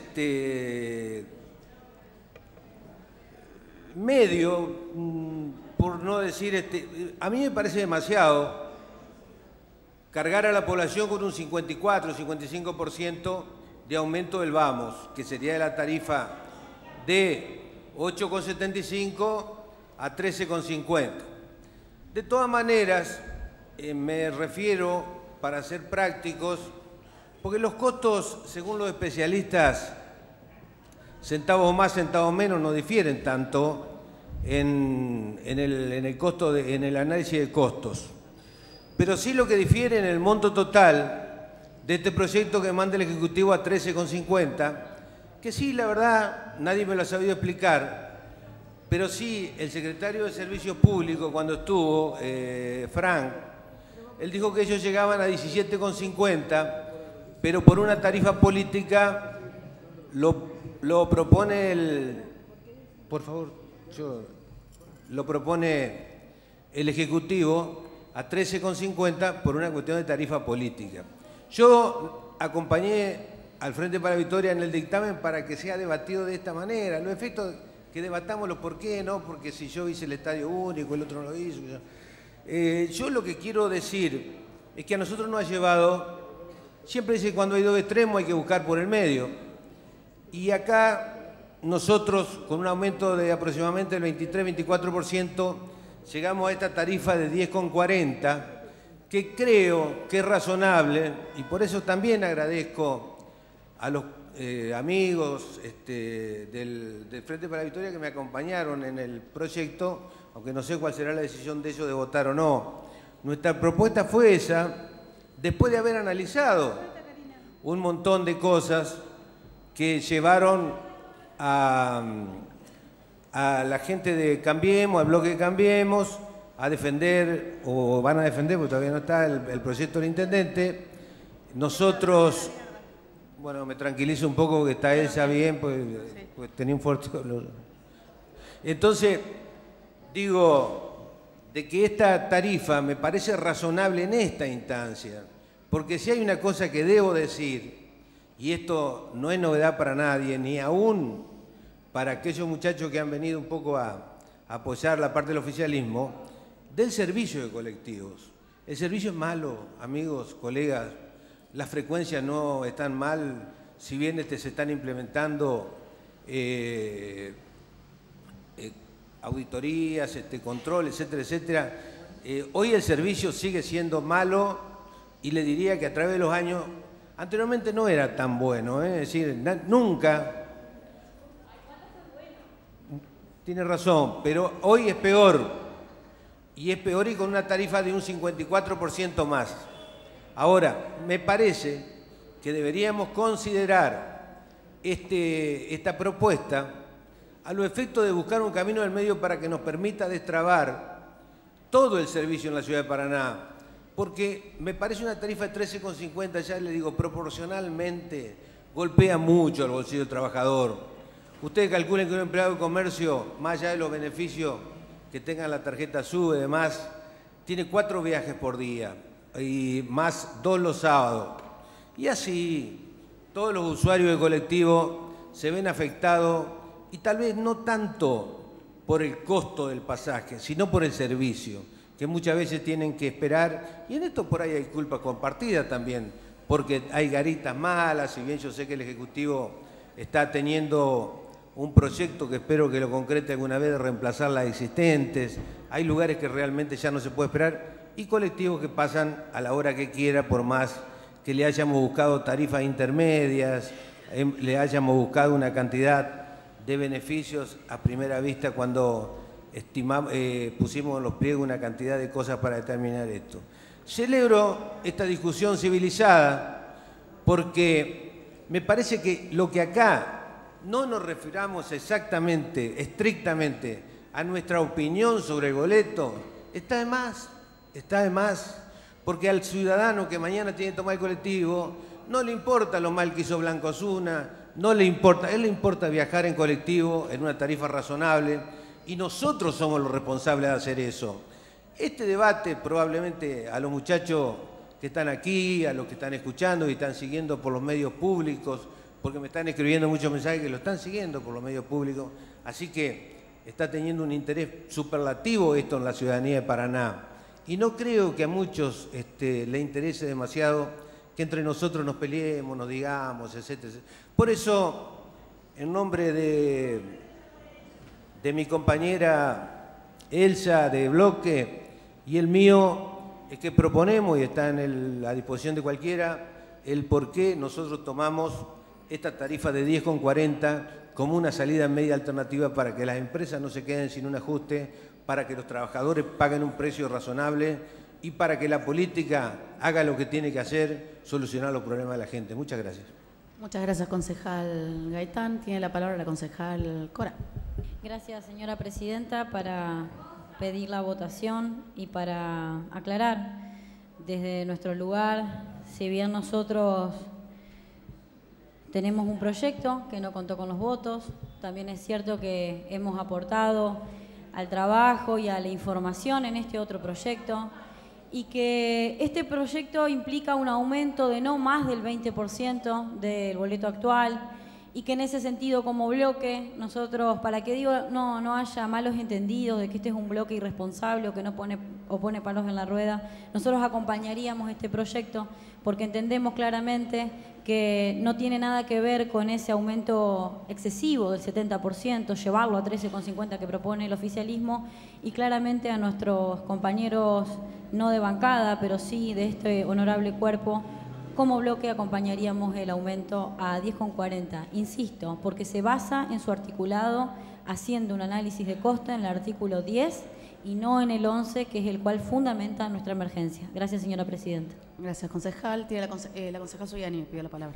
medio, por no decir, a mí me parece demasiado cargar a la población con un 54, 55% de aumento del vamos, que sería de la tarifa de 8,75 a 13,50. De todas maneras, me refiero, para ser prácticos, porque los costos, según los especialistas, centavos más, centavos menos, no difieren tanto en el costo en el análisis de costos. Pero sí lo que difiere en el monto total de este proyecto que manda el Ejecutivo a 13,50, que sí, la verdad, nadie me lo ha sabido explicar, pero sí el secretario de Servicios Públicos, cuando estuvo, Frank, él dijo que ellos llegaban a 17,50, pero por una tarifa política lo propone lo propone el Ejecutivo a 13,50 por una cuestión de tarifa política. Yo acompañé al Frente para la Victoria en el dictamen para que sea debatido de esta manera. Los efectos que debatamos los por qué, ¿no? Porque si yo hice el estadio único, el otro no lo hizo. Yo lo que quiero decir es que a nosotros nos ha llevado, siempre dice que cuando hay 2 extremos hay que buscar por el medio. Y acá nosotros, con un aumento de aproximadamente el 23-24%, llegamos a esta tarifa de 10,40, que creo que es razonable, y por eso también agradezco a los amigos del Frente para la Victoria que me acompañaron en el proyecto, aunque no sé cuál será la decisión de ellos de votar o no. Nuestra propuesta fue esa, después de haber analizado un montón de cosas que llevaron a la gente de Cambiemos, al bloque de Cambiemos, a defender, o van a defender, porque todavía no está el proyecto del intendente. Nosotros, Bueno, me tranquilizo un poco que está Elsa bien, pues tenía un fuerte dolor. Entonces, digo, de que esta tarifa me parece razonable en esta instancia, porque si hay una cosa que debo decir, y esto no es novedad para nadie, ni aún para aquellos muchachos que han venido un poco a apoyar la parte del oficialismo, del servicio de colectivos. El servicio es malo, amigos, colegas, las frecuencias no están mal, si bien se están implementando auditorías, control, etcétera, etcétera. Hoy el servicio sigue siendo malo y le diría que a través de los años, anteriormente no era tan bueno, es decir, nunca. Tiene razón, pero hoy es peor. Y es peor y con una tarifa de un 54% más. Ahora, me parece que deberíamos considerar esta propuesta a los efectos de buscar un camino del medio para que nos permita destrabar todo el servicio en la ciudad de Paraná. Porque me parece una tarifa de 13,50, ya le digo, proporcionalmente golpea mucho al bolsillo del trabajador. Ustedes calculen que un empleado de comercio, más allá de los beneficios que tengan la tarjeta SUBE y demás, tiene 4 viajes por día y más 2 los sábados. Y así todos los usuarios de colectivo se ven afectados y tal vez no tanto por el costo del pasaje, sino por el servicio, que muchas veces tienen que esperar. Y en esto por ahí hay culpa compartida también, porque hay garitas malas, si bien yo sé que el Ejecutivo está teniendo un proyecto que espero que lo concrete alguna vez de reemplazar las existentes. Hay lugares que realmente ya no se puede esperar y colectivos que pasan a la hora que quiera, por más que le hayamos buscado tarifas intermedias, le hayamos buscado una cantidad de beneficios a primera vista cuando pusimos en los pliegos una cantidad de cosas para determinar esto. Celebro esta discusión civilizada porque me parece que lo que acá no nos refiramos exactamente, estrictamente, a nuestra opinión sobre el boleto, está de más, porque al ciudadano que mañana tiene que tomar el colectivo, no le importa lo mal que hizo Blanco Osuna, no le importa, a él le importa viajar en colectivo en una tarifa razonable, y nosotros somos los responsables de hacer eso. Este debate probablemente a los muchachos que están aquí, a los que están escuchando y están siguiendo por los medios públicos, porque me están escribiendo muchos mensajes que lo están siguiendo por los medios públicos, así que está teniendo un interés superlativo esto en la ciudadanía de Paraná. Y no creo que a muchos le interese demasiado que entre nosotros nos peleemos, nos digamos, etcétera. Por eso, en nombre de mi compañera Elsa de Bloque y el mío, es que proponemos, y está a disposición de cualquiera, el por qué nosotros tomamos esta tarifa de 10,40 como una salida media alternativa para que las empresas no se queden sin un ajuste, para que los trabajadores paguen un precio razonable y para que la política haga lo que tiene que hacer, solucionar los problemas de la gente. Muchas gracias. Muchas gracias, concejal Gaitán. Tiene la palabra la concejal Cora. Gracias, señora presidenta, para pedir la votación y para aclarar desde nuestro lugar, si bien nosotros tenemos un proyecto que no contó con los votos, también es cierto que hemos aportado al trabajo y a la información en este otro proyecto y que este proyecto implica un aumento de no más del 20% del boleto actual y que en ese sentido como bloque nosotros, para que no haya malos entendidos de que este es un bloque irresponsable o que no pone palos en la rueda, nosotros acompañaríamos este proyecto porque entendemos claramente que no tiene nada que ver con ese aumento excesivo del 70%, llevarlo a 13,50 que propone el oficialismo y claramente a nuestros compañeros no de bancada, pero sí de este honorable cuerpo, como bloque acompañaríamos el aumento a 10,40. Insisto, porque se basa en su articulado haciendo un análisis de costo en el artículo 10 y no en el 11, que es el cual fundamenta nuestra emergencia. Gracias, señora presidenta. Gracias, concejal. Tiene la concejal Soyani, pido la palabra.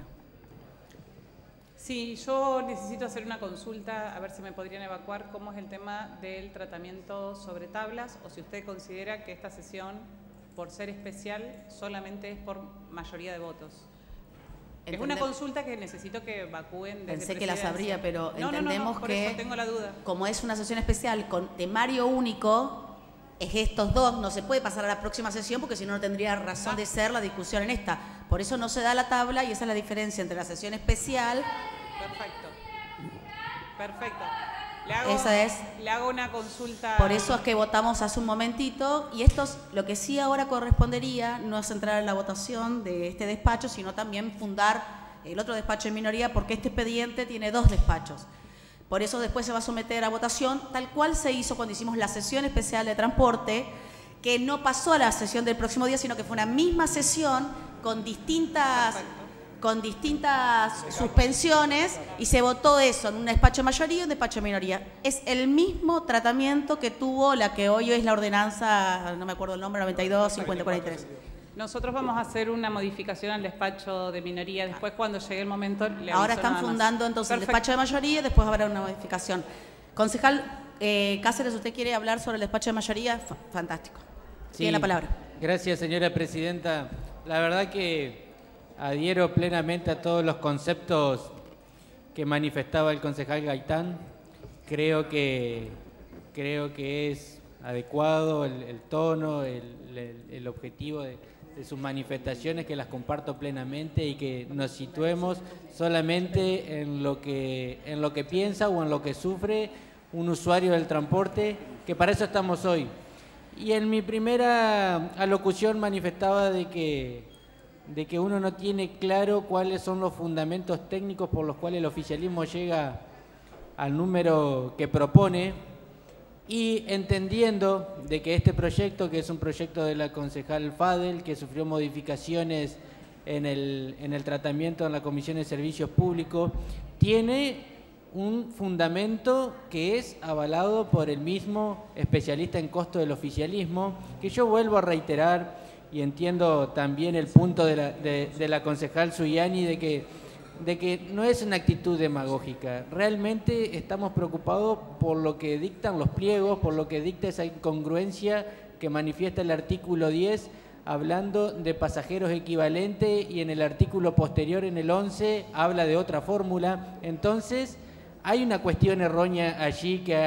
Sí, yo necesito hacer una consulta, a ver si me podrían evacuar cómo es el tema del tratamiento sobre tablas o si usted considera que esta sesión, por ser especial, solamente es por mayoría de votos. Es una consulta que necesito que evacúen desde Pensé que la sabría, pero no, entendemos por que eso tengo la duda. como es una sesión especial con temario único, es estos dos, no se puede pasar a la próxima sesión porque si no, no tendría razón de ser la discusión en esta. Por eso no se da la tabla y esa es la diferencia entre la sesión especial. Perfecto. Le hago una consulta. Por eso es que votamos hace un momentito y lo que sí ahora correspondería no es entrar en la votación de este despacho, sino también fundar el otro despacho de minoría porque este expediente tiene 2 despachos. Por eso después se va a someter a votación, tal cual se hizo cuando hicimos la sesión especial de transporte, que no pasó a la sesión del próximo día, sino que fue una misma sesión con distintas suspensiones y se votó eso en un despacho de mayoría y un despacho de minoría. Es el mismo tratamiento que tuvo la que hoy es la ordenanza, no me acuerdo el nombre, 92-5043. Nosotros vamos a hacer una modificación al despacho de minoría. Después, cuando llegue el momento, le aviso. Ahora están fundando entonces el despacho de mayoría y después habrá una modificación. Concejal Cáceres, ¿usted quiere hablar sobre el despacho de mayoría? Fantástico. Sí, tiene la palabra. Gracias, señora presidenta. La verdad que adhiero plenamente a todos los conceptos que manifestaba el concejal Gaitán. Creo que es adecuado el tono, el objetivo de sus manifestaciones, que las comparto plenamente y que nos situemos solamente en lo que piensa o en lo que sufre un usuario del transporte, que para eso estamos hoy. Y en mi primera alocución manifestaba de que uno no tiene claro cuáles son los fundamentos técnicos por los cuales el oficialismo llega al número que propone, y entendiendo de que este proyecto, que es un proyecto de la concejal Fadel, que sufrió modificaciones en el tratamiento en la Comisión de Servicios Públicos, tiene un fundamento que es avalado por el mismo especialista en costo del oficialismo, que yo vuelvo a reiterar, y entiendo también el punto de la concejal Zuliani de que no es una actitud demagógica. Realmente estamos preocupados por lo que dictan los pliegos, por lo que dicta esa incongruencia que manifiesta el artículo 10, hablando de pasajeros equivalentes, y en el artículo posterior, en el 11, habla de otra fórmula. Entonces, hay una cuestión errónea allí que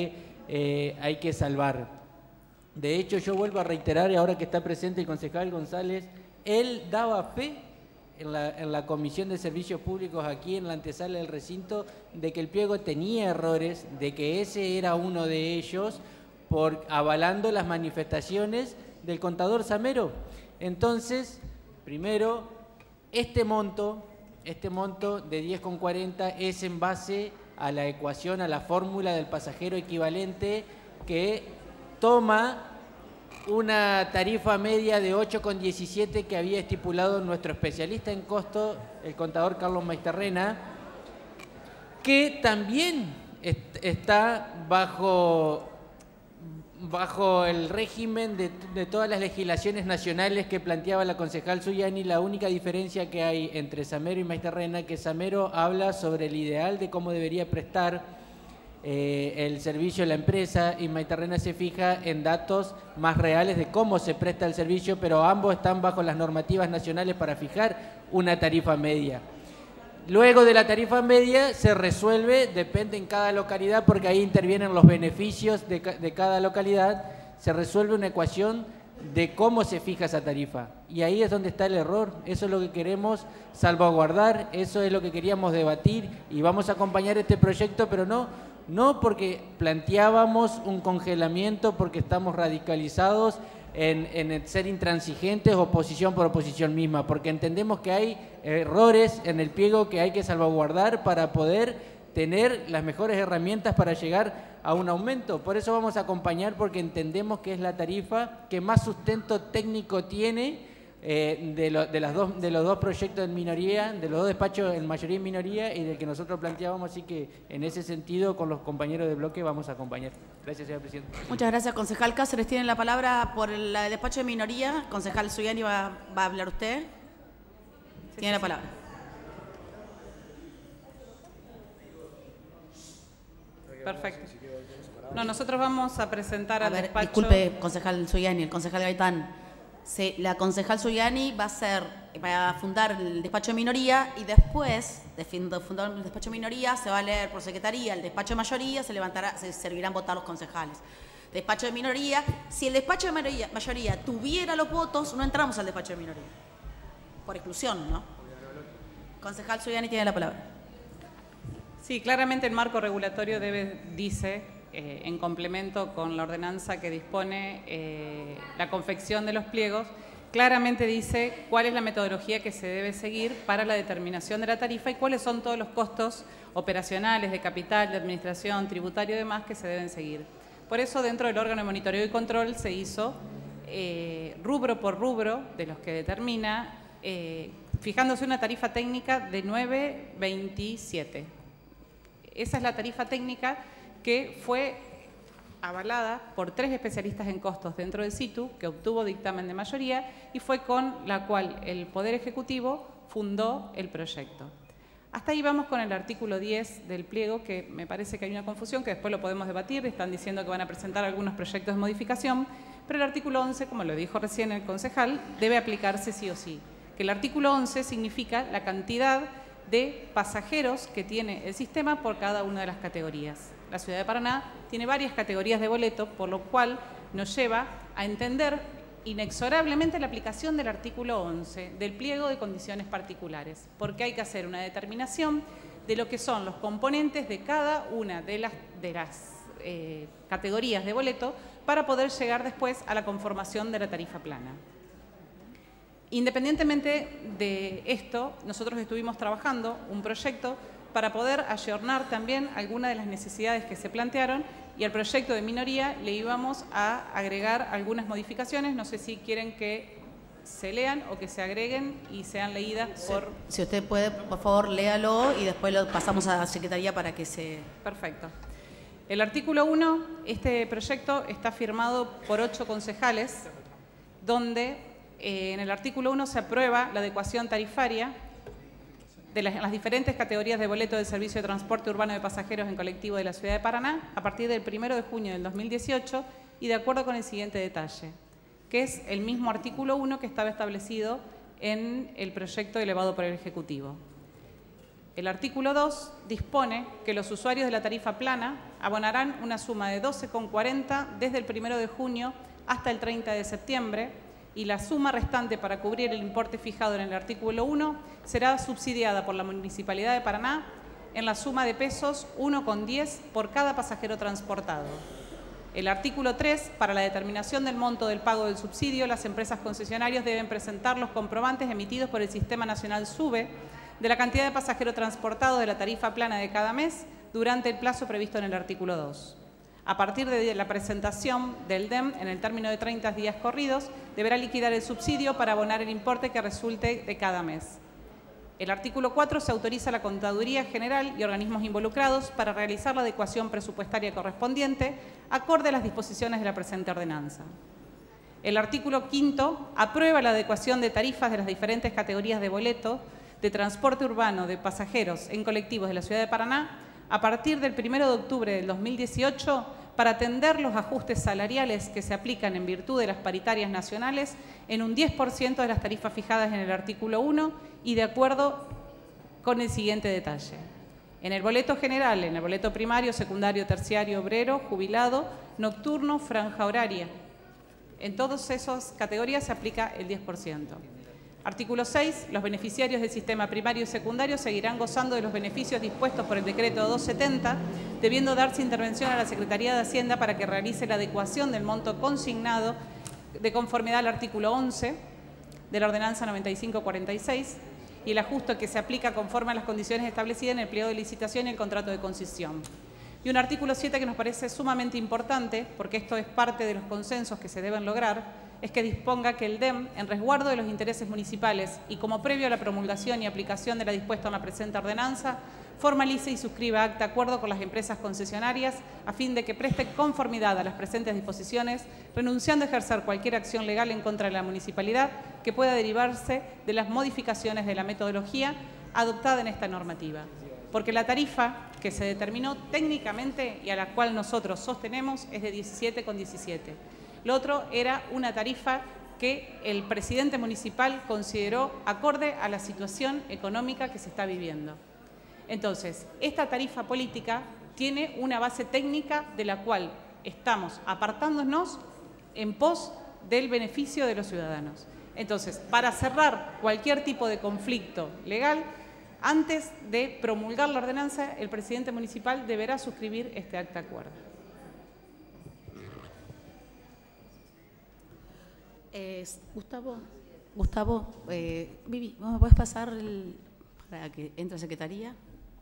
hay que salvar. De hecho, yo vuelvo a reiterar, y ahora que está presente el concejal González, él daba fe en la Comisión de Servicios Públicos aquí en la antesala del recinto de que el pliego tenía errores, de que ese era uno de ellos, avalando las manifestaciones del contador Samero. Entonces, primero, este monto de 10,40 es en base a la ecuación, a la fórmula del pasajero equivalente, que toma una tarifa media de 8,17 que había estipulado nuestro especialista en costo, el contador Carlos Maisterrena, que también está bajo el régimen de todas las legislaciones nacionales que planteaba la concejal Zuliani. La única diferencia que hay entre Samero y Maisterrena, que Samero habla sobre el ideal de cómo debería prestar el servicio de la empresa, y Maisterrena se fija en datos más reales de cómo se presta el servicio, pero ambos están bajo las normativas nacionales para fijar una tarifa media. Luego de la tarifa media se resuelve, depende en cada localidad, porque ahí intervienen los beneficios de cada localidad, se resuelve una ecuación de cómo se fija esa tarifa. Y ahí es donde está el error. Eso es lo que queremos salvaguardar, eso es lo que queríamos debatir, y vamos a acompañar este proyecto, pero no porque planteábamos un congelamiento, porque estamos radicalizados en ser intransigentes, oposición por oposición misma, porque entendemos que hay errores en el pliego que hay que salvaguardar para poder tener las mejores herramientas para llegar a un aumento. Por eso vamos a acompañar, porque entendemos que es la tarifa que más sustento técnico tiene de los dos proyectos en minoría, de los dos despachos en mayoría y minoría, y del que nosotros planteábamos. Así que en ese sentido, con los compañeros de bloque vamos a acompañar. Gracias, señor presidente. Muchas gracias, concejal Cáceres. Tiene la palabra por el despacho de minoría. Concejal Zuliani, ¿va a hablar usted? Tiene la palabra. Perfecto. No, nosotros vamos a presentar al despacho... Disculpe, concejal Zuliani, el concejal Gaitán. La concejal Zuliani va a fundar el despacho de minoría y después de fundar el despacho de minoría se va a leer por secretaría el despacho de mayoría, se servirán votar los concejales. Despacho de minoría, si el despacho de mayoría tuviera los votos, no entramos al despacho de minoría. Por exclusión, ¿no? Concejal Zuliani tiene la palabra. Sí, claramente el marco regulatorio dice, en complemento con la ordenanza que dispone la confección de los pliegos, claramente dice cuál es la metodología que se debe seguir para la determinación de la tarifa y cuáles son todos los costos operacionales, de capital, de administración, tributario y demás que se deben seguir. Por eso, dentro del órgano de monitoreo y control se hizo rubro por rubro de los que determina, fijándose una tarifa técnica de 9,27. Esa es la tarifa técnica que fue avalada por 3 especialistas en costos dentro del SITU, que obtuvo dictamen de mayoría y fue con la cual el Poder Ejecutivo fundó el proyecto. Hasta ahí vamos con el artículo 10 del pliego, que me parece que hay una confusión, que después lo podemos debatir, están diciendo que van a presentar algunos proyectos de modificación, pero el artículo 11, como lo dijo recién el concejal, debe aplicarse sí o sí. Que el artículo 11 significa la cantidad de pasajeros que tiene el sistema por cada una de las categorías. La Ciudad de Paraná tiene varias categorías de boleto, por lo cual nos lleva a entender inexorablemente la aplicación del artículo 11 del pliego de condiciones particulares, porque hay que hacer una determinación de lo que son los componentes de cada una de las categorías de boleto para poder llegar después a la conformación de la tarifa plana. Independientemente de esto, nosotros estuvimos trabajando un proyecto para poder ayornar también algunas de las necesidades que se plantearon y al proyecto de minoría le íbamos a agregar algunas modificaciones. No sé si quieren que se lean o que se agreguen y sean leídas por... Si usted puede, por favor, léalo y después lo pasamos a la Secretaría para que se... Perfecto. El artículo 1, este proyecto está firmado por 8 concejales, donde en el artículo 1 se aprueba la adecuación tarifaria de las diferentes categorías de boleto del servicio de transporte urbano de pasajeros en colectivo de la Ciudad de Paraná a partir del 1 de junio del 2018 y de acuerdo con el siguiente detalle, que es el mismo artículo 1 que estaba establecido en el proyecto elevado por el Ejecutivo. El artículo 2 dispone que los usuarios de la tarifa plana abonarán una suma de 12,40 desde el 1 de junio hasta el 30 de septiembre y la suma restante para cubrir el importe fijado en el artículo 1 será subsidiada por la Municipalidad de Paraná en la suma de pesos 1,10 por cada pasajero transportado. El artículo 3, para la determinación del monto del pago del subsidio, las empresas concesionarias deben presentar los comprobantes emitidos por el Sistema Nacional SUBE de la cantidad de pasajeros transportados de la tarifa plana de cada mes durante el plazo previsto en el artículo 2. A partir de la presentación del DEM, en el término de 30 días corridos, deberá liquidar el subsidio para abonar el importe que resulte de cada mes. El artículo 4 se autoriza a la Contaduría General y organismos involucrados para realizar la adecuación presupuestaria correspondiente acorde a las disposiciones de la presente ordenanza. El artículo 5 aprueba la adecuación de tarifas de las diferentes categorías de boleto de transporte urbano de pasajeros en colectivos de la Ciudad de Paraná a partir del 1 de octubre del 2018 para atender los ajustes salariales que se aplican en virtud de las paritarias nacionales en un 10% de las tarifas fijadas en el artículo 1 y de acuerdo con el siguiente detalle. En el boleto general, en el boleto primario, secundario, terciario, obrero, jubilado, nocturno, franja horaria. En todas esas categorías se aplica el 10%. Artículo 6. Los beneficiarios del sistema primario y secundario seguirán gozando de los beneficios dispuestos por el decreto 270, debiendo darse intervención a la Secretaría de Hacienda para que realice la adecuación del monto consignado de conformidad al artículo 11 de la ordenanza 9546 y el ajuste que se aplica conforme a las condiciones establecidas en el pliego de licitación y el contrato de concesión. Y un artículo 7 que nos parece sumamente importante, porque esto es parte de los consensos que se deben lograr, es que disponga que el DEM, en resguardo de los intereses municipales y como previo a la promulgación y aplicación de la dispuesta en la presente ordenanza, formalice y suscriba acta de acuerdo con las empresas concesionarias a fin de que preste conformidad a las presentes disposiciones, renunciando a ejercer cualquier acción legal en contra de la municipalidad que pueda derivarse de las modificaciones de la metodología adoptada en esta normativa. Porque la tarifa que se determinó técnicamente y a la cual nosotros sostenemos es de 17,17. Lo otro era una tarifa que el presidente municipal consideró acorde a la situación económica que se está viviendo. Entonces, esta tarifa política tiene una base técnica de la cual estamos apartándonos en pos del beneficio de los ciudadanos. Entonces, para cerrar cualquier tipo de conflicto legal, antes de promulgar la ordenanza, el presidente municipal deberá suscribir este acta acuerdo. Gustavo, Vivi, ¿me puedes pasar para que entre a secretaría?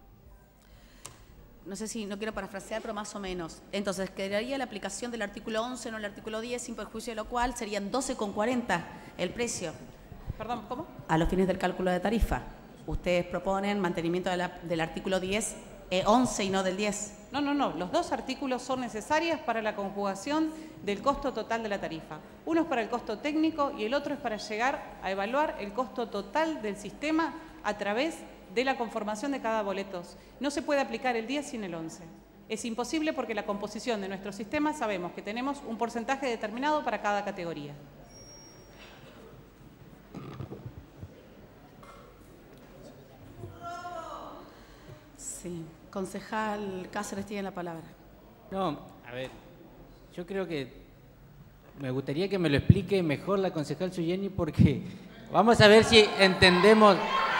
No sé si, no quiero parafrasear, pero más o menos. Entonces, quedaría la aplicación del artículo 11, no el artículo 10, sin perjuicio de lo cual serían 12,40 el precio. Perdón, ¿cómo? A los fines del cálculo de tarifa. Ustedes proponen mantenimiento del artículo 10, 11 y no del 10. No, los dos artículos son necesarios para la conjugación del costo total de la tarifa. Uno es para el costo técnico y el otro es para llegar a evaluar el costo total del sistema a través de la conformación de cada boleto. No se puede aplicar el 10 sin el 11. Es imposible porque la composición de nuestro sistema sabemos que tenemos un porcentaje determinado para cada categoría. Sí. Concejal Cáceres tiene la palabra. No, a ver, yo creo que me gustaría que me lo explique mejor la concejal Suyeni, porque vamos a ver si entendemos.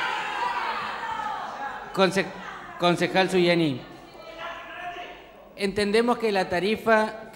Concejal Suyeni, entendemos que la tarifa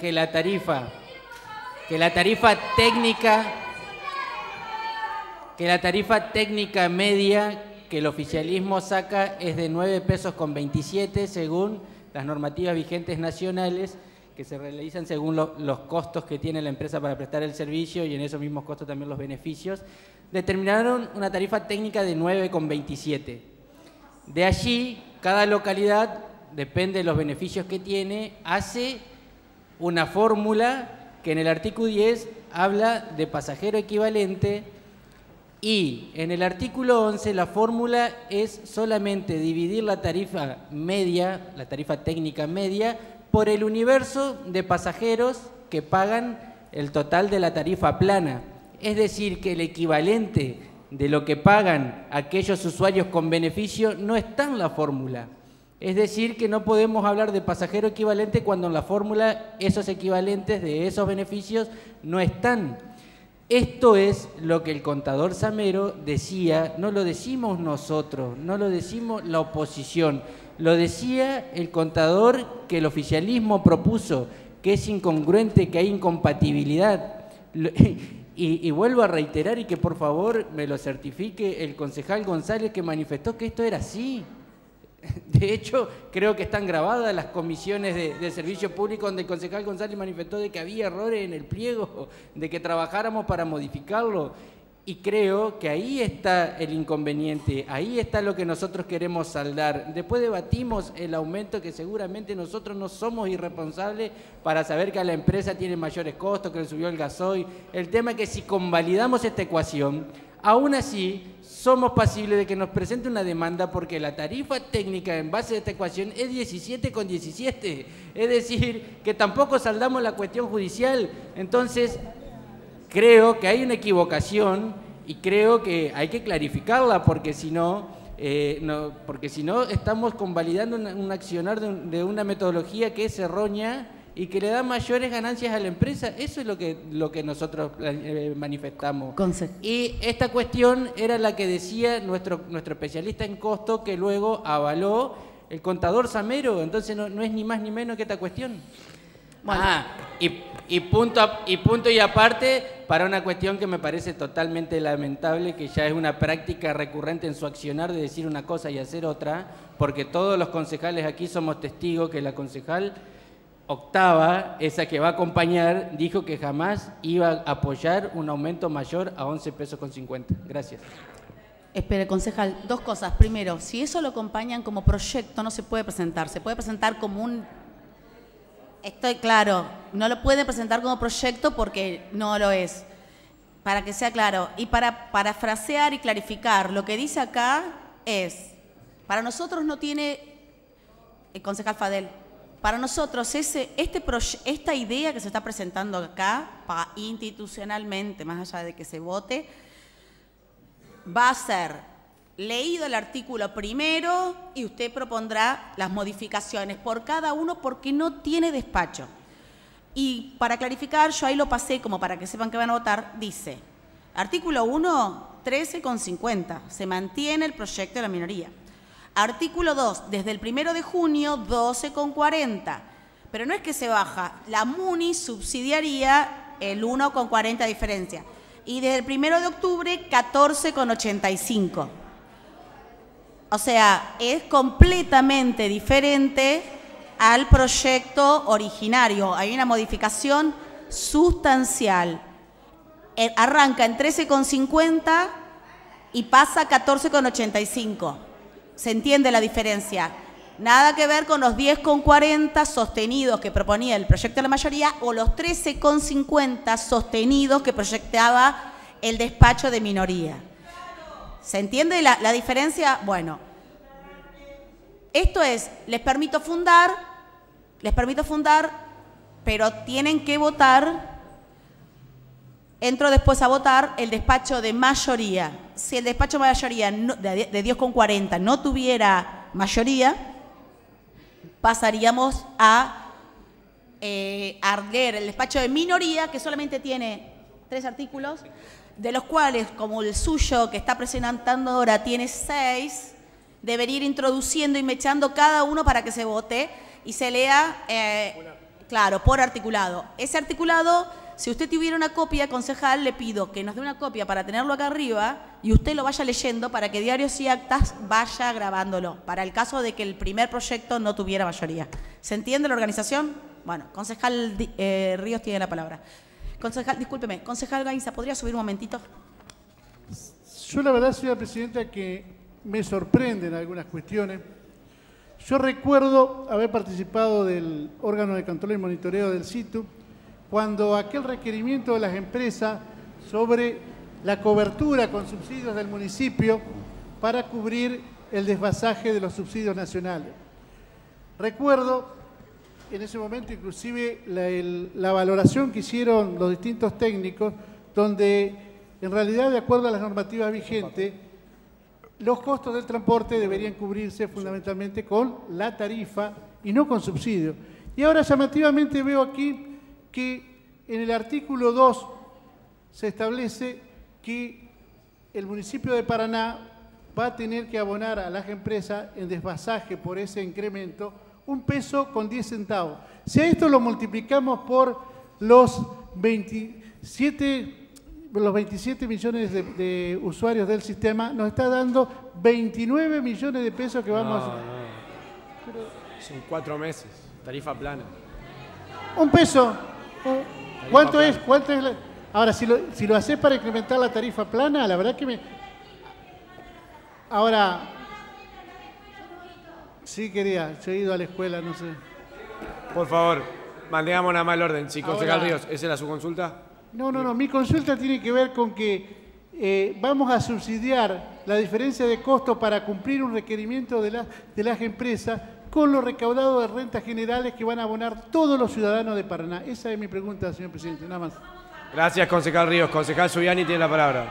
técnica media que el oficialismo saca es de 9 pesos con 27 según las normativas vigentes nacionales que se realizan según los costos que tiene la empresa para prestar el servicio y en esos mismos costos también los beneficios. Determinaron una tarifa técnica de 9,27. De allí, cada localidad, depende de los beneficios que tiene, hace una fórmula que en el artículo 10 habla de pasajero equivalente y en el artículo 11 la fórmula es solamente dividir la tarifa media, la tarifa técnica media, por el universo de pasajeros que pagan el total de la tarifa plana. Es decir, que el equivalente de lo que pagan aquellos usuarios con beneficio no está en la fórmula. Es decir, que no podemos hablar de pasajero equivalente cuando en la fórmula esos equivalentes de esos beneficios no están. Esto es lo que el contador Samero decía, no lo decimos nosotros, no lo decimos la oposición, lo decía el contador que el oficialismo propuso, que es incongruente, que hay incompatibilidad. Y vuelvo a reiterar y que por favor me lo certifique el concejal González, que manifestó que esto era así. De hecho, creo que están grabadas las comisiones de servicio público donde el concejal González manifestó de que había errores en el pliego, de que trabajáramos para modificarlo. Y creo que ahí está el inconveniente, ahí está lo que nosotros queremos saldar. Después debatimos el aumento que seguramente nosotros no somos irresponsables para saber que a la empresa tiene mayores costos, que le subió el gasoil. El tema es que si convalidamos esta ecuación, aún así somos pasibles de que nos presente una demanda porque la tarifa técnica en base a esta ecuación es 17,17. Es decir, que tampoco saldamos la cuestión judicial. Entonces, creo que hay una equivocación y creo que hay que clarificarla porque si no, estamos convalidando un accionar de una metodología que es errónea y que le da mayores ganancias a la empresa. Eso es lo que nosotros manifestamos. Y esta cuestión era la que decía nuestro especialista en costo, que luego avaló el contador Samero. Entonces no es ni más ni menos que esta cuestión. Bueno. Y punto y aparte para una cuestión que me parece totalmente lamentable, que ya es una práctica recurrente en su accionar de decir una cosa y hacer otra, porque todos los concejales aquí somos testigos que la concejal Octava, esa que va a acompañar, dijo que jamás iba a apoyar un aumento mayor a 11 pesos con 50. Gracias. Espere, concejal, dos cosas. Primero, si eso lo acompañan como proyecto, no se puede presentar. Se puede presentar como un... Estoy claro, no lo puede presentar como proyecto porque no lo es. Para que sea claro. Y para parafrasear y clarificar, lo que dice acá es, para nosotros no tiene, el concejal Fadel, para nosotros esta idea que se está presentando acá, institucionalmente, más allá de que se vote, va a ser leído el artículo primero y usted propondrá las modificaciones por cada uno porque no tiene despacho. Y para clarificar, yo ahí lo pasé como para que sepan que van a votar, dice, artículo 1, 13,50, se mantiene el proyecto de la minoría. Artículo 2, desde el 1 de junio, 12,40. Pero no es que se baja, la MUNI subsidiaría el 1,40 de diferencia. Y desde el 1 de octubre, 14,85. O sea, es completamente diferente al proyecto originario. Hay una modificación sustancial. Arranca en 13,50 y pasa a 14,85. ¿Se entiende la diferencia? Nada que ver con los 10,40 sostenidos que proponía el proyecto de la mayoría o los 13,50 sostenidos que proyectaba el despacho de minoría. ¿Se entiende la diferencia? Bueno, esto es, les permito fundar, pero tienen que votar. Entro después a votar el despacho de mayoría. Si el despacho de mayoría de 10,40 no tuviera mayoría, pasaríamos a leer el despacho de minoría, que solamente tiene 3 artículos, de los cuales, como el suyo que está presentando ahora tiene 6, debería ir introduciendo y mechando cada uno para que se vote y se lea, claro, por articulado. Ese articulado, si usted tuviera una copia, concejal, le pido que nos dé una copia para tenerlo acá arriba y usted lo vaya leyendo para que Diarios y Actas vaya grabándolo, para el caso de que el primer proyecto no tuviera mayoría. ¿Se entiende la organización? Bueno, concejal Ríos tiene la palabra. Concejal, discúlpeme, concejal Gainza, ¿podría subir un momentito? Yo la verdad, señora presidenta, que me sorprenden algunas cuestiones. Yo recuerdo haber participado del órgano de control y monitoreo del SITU, cuando aquel requerimiento de las empresas sobre la cobertura con subsidios del municipio para cubrir el desfasaje de los subsidios nacionales. Recuerdo en ese momento inclusive la valoración que hicieron los distintos técnicos, donde en realidad, de acuerdo a las normativas vigentes, los costos del transporte deberían cubrirse fundamentalmente con la tarifa y no con subsidio. Y ahora llamativamente veo aquí que en el artículo 2 se establece que el municipio de Paraná va a tener que abonar a las empresas en desfasaje por ese incremento $1,10. Si a esto lo multiplicamos por los 27 millones de usuarios del sistema, nos está dando 29 millones de pesos que vamos a... Son 4 meses, tarifa plana. $1. ¿Cuánto es? Ahora, si lo haces para incrementar la tarifa plana, la verdad que me... Ahora, sí quería, yo he ido a la escuela, no sé. Por favor, mantengamos nada más el orden. Sí, concejal Ahora, Ríos, ¿esa era su consulta? No, mi consulta tiene que ver con que vamos a subsidiar la diferencia de costo para cumplir un requerimiento de las empresas con los recaudados de rentas generales que van a abonar todos los ciudadanos de Paraná. Esa es mi pregunta, señor presidente, nada más. Gracias, concejal Ríos. Concejal Zuliani tiene la palabra.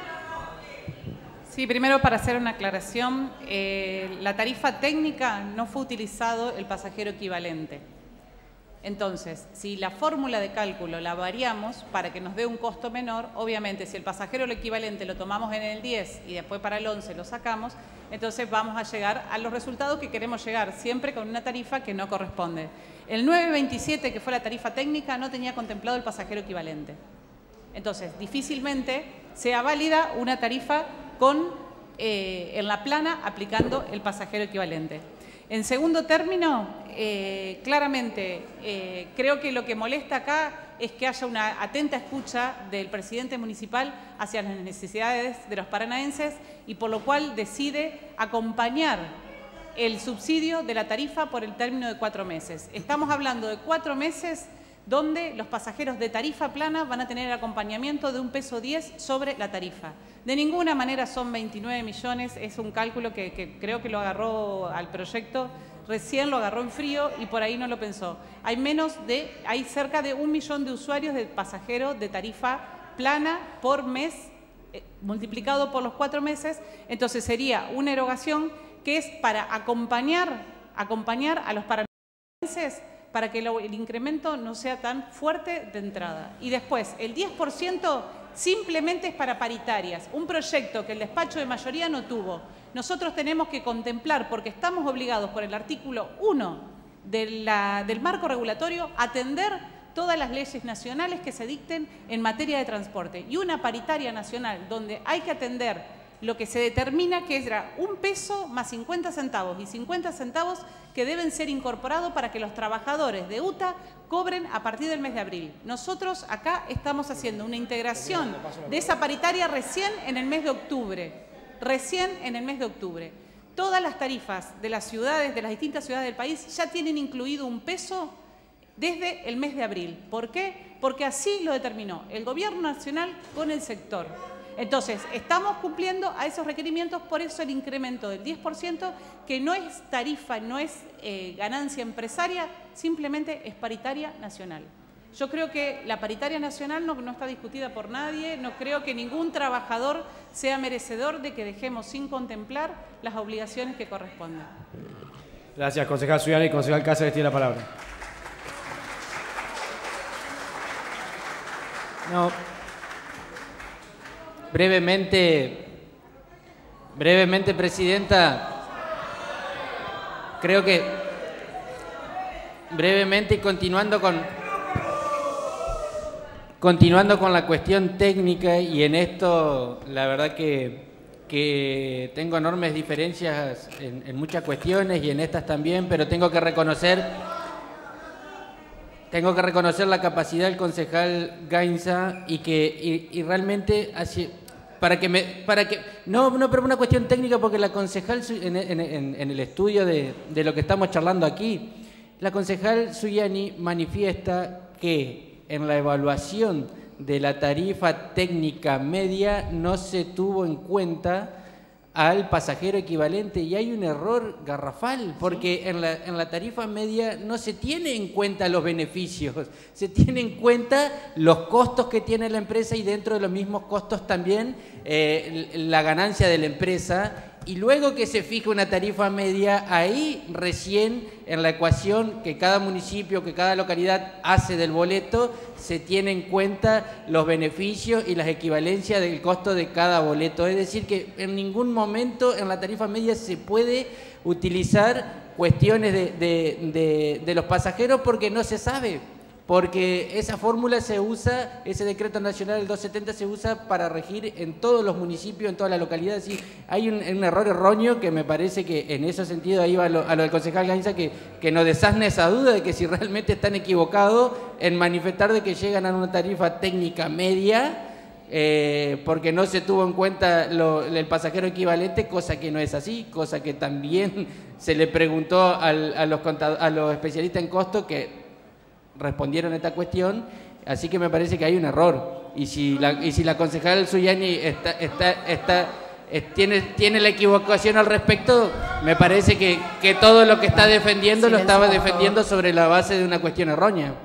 Sí, primero para hacer una aclaración, la tarifa técnica no fue utilizado el pasajero equivalente. Entonces, si la fórmula de cálculo la variamos para que nos dé un costo menor, obviamente si el pasajero lo equivalente lo tomamos en el 10 y después para el 11 lo sacamos, entonces vamos a llegar a los resultados que queremos llegar, siempre con una tarifa que no corresponde. El 927, que fue la tarifa técnica, no tenía contemplado el pasajero equivalente. Entonces, difícilmente sea válida una tarifa en la plana aplicando el pasajero equivalente. En segundo término, claramente creo que lo que molesta acá es que haya una atenta escucha del presidente municipal hacia las necesidades de los paranaenses y por lo cual decide acompañar el subsidio de la tarifa por el término de 4 meses. Estamos hablando de 4 meses donde los pasajeros de tarifa plana van a tener el acompañamiento de $1,10 sobre la tarifa. De ninguna manera son 29 millones, es un cálculo que creo que lo agarró al proyecto Recién lo agarró en frío y por ahí no lo pensó. Hay cerca de 1 millón de usuarios de pasajeros de tarifa plana por mes, multiplicado por los 4 meses. Entonces sería una erogación que es para acompañar a los paranaenses para que el incremento no sea tan fuerte de entrada. Y después, el 10% simplemente es para paritarias, un proyecto que el despacho de mayoría no tuvo. Nosotros tenemos que contemplar, porque estamos obligados por el artículo 1 del marco regulatorio, a atender todas las leyes nacionales que se dicten en materia de transporte. Y una paritaria nacional donde hay que atender lo que se determina que era 1 peso más 50 centavos y 50 centavos que deben ser incorporados para que los trabajadores de UTA cobren a partir del mes de abril. Nosotros acá estamos haciendo una integración de esa paritaria recién en el mes de octubre. Todas las tarifas de las ciudades, de las distintas ciudades del país, ya tienen incluido 1 peso desde el mes de abril. ¿Por qué? Porque así lo determinó el Gobierno Nacional con el sector. Entonces, estamos cumpliendo a esos requerimientos, por eso el incremento del 10%, que no es tarifa, no es ganancia empresaria, simplemente es paritaria nacional. Yo creo que la paritaria nacional no está discutida por nadie, no creo que ningún trabajador sea merecedor de que dejemos sin contemplar las obligaciones que corresponden. Gracias, concejal Suyani. Concejal Cáceres tiene la palabra. No. Brevemente, Presidenta, creo que brevemente y continuando con la cuestión técnica, y en esto la verdad que tengo enormes diferencias en muchas cuestiones y en estas también, pero tengo que reconocer la capacidad del concejal Gainza y realmente no, pero una cuestión técnica, porque la concejal en el estudio de lo que estamos charlando aquí, la concejal Suyani manifiesta que en la evaluación de la tarifa técnica media no se tuvo en cuenta al pasajero equivalente, y hay un error garrafal, porque en la tarifa media no se tiene en cuenta los beneficios, se tiene en cuenta los costos que tiene la empresa y dentro de los mismos costos también la ganancia de la empresa, y luego que se fija una tarifa media, ahí recién en la ecuación que cada municipio, que cada localidad hace del boleto, se tiene en cuenta los beneficios y las equivalencias del costo de cada boleto. Es decir, que en ningún momento en la tarifa media se puede utilizar cuestiones de los pasajeros, porque no se sabe. Porque esa fórmula se usa, ese decreto nacional del 270 se usa para regir en todos los municipios, en todas las localidades. Y hay un error erróneo que me parece que en ese sentido ahí va a lo del concejal Gainza, que nos desasne esa duda de que si realmente están equivocados en manifestar de que llegan a una tarifa técnica media, porque no se tuvo en cuenta el pasajero equivalente, cosa que no es así, cosa que también se le preguntó a los especialistas en costo, que respondieron a esta cuestión, así que me parece que hay un error. Y si la concejal Suyani tiene la equivocación al respecto, me parece que todo lo que está defendiendo lo estaba defendiendo sobre la base de una cuestión errónea.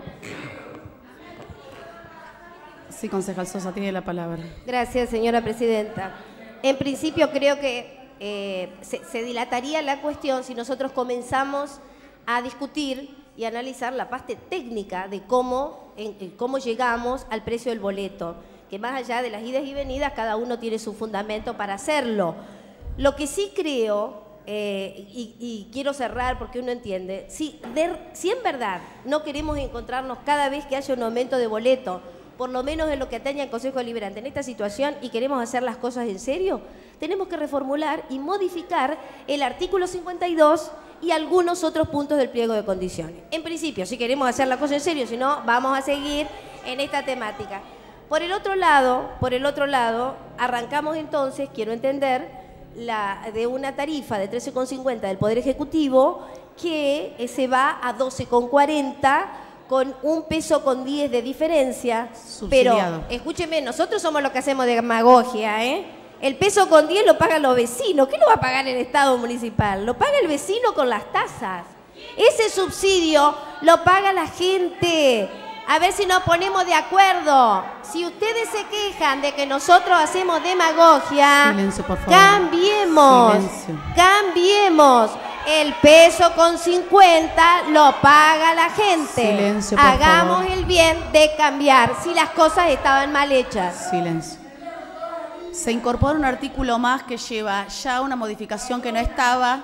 Sí, concejal Sosa, tiene la palabra. Gracias, señora presidenta. En principio creo que se dilataría la cuestión si nosotros comenzamos a discutir y analizar la parte técnica de cómo llegamos al precio del boleto, que más allá de las idas y venidas, cada uno tiene su fundamento para hacerlo. Lo que sí creo, y quiero cerrar porque uno entiende, si en verdad no queremos encontrarnos cada vez que haya un aumento de boleto, por lo menos en lo que atañe al Consejo Deliberante en esta situación, y queremos hacer las cosas en serio, tenemos que reformular y modificar el artículo 52 y algunos otros puntos del pliego de condiciones. En principio, si queremos hacer la cosa en serio, si no, vamos a seguir en esta temática. Por el otro lado, arrancamos entonces, quiero entender, de una tarifa de 13,50 del Poder Ejecutivo que se va a 12,40 con 1,10 pesos de diferencia. Subsidiado. Pero, escúcheme, nosotros somos los que hacemos demagogia, El peso con 10 lo pagan los vecinos. ¿Qué lo va a pagar el Estado municipal? Lo paga el vecino con las tasas. Ese subsidio lo paga la gente. A ver si nos ponemos de acuerdo. Si ustedes se quejan de que nosotros hacemos demagogia, Silencio, por favor. cambiemos. Silencio. Cambiemos. El peso con 50 lo paga la gente. Silencio, por Hagamos favor. el bien de cambiar si las cosas estaban mal hechas. Silencio. Se incorpora un artículo más que lleva ya una modificación que no estaba.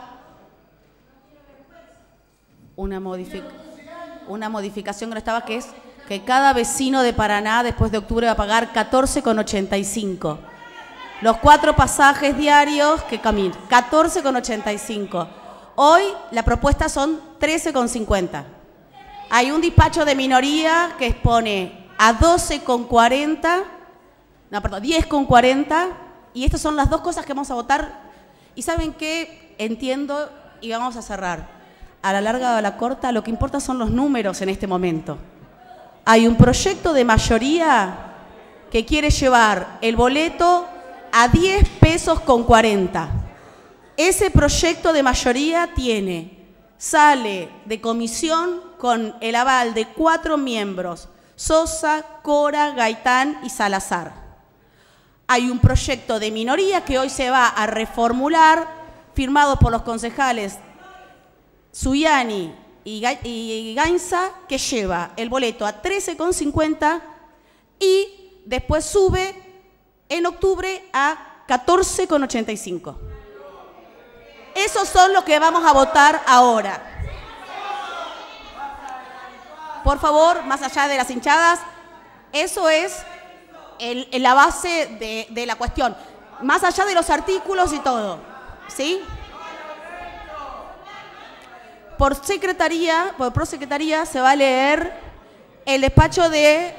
Una modificación que no estaba, que es que cada vecino de Paraná después de octubre va a pagar 14,85. Los 4 pasajes diarios que caminan, 14,85. Hoy la propuesta son 13,50. Hay un despacho de minoría que expone a 12,40, no, perdón, 10,40, y estas son las dos cosas que vamos a votar. Y ¿saben qué? Entiendo y vamos a cerrar. A la larga o a la corta, lo que importa son los números en este momento. Hay un proyecto de mayoría que quiere llevar el boleto a 10 pesos con 40. Ese proyecto de mayoría sale de comisión con el aval de 4 miembros, Sosa, Cora, Gaitán y Salazar. Hay un proyecto de minoría que hoy se va a reformular, firmado por los concejales Zuliani y Gainza, que lleva el boleto a 13,50 y después sube en octubre a 14,85. Esos son los que vamos a votar ahora. Por favor, más allá de las hinchadas, eso es la base de la cuestión. Más allá de los artículos y todo, ¿sí? Por prosecretaría se va a leer el despacho de...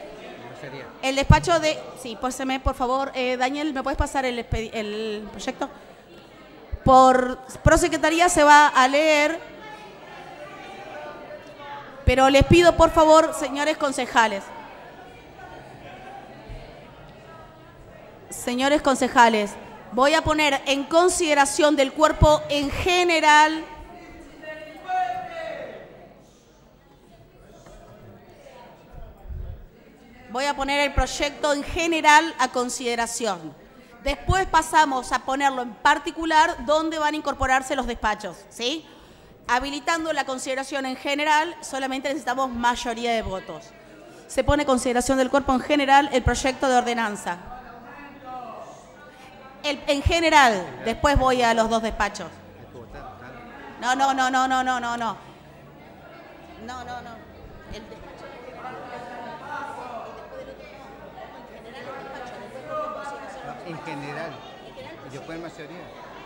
Sí, páseme, por favor. Daniel, ¿me puedes pasar el proyecto? Por prosecretaría se va a leer, pero les pido, por favor, señores concejales. Señores concejales, voy a poner en consideración del cuerpo en general... Voy a poner el proyecto en general a consideración. Después pasamos a ponerlo en particular donde van a incorporarse los despachos, ¿sí? Habilitando la consideración en general, solamente necesitamos mayoría de votos. Se pone en consideración del cuerpo en general el proyecto de ordenanza. En general, después voy a los 2 despachos. No. En general, y después mayoría.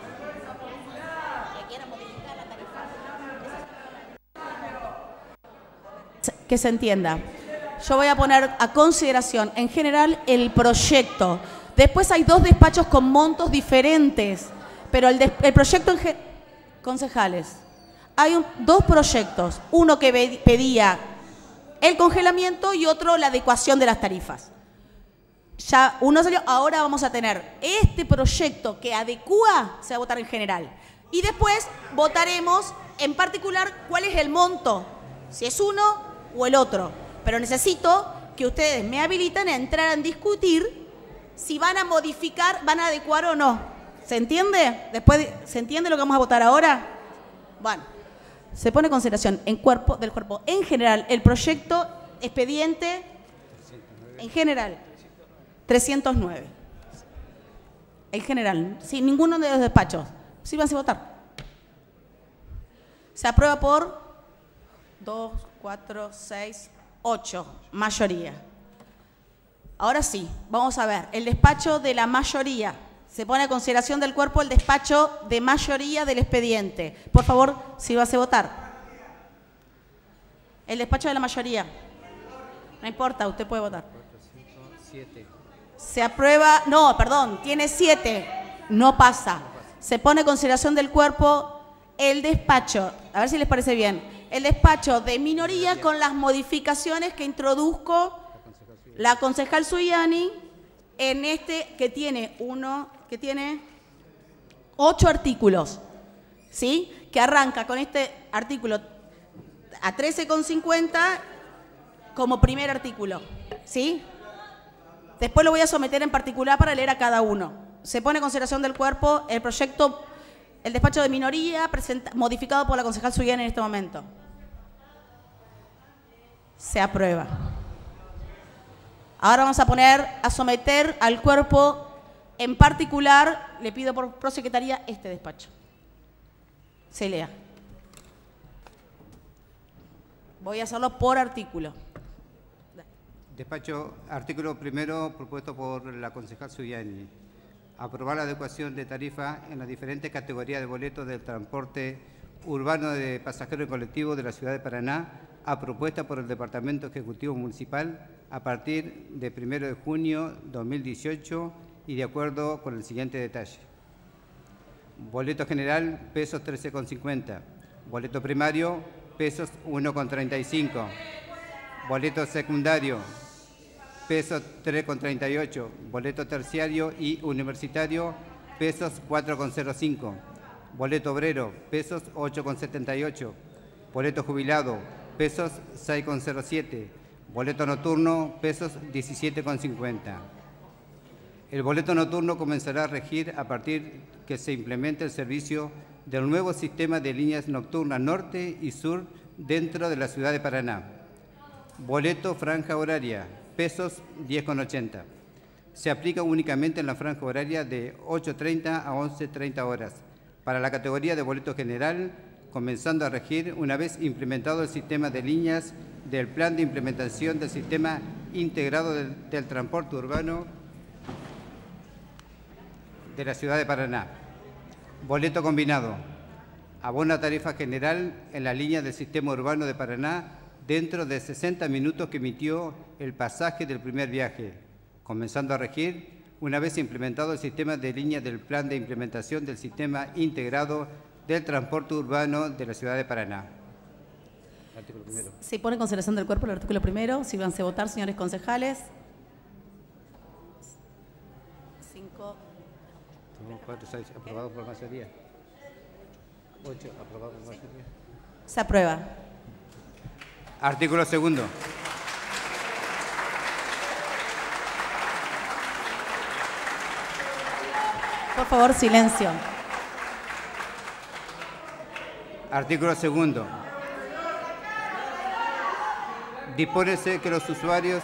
Que se entienda. Yo voy a poner a consideración en general el proyecto. Después hay 2 despachos con montos diferentes, pero el proyecto en concejales. Hay 2 proyectos, uno que pedía el congelamiento y otro la adecuación de las tarifas. Ya uno salió, ahora vamos a tener este proyecto que adecúa, se va a votar en general. Y después votaremos en particular cuál es el monto, si es uno o el otro. Pero necesito que ustedes me habiliten a entrar a discutir si van a modificar, van a adecuar o no. ¿Se entiende? ¿Se entiende lo que vamos a votar ahora? Bueno, se pone en consideración del cuerpo en general el proyecto expediente en general. 309. En general, sin ninguno de los despachos. Sí, van a votar. Se aprueba por 2, 4, 6, 8. Mayoría. Ahora sí, vamos a ver. El despacho de la mayoría. Se pone a consideración del cuerpo el despacho de mayoría del expediente. Por favor, si vas a votar. El despacho de la mayoría. No importa, usted puede votar. 7. Se aprueba, no, perdón, tiene 7, no pasa. Se pone en consideración del cuerpo el despacho, a ver si les parece bien, el despacho de minoría con las modificaciones que introduzco la concejal Zuliani en este que tiene 1, que tiene 8 artículos, ¿sí? Que arranca con este artículo a 13,50 como primer artículo, ¿sí? Después lo voy a someter en particular para leer a cada uno. Se pone en consideración del cuerpo el proyecto, el despacho de minoría modificado por la concejal Suyana en este momento. Se aprueba. Ahora vamos a someter al cuerpo en particular, le pido por prosecretaría este despacho. Se lea. Voy a hacerlo por artículo. Despacho, artículo primero propuesto por la concejal Suyani. Aprobar la adecuación de tarifa en las diferentes categorías de boletos del transporte urbano de pasajeros y colectivos de la ciudad de Paraná, a propuesta por el Departamento Ejecutivo Municipal a partir de 1 de junio 2018 y de acuerdo con el siguiente detalle. Boleto general, pesos 13,50. Boleto primario, pesos 1,35. Boleto secundario, pesos 3,38. Boleto terciario y universitario, pesos 4,05. Boleto obrero, pesos 8,78. Boleto jubilado, pesos 6,07. Boleto nocturno, pesos 17,50. El boleto nocturno comenzará a regir a partir que se implemente el servicio del nuevo sistema de líneas nocturnas norte y sur dentro de la ciudad de Paraná. Boleto franja horaria, pesos 10,80. Se aplica únicamente en la franja horaria de 8:30 a 11:30 horas. Para la categoría de boleto general, comenzando a regir una vez implementado el sistema de líneas del Plan de Implementación del Sistema Integrado del Transporte Urbano de la ciudad de Paraná. Boleto combinado. Abona tarifa general en la línea del Sistema Urbano de Paraná dentro de 60 minutos que emitió el pasaje del primer viaje, comenzando a regir una vez implementado el sistema de líneas del Plan de Implementación del Sistema Integrado del Transporte Urbano de la ciudad de Paraná. Artículo primero. Se pone en consideración del cuerpo el artículo primero. Sírvanse a votar, señores concejales. 5. 4, 6, aprobado por mayoría. 8, aprobado por mayoría. Se aprueba. Artículo segundo. Por favor, silencio. Artículo segundo. Dispónese que los usuarios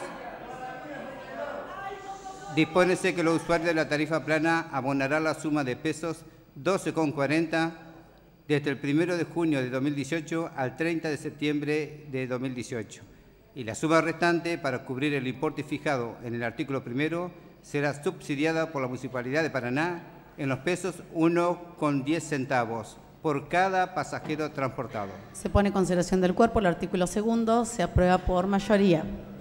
de la tarifa plana abonarán la suma de pesos 12,40 desde el 1 de junio de 2018 al 30 de septiembre de 2018. Y la suma restante para cubrir el importe fijado en el artículo primero será subsidiada por la Municipalidad de Paraná en los pesos 1,10 centavos por cada pasajero transportado. Se pone en consideración del cuerpo el artículo segundo. Se aprueba por mayoría.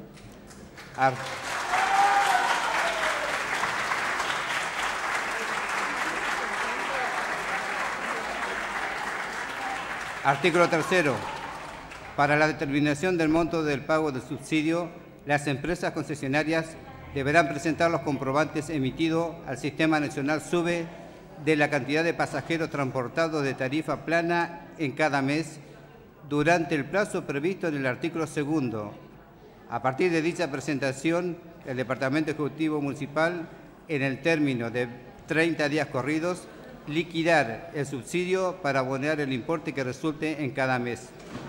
Artículo tercero. Para la determinación del monto del pago del subsidio, las empresas concesionarias deberán presentar los comprobantes emitidos al Sistema Nacional SUBE de la cantidad de pasajeros transportados de tarifa plana en cada mes durante el plazo previsto en el artículo segundo. A partir de dicha presentación, el Departamento Ejecutivo Municipal, en el término de 30 días corridos, liquidar el subsidio para abonar el importe que resulte en cada mes.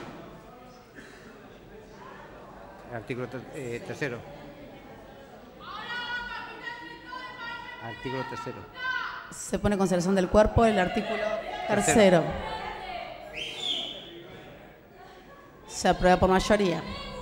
Artículo tercero. Artículo tercero. Se pone en consideración del cuerpo el artículo tercero. Se aprueba por mayoría.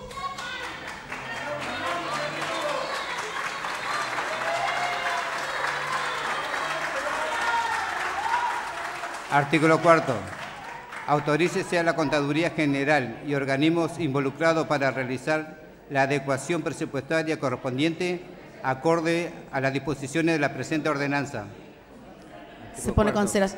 Artículo cuarto. Autorícese a la Contaduría General y organismos involucrados para realizar la adecuación presupuestaria correspondiente acorde a las disposiciones de la presente ordenanza. Se pone en consideración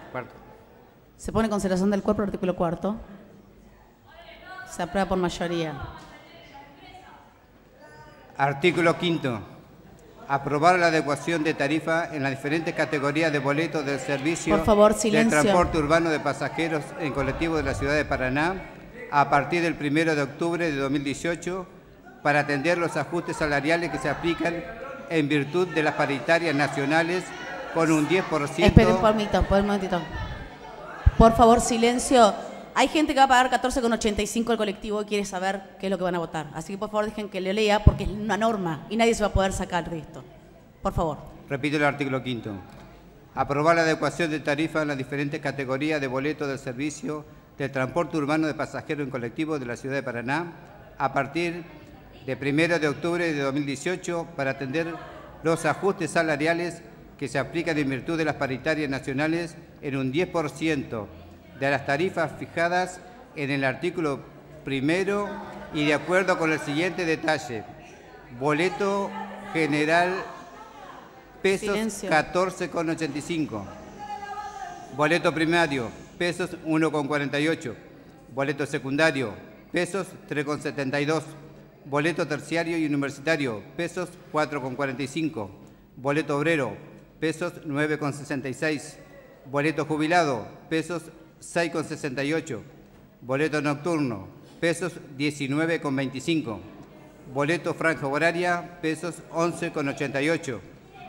del cuerpo el artículo cuarto. Se aprueba por mayoría. Artículo quinto. Aprobar la adecuación de tarifa en las diferentes categorías de boletos del servicio Por favor, de silencio. transporte urbano de pasajeros en colectivo de la ciudad de Paraná a partir del 1 de octubre de 2018 para atender los ajustes salariales que se aplican en virtud de las paritarias nacionales con un 10%. Esperen un momentito. Por favor, silencio. Hay gente que va a pagar 14,85 el colectivo y quiere saber qué es lo que van a votar. Así que por favor dejen que lo lea porque es una norma y nadie se va a poder sacar de esto. Por favor. Repito el artículo 5. Aprobar la adecuación de tarifa en las diferentes categorías de boletos del servicio del transporte urbano de pasajeros en colectivo de la ciudad de Paraná a partir de 1 de octubre de 2018 para atender los ajustes salariales que se aplican en virtud de las paritarias nacionales en un 10% de las tarifas fijadas en el artículo 1 y de acuerdo con el siguiente detalle. Boleto general pesos 14,85. Boleto primario pesos 1,48. Boleto secundario pesos 3,72. Boleto terciario y universitario pesos 4,45. Boleto obrero pesos 9,66. Boleto jubilado pesos 6,68. Boleto nocturno, pesos 19,25. Boleto franja horaria, pesos 11,88.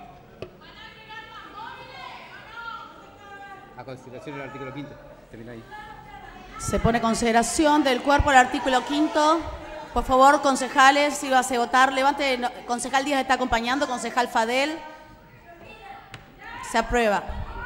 A consideración del artículo 5. Termina ahí. Se pone consideración del cuerpo el artículo 5. Por favor, concejales, si vas a votar, levante. Concejal Díaz está acompañando, concejal Fadel. Se aprueba.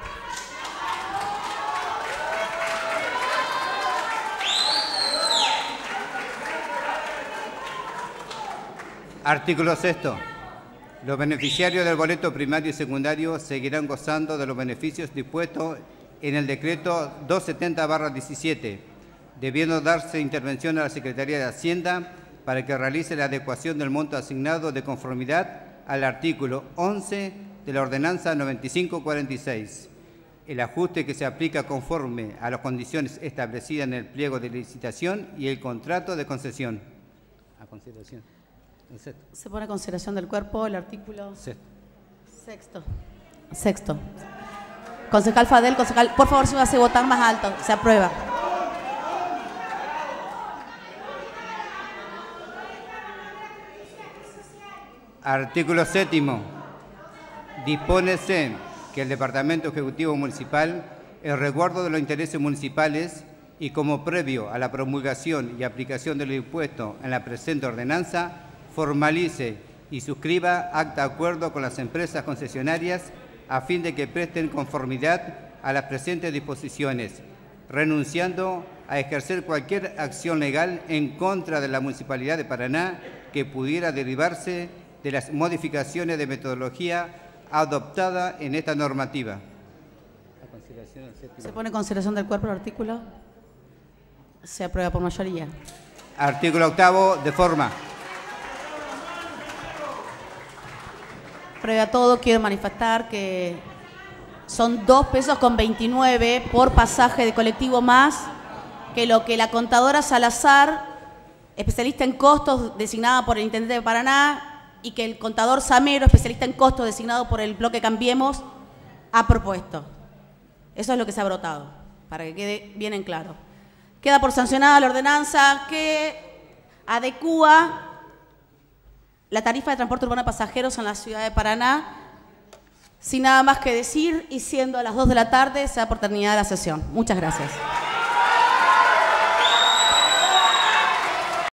Artículo 6. Los beneficiarios del boleto primario y secundario seguirán gozando de los beneficios dispuestos en el decreto 270/17, debiendo darse intervención a la Secretaría de Hacienda para que realice la adecuación del monto asignado de conformidad al artículo 11 de la Ordenanza 9546. El ajuste que se aplica conforme a las condiciones establecidas en el pliego de licitación y el contrato de concesión. A consideración. Se pone a consideración del cuerpo el artículo sexto. Concejal Fadel, concejal, por favor, si me hace votar más alto, se aprueba. Artículo 7. Dispónese que el Departamento Ejecutivo Municipal, en resguardo de los intereses municipales y como previo a la promulgación y aplicación del impuesto en la presente ordenanza, formalice y suscriba acta de acuerdo con las empresas concesionarias a fin de que presten conformidad a las presentes disposiciones, renunciando a ejercer cualquier acción legal en contra de la Municipalidad de Paraná que pudiera derivarse de las modificaciones de metodología adoptada en esta normativa. Se pone en consideración del cuerpo el artículo. Se aprueba por mayoría. Artículo 8. De forma. Previo a todo, quiero manifestar que son 2,29 pesos por pasaje de colectivo más que lo que la contadora Salazar, especialista en costos designada por el Intendente de Paraná, y que el contador Samero, especialista en costos designado por el bloque Cambiemos, ha propuesto. Eso es lo que se ha brotado, para que quede bien en claro. Queda por sancionada la ordenanza que adecúa la tarifa de transporte urbano de pasajeros en la ciudad de Paraná. Sin nada más que decir y siendo a las 2 de la tarde, se da por terminada la sesión. Muchas gracias.